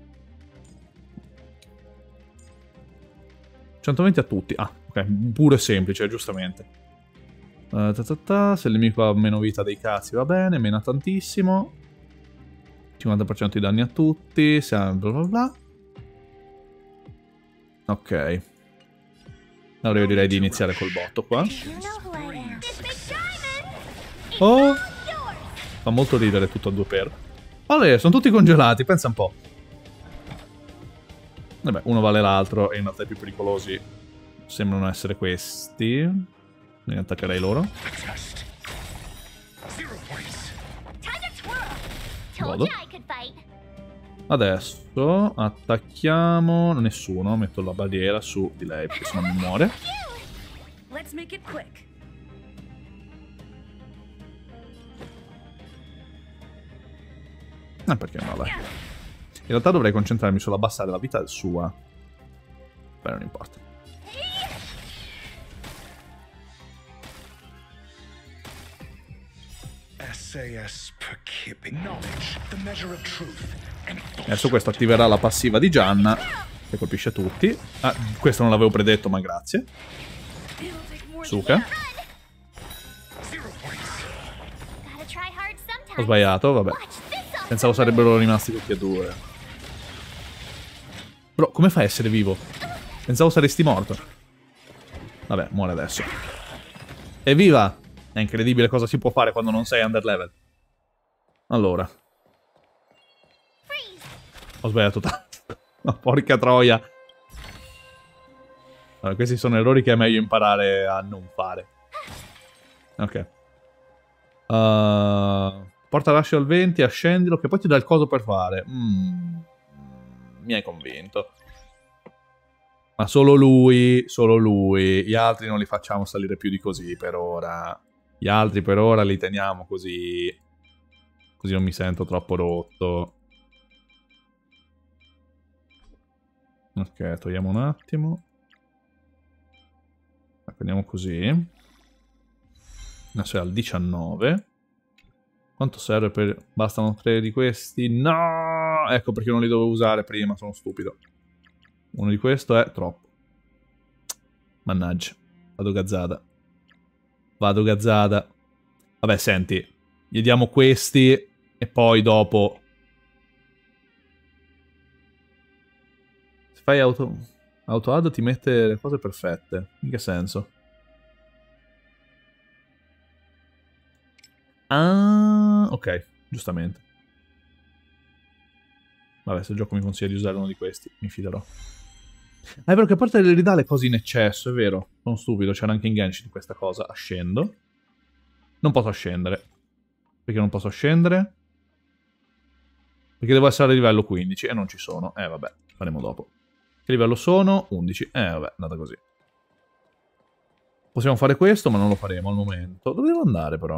120 a tutti. Ah, ok, puro e semplice, giustamente. Se il nemico ha meno vita dei cazzi va bene, meno tantissimo. 50% di danni a tutti, bla bla bla. Ok. Allora io direi di iniziare col botto qua. Oh! Fa molto ridere tutto a 2 per. Allora, sono tutti congelati, pensa un po'. Vabbè, uno vale l'altro e in realtà i più pericolosi sembrano essere questi. Quindi attaccherei loro. Godo. Adesso attacchiamo nessuno, metto la barriera su di lei perché sennò mi muore. Perché no, dai. In realtà dovrei concentrarmi sull'abbassare la vita sua. Beh, non importa. Adesso questo attiverà la passiva di Gianna, che colpisce tutti. Ah, questo non l'avevo predetto, ma grazie. Suka. Ho sbagliato, vabbè. Pensavo sarebbero rimasti tutti e due. Bro, come fai a essere vivo? Pensavo saresti morto. Vabbè, muore adesso. Evviva! È incredibile cosa si può fare quando non sei under level. Allora. Ho sbagliato tanto. No, porca troia. Allora, questi sono errori che è meglio imparare a non fare. Ok. Porta l'ascio al 20, ascendilo, che poi ti dà il coso per fare. Mi hai convinto. Ma solo lui, solo lui. Gli altri non li facciamo salire più di così per ora. Gli altri per ora li teniamo così. Così non mi sento troppo rotto. Ok, togliamo un attimo. Andiamo così. Adesso è al 19. Quanto serve per... Bastano 3 di questi? No! Ecco perché non li dovevo usare prima, sono stupido. Uno di questo è troppo. Mannaggia. Vado gazzata. Vado gazzata. Vabbè, senti. Gli diamo questi e poi dopo... Se fai auto-add ti mette le cose perfette. In che senso? Ah, ok, giustamente. Vabbè, se il gioco mi consiglia di usare uno di questi, mi fiderò. Ah, è vero che a parte le ridà le cose in eccesso, è vero. Sono stupido, c'era anche in Genshin questa cosa. Ascendo. Non posso scendere. Perché non posso scendere? Perché devo essere a livello 15 e non ci sono. Vabbè, faremo dopo. Che livello sono? 11. Vabbè, è andata così. Possiamo fare questo, ma non lo faremo al momento. Dove devo andare, però?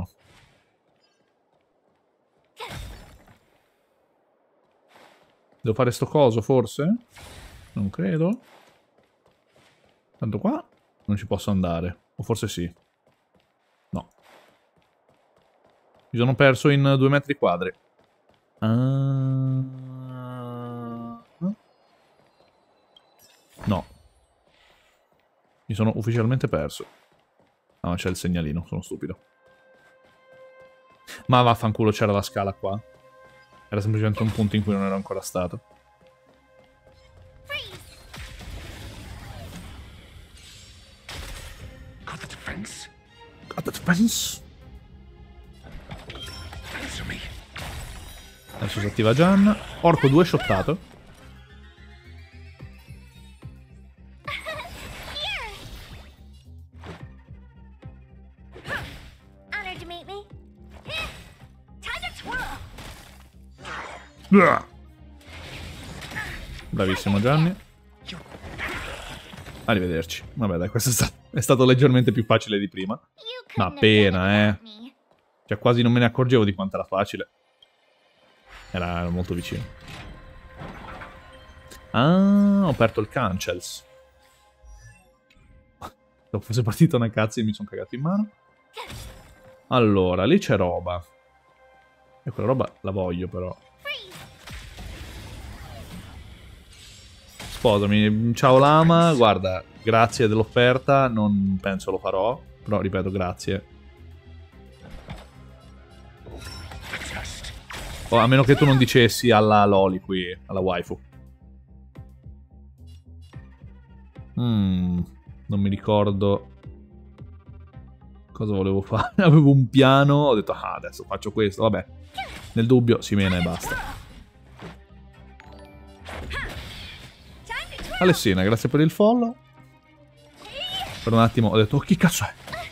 Devo fare sto coso, forse? Non credo. Tanto qua non ci posso andare. O forse sì. No. Mi sono perso in 2 metri quadri. No. Mi sono ufficialmente perso. Ah, c'è il segnalino, sono stupido. Ma vaffanculo, c'era la scala qua. Era semplicemente un punto in cui non ero ancora stato. Got the defense. Got the defense. Adesso si attiva Gian. Orco 2 shottato. Honored to meet me. Time to twirl. Bravissimo Gianni. Arrivederci. Vabbè dai, questo è stato leggermente più facile di prima. Ma appena, Cioè quasi non me ne accorgevo di quanto era facile. Era molto vicino. Ah, ho aperto il cancels. Se fosse partita una cazzo mi sono cagato in mano. Allora, lì c'è roba. E quella roba la voglio però. Sposami. Ciao Lama. Guarda, grazie dell'offerta. Non penso lo farò. Però ripeto, grazie. Oh, a meno che tu non dicessi alla Loli qui, alla waifu. Non mi ricordo cosa volevo fare. Avevo un piano, ho detto, adesso faccio questo. Vabbè, nel dubbio si mena e basta. Alessina, grazie per il follow. Per un attimo ho detto, chi cazzo è?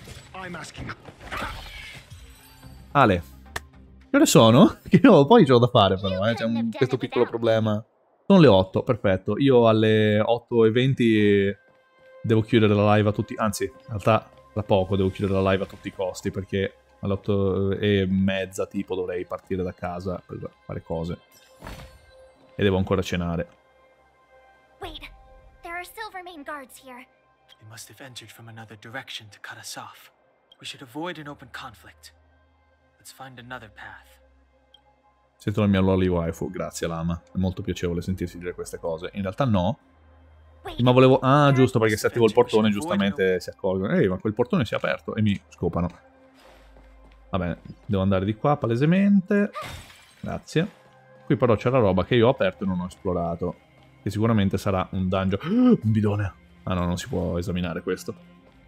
Ale. Che ore sono? Che io poi c'ho da fare però, c'è questo piccolo problema. Sono le 8, perfetto. Io alle 8:20 devo chiudere la live a tutti... Anzi, in realtà tra poco devo chiudere la live a tutti i costi, perché alle 8:30 tipo dovrei partire da casa per fare cose. E devo ancora cenare. Wait, there are Silvermane guards here. They must have entered from another direction to cut us off. We should avoid an open conflict. Let's find another path. Sento la mia loli waifu, grazie Lama. È molto piacevole sentirsi dire queste cose. In realtà no. Ma volevo... Ah, giusto, perché se attivo il portone giustamente si accorgono. Ma quel portone si è aperto e mi scopano. Va bene, devo andare di qua palesemente. Grazie. Qui però c'è la roba che io ho aperto e non ho esplorato. Che sicuramente sarà un dungeon. Un bidone. Ah no, non si può esaminare questo.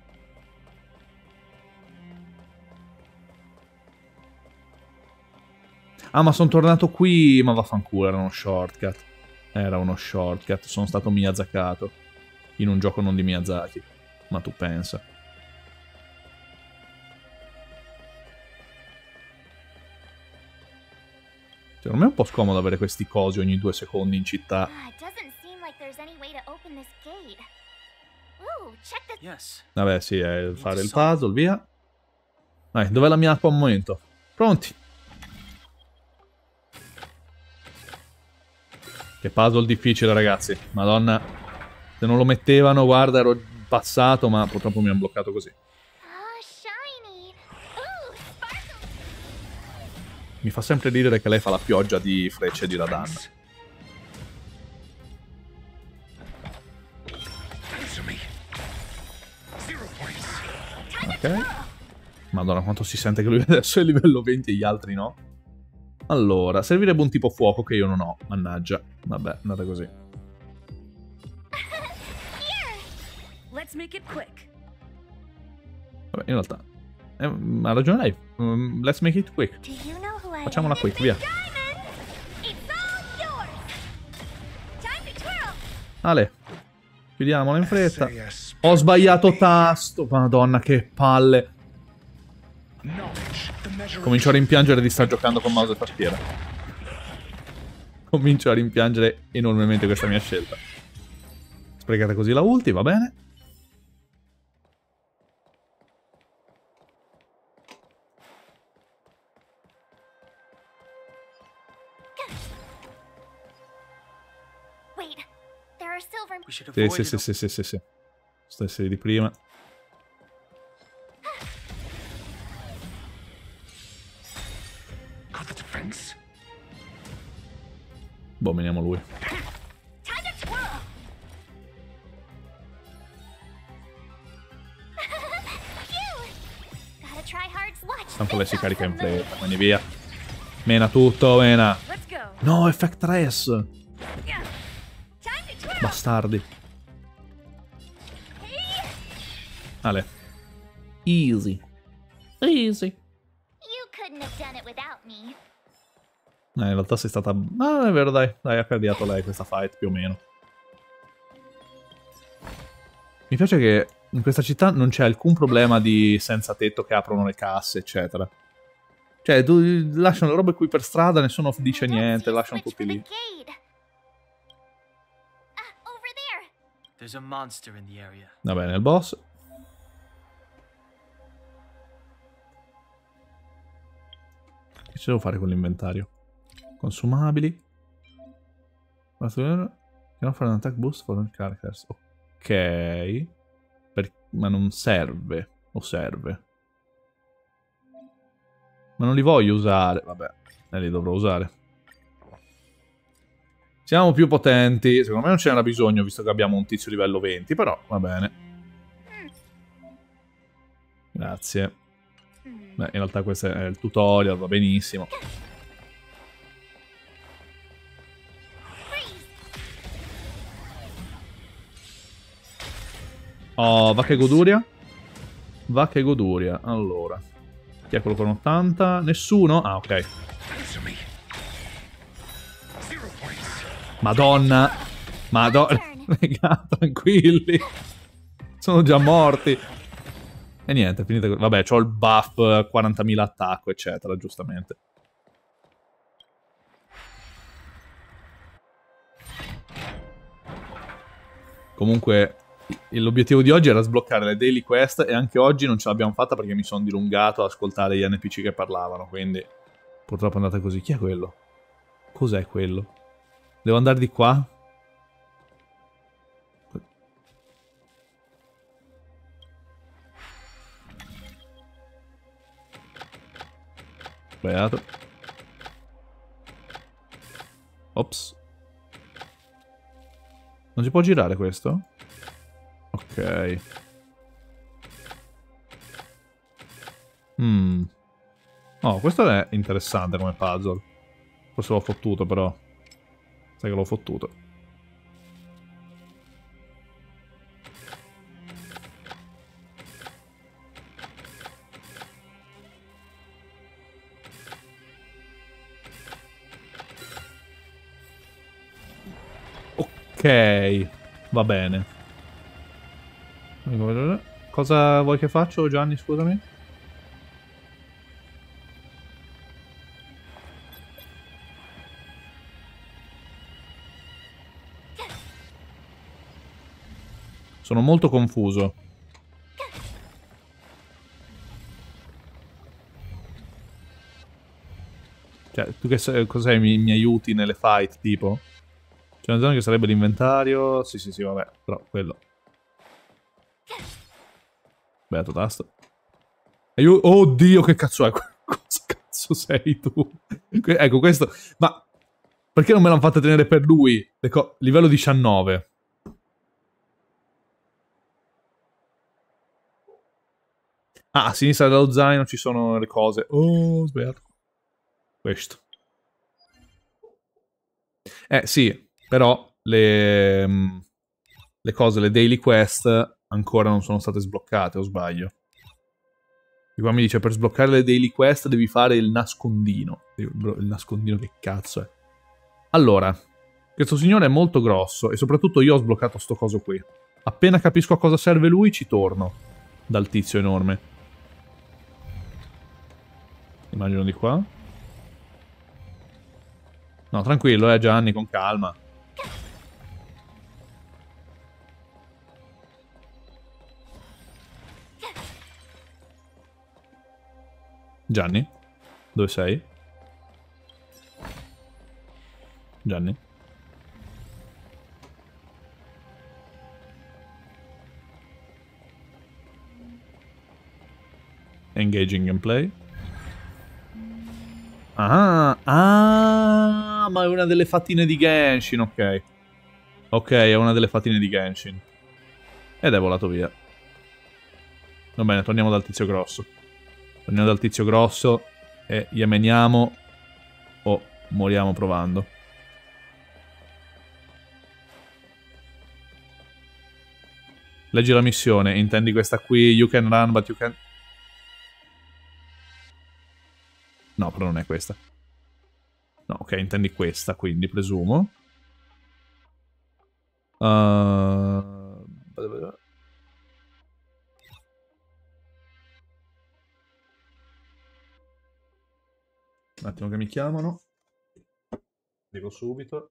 Ah, ma sono tornato qui. Ma vaffanculo, era uno shortcut. Era uno shortcut. Sono stato miyazakato. In un gioco non di Miyazaki. Ma tu pensa. Secondo me è un po' scomodo avere questi cosi ogni 2 secondi in città. Vabbè, sì, è fare il puzzle, via. Dai, dov'è la mia acqua al momento? Pronti? Che puzzle difficile, ragazzi. Madonna. Se non lo mettevano, guarda, ero passato, ma purtroppo mi hanno bloccato così. Mi fa sempre ridere che lei fa la pioggia di frecce di Radan. Ok. Madonna, quanto si sente che lui adesso è livello 20 e gli altri no. Allora, servirebbe un tipo fuoco che io non ho. Mannaggia. Vabbè, è andata così. Vabbè, in realtà ha ragione lei. Let's make it quick. Facciamola quick, via. Ale. Chiudiamola in fretta. Ho sbagliato tasto. Madonna, che palle. Comincio a rimpiangere di star giocando con mouse e tastiera. Comincio a rimpiangere enormemente questa mia scelta. Sprecata così la ulti, va bene. Sì. Stessi di prima. Boh, meniamo lui. Tanto lei si carica in play, quindi via. Mena tutto, mena. No, effect res. Bastardi. Ale. Easy. Easy. In realtà sei stata... Ah, è vero, dai. Dai, ha cardiato lei questa fight, più o meno. Mi piace che in questa città non c'è alcun problema di senza tetto che aprono le casse, eccetera. Cioè, lasciano le robe qui per strada, nessuno dice niente, lasciano tutti lì. Va bene, il boss. Che ci devo fare con l'inventario? Consumabili. Can fare un attack boost for all characters. Ok. Ma non serve. O serve? Ma non li voglio usare. Vabbè, li dovrò usare. Siamo più potenti. Secondo me non ce n'era bisogno, visto che abbiamo un tizio livello 20. Però, va bene. Grazie. Beh, in realtà questo è il tutorial, va benissimo. Oh, va che goduria. Va che goduria. Allora. Chi è quello con 80? Nessuno? Ah, ok. Madonna. Madonna. Raga, tranquilli. Sono già morti. E niente, finite. Vabbè, c'ho il buff 40.000 attacco, eccetera, giustamente. Comunque, l'obiettivo di oggi era sbloccare le daily quest e anche oggi non ce l'abbiamo fatta perché mi sono dilungato ad ascoltare gli NPC che parlavano, quindi purtroppo è andata così. Chi è quello? Cos'è quello? Devo andare di qua? Sbagliato. Ops. Non si può girare questo? Ok. Oh, questo è interessante come puzzle. Forse l'ho fottuto, però. Sai che l'ho fottuto. Ok. Va bene. Cosa vuoi che faccio, Gianni, scusami? Sono molto confuso. Cioè, tu che cos'è? Mi aiuti nelle fight, tipo? C'è una zona che sarebbe l'inventario. Sì, vabbè. Però quello. Beato tasto. Oddio, che cazzo è? Cosa cazzo sei tu? Ecco, questo... Ma... Perché non me l'hanno fatta tenere per lui? Livello 19. Ah, a sinistra dello zaino ci sono le cose. Oh, ho sbagliato. Questo. Sì, però le cose, le daily quest ancora non sono state sbloccate, o sbaglio? E qua mi dice, per sbloccare le daily quest devi fare il nascondino. Bro, il nascondino che cazzo è? Allora, Questo signore è molto grosso e soprattutto io ho sbloccato sto coso qui. Appena capisco a cosa serve lui ci torno dal tizio enorme. Immagino di qua. No, tranquillo, Gianni, con calma. Gianni? Dove sei? Gianni? Engaging gameplay. Ah, ma è una delle fattine di Genshin, ok. Ok, è una delle fattine di Genshin. Ed è volato via. Va bene, torniamo dal tizio grosso. Torniamo dal tizio grosso e yemeniamo o moriamo provando. Leggi la missione, intendi questa qui, you can run but you can... No, però non è questa. No, ok, intendi questa, quindi, presumo. Un attimo che mi chiamano. Dico subito.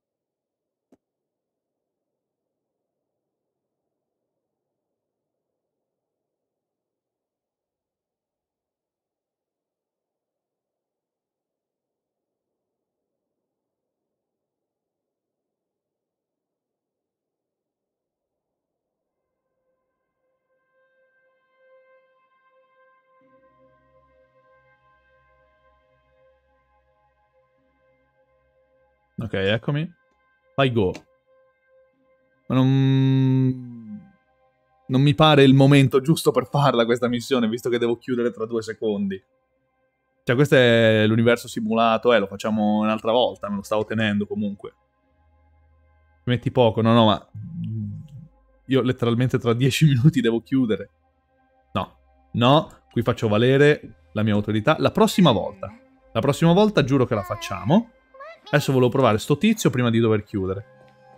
Ok, eccomi. Fai go. Ma non mi pare il momento giusto per farla questa missione, visto che devo chiudere tra 2 secondi. Cioè, questo è l'universo simulato, lo facciamo un'altra volta, me lo stavo tenendo comunque. Metti poco, no, ma... Io letteralmente tra 10 minuti devo chiudere. No, qui faccio valere la mia autorità. La prossima volta giuro che la facciamo. Adesso volevo provare sto tizio prima di dover chiudere.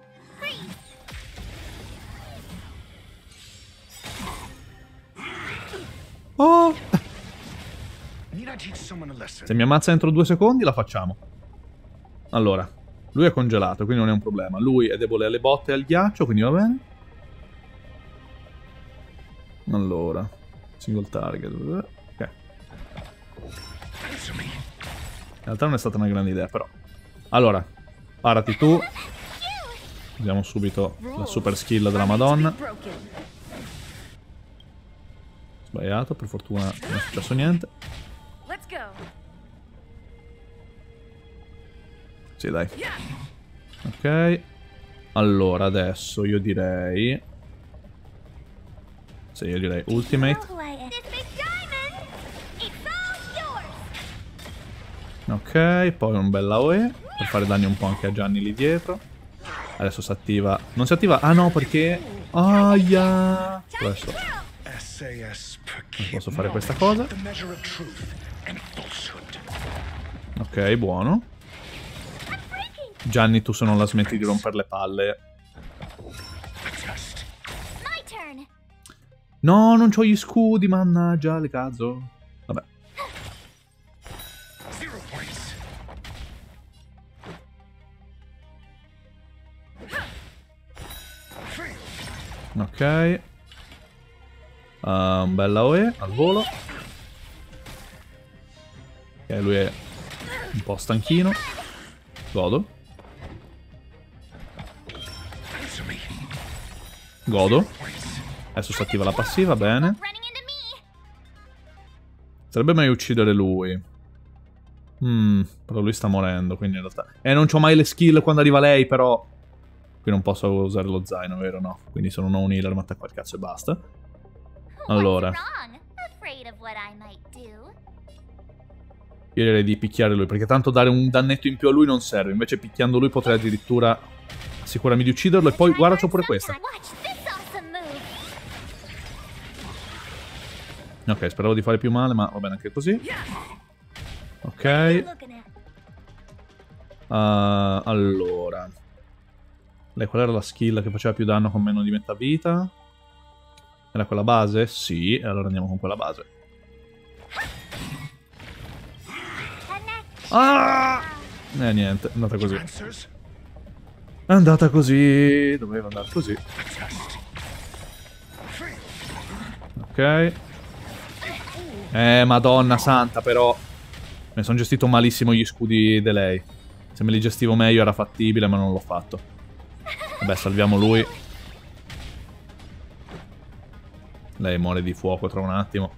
Oh! Se mi ammazza entro 2 secondi la facciamo. Allora, lui è congelato, quindi non è un problema. Lui è debole alle botte e al ghiaccio, quindi va bene. Allora, single target. Ok. In realtà non è stata una grande idea, però. Allora, parati tu. Usiamo subito la super skill della Madonna. Sbagliato, per fortuna non è successo niente. Sì, dai. Ok. Allora, adesso io direi... Sì, io direi Ultimate. Ok, poi un bel AOE per fare danni un po' anche a Gianni lì dietro. Adesso si attiva... Non si attiva... Ah no, perché... Aia! Adesso... Non posso fare questa cosa. Ok, buono. Gianni, tu se non la smetti di rompere le palle... No, non c'ho gli scudi, mannaggia, le cazzo. Vabbè. Ok. Un bel AOE al volo. Ok, lui è un po' stanchino. Godo. Godo. Adesso si attiva la passiva, bene. Sarebbe meglio uccidere lui. Però lui sta morendo, quindi in realtà... non c'ho mai le skill quando arriva lei, però... Qui non posso usare lo zaino, vero? No. Quindi sono un healer, ma attacco al cazzo e basta. Allora. Io direi di picchiare lui, perché tanto dare un dannetto in più a lui non serve. Invece picchiando lui potrei addirittura assicurarmi di ucciderlo. E poi, guarda, c'ho pure questa. Ok, speravo di fare più male, ma va bene anche così. Ok. Allora. Lei qual era la skill che faceva più danno con meno di metà vita? Era quella base? Sì, e allora andiamo con quella base. Ah! Niente, è andata così. È andata così. Doveva andare così. Ok. Madonna santa, però. Mi sono gestito malissimo gli scudi di lei. Se me li gestivo meglio era fattibile, ma non l'ho fatto. Vabbè, salviamo lui. Lei muore di fuoco tra un attimo.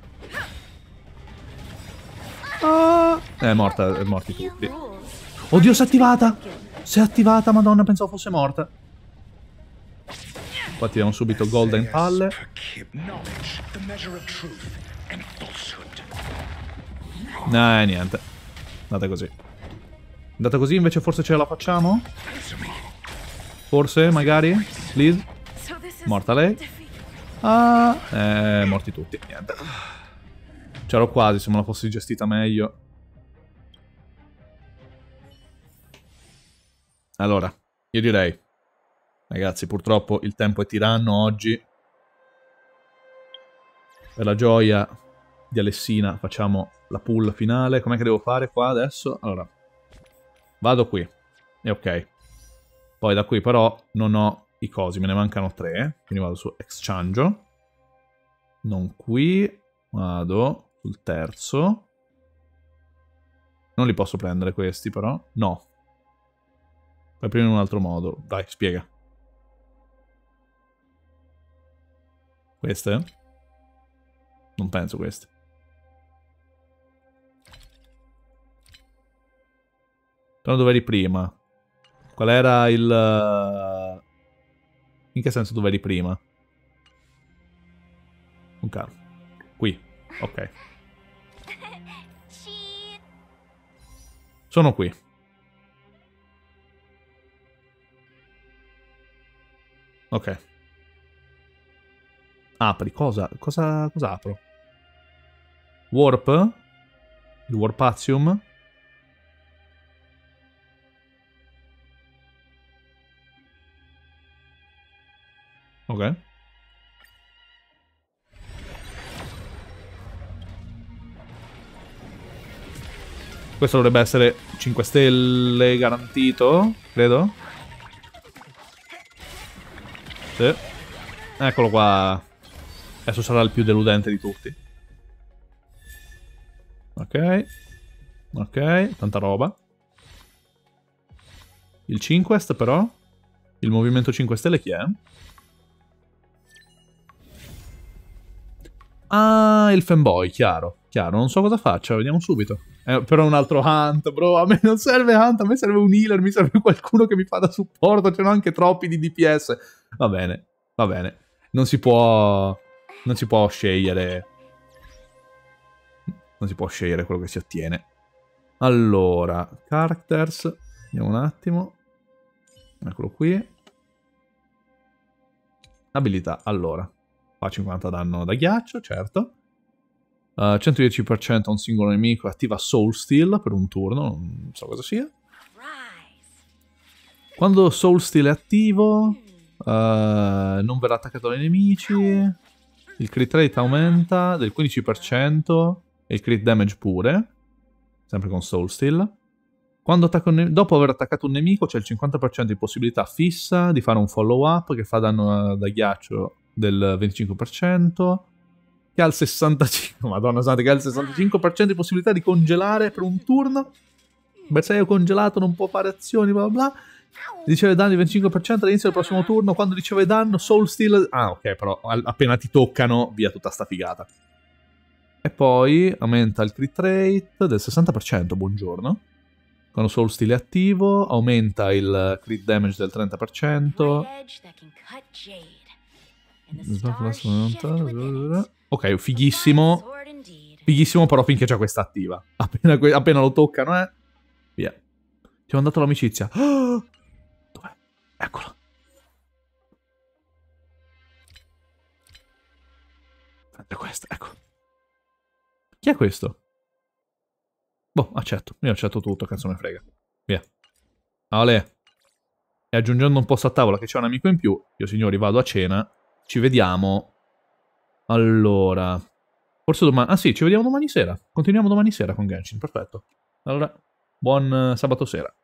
Ah! È morti tutti. Oddio, si è attivata! Si è attivata, madonna, pensavo fosse morta. Qua tiriamo subito Golden Palle. Niente. È andata così. È andata così, invece forse ce la facciamo? Forse, magari? Please? Morta lei. Ah, morti tutti, niente. C'ero quasi, se me la fossi gestita meglio. Allora, io direi, ragazzi, purtroppo il tempo è tiranno oggi. Per la gioia di Alessina facciamo la pull finale. Com'è che devo fare qua adesso? Allora, vado qui. E ok. Poi da qui però non ho i cosi, me ne mancano 3. Quindi vado su Exchange. Non qui. Vado sul terzo. Non li posso prendere questi però. No. Poi prima in un altro modo. Dai, spiega. Queste? Non penso queste. Però dove eri prima? Qual era il... In che senso dove eri prima? Un carro. Qui. Ok. Sono qui. Ok. Apri. Cosa apro? Warp? Il Warpazium? Ok. Questo dovrebbe essere 5 stelle garantito, credo. Sì. Eccolo qua. Adesso sarà il più deludente di tutti. Ok. Ok, tanta roba. Il 5 però? Il movimento 5 stelle chi è? Ah, il fanboy, chiaro. Chiaro, non so cosa faccia, vediamo subito. Però un altro Hunt, bro. A me non serve Hunt, a me serve un healer, mi serve qualcuno che mi fa da supporto. Ce n'ho anche troppi di DPS. Va bene, va bene. Non si può scegliere. Non si può scegliere quello che si ottiene. Allora, characters. Vediamo un attimo. Eccolo qui. Abilità, allora. Fa 50 danno da ghiaccio, certo. 110% a un singolo nemico. Attiva Soul Steal per un turno. Non so cosa sia. Quando Soul Steal è attivo, non verrà attaccato dai nemici. Il crit rate aumenta del 15%. E il crit damage pure. Sempre con Soul Steal. Quando attacca dopo aver attaccato un nemico c'è il 50% di possibilità fissa di fare un follow up che fa danno da ghiaccio del 25%. Che ha il 65%. Madonna santa, che ha il 65% di possibilità di congelare per un turno. Bersaglio congelato non può fare azioni, bla bla bla. Riceve danni del 25% all'inizio del prossimo turno. Quando riceve danno, Soul Steal. Ah, ok, però appena ti toccano, via tutta sta figata. E poi aumenta il crit rate del 60%. Buongiorno. Quando Soul Steal è attivo, aumenta il crit damage del 30%. Ok, fighissimo. Fighissimo, però finché c'è questa attiva. Appena lo toccano, via. Ti ho mandato l'amicizia. Oh! Dov'è? Eccolo. Prende questo, ecco. Chi è questo? Boh, accetto. Io accetto tutto, cazzo me frega. Via. Ale. e aggiungendo un posto a tavola che c'è un amico in più, io signori vado a cena, ci vediamo, allora, forse domani, ah sì, ci vediamo domani sera, continuiamo domani sera con Genshin, perfetto, allora, buon sabato sera.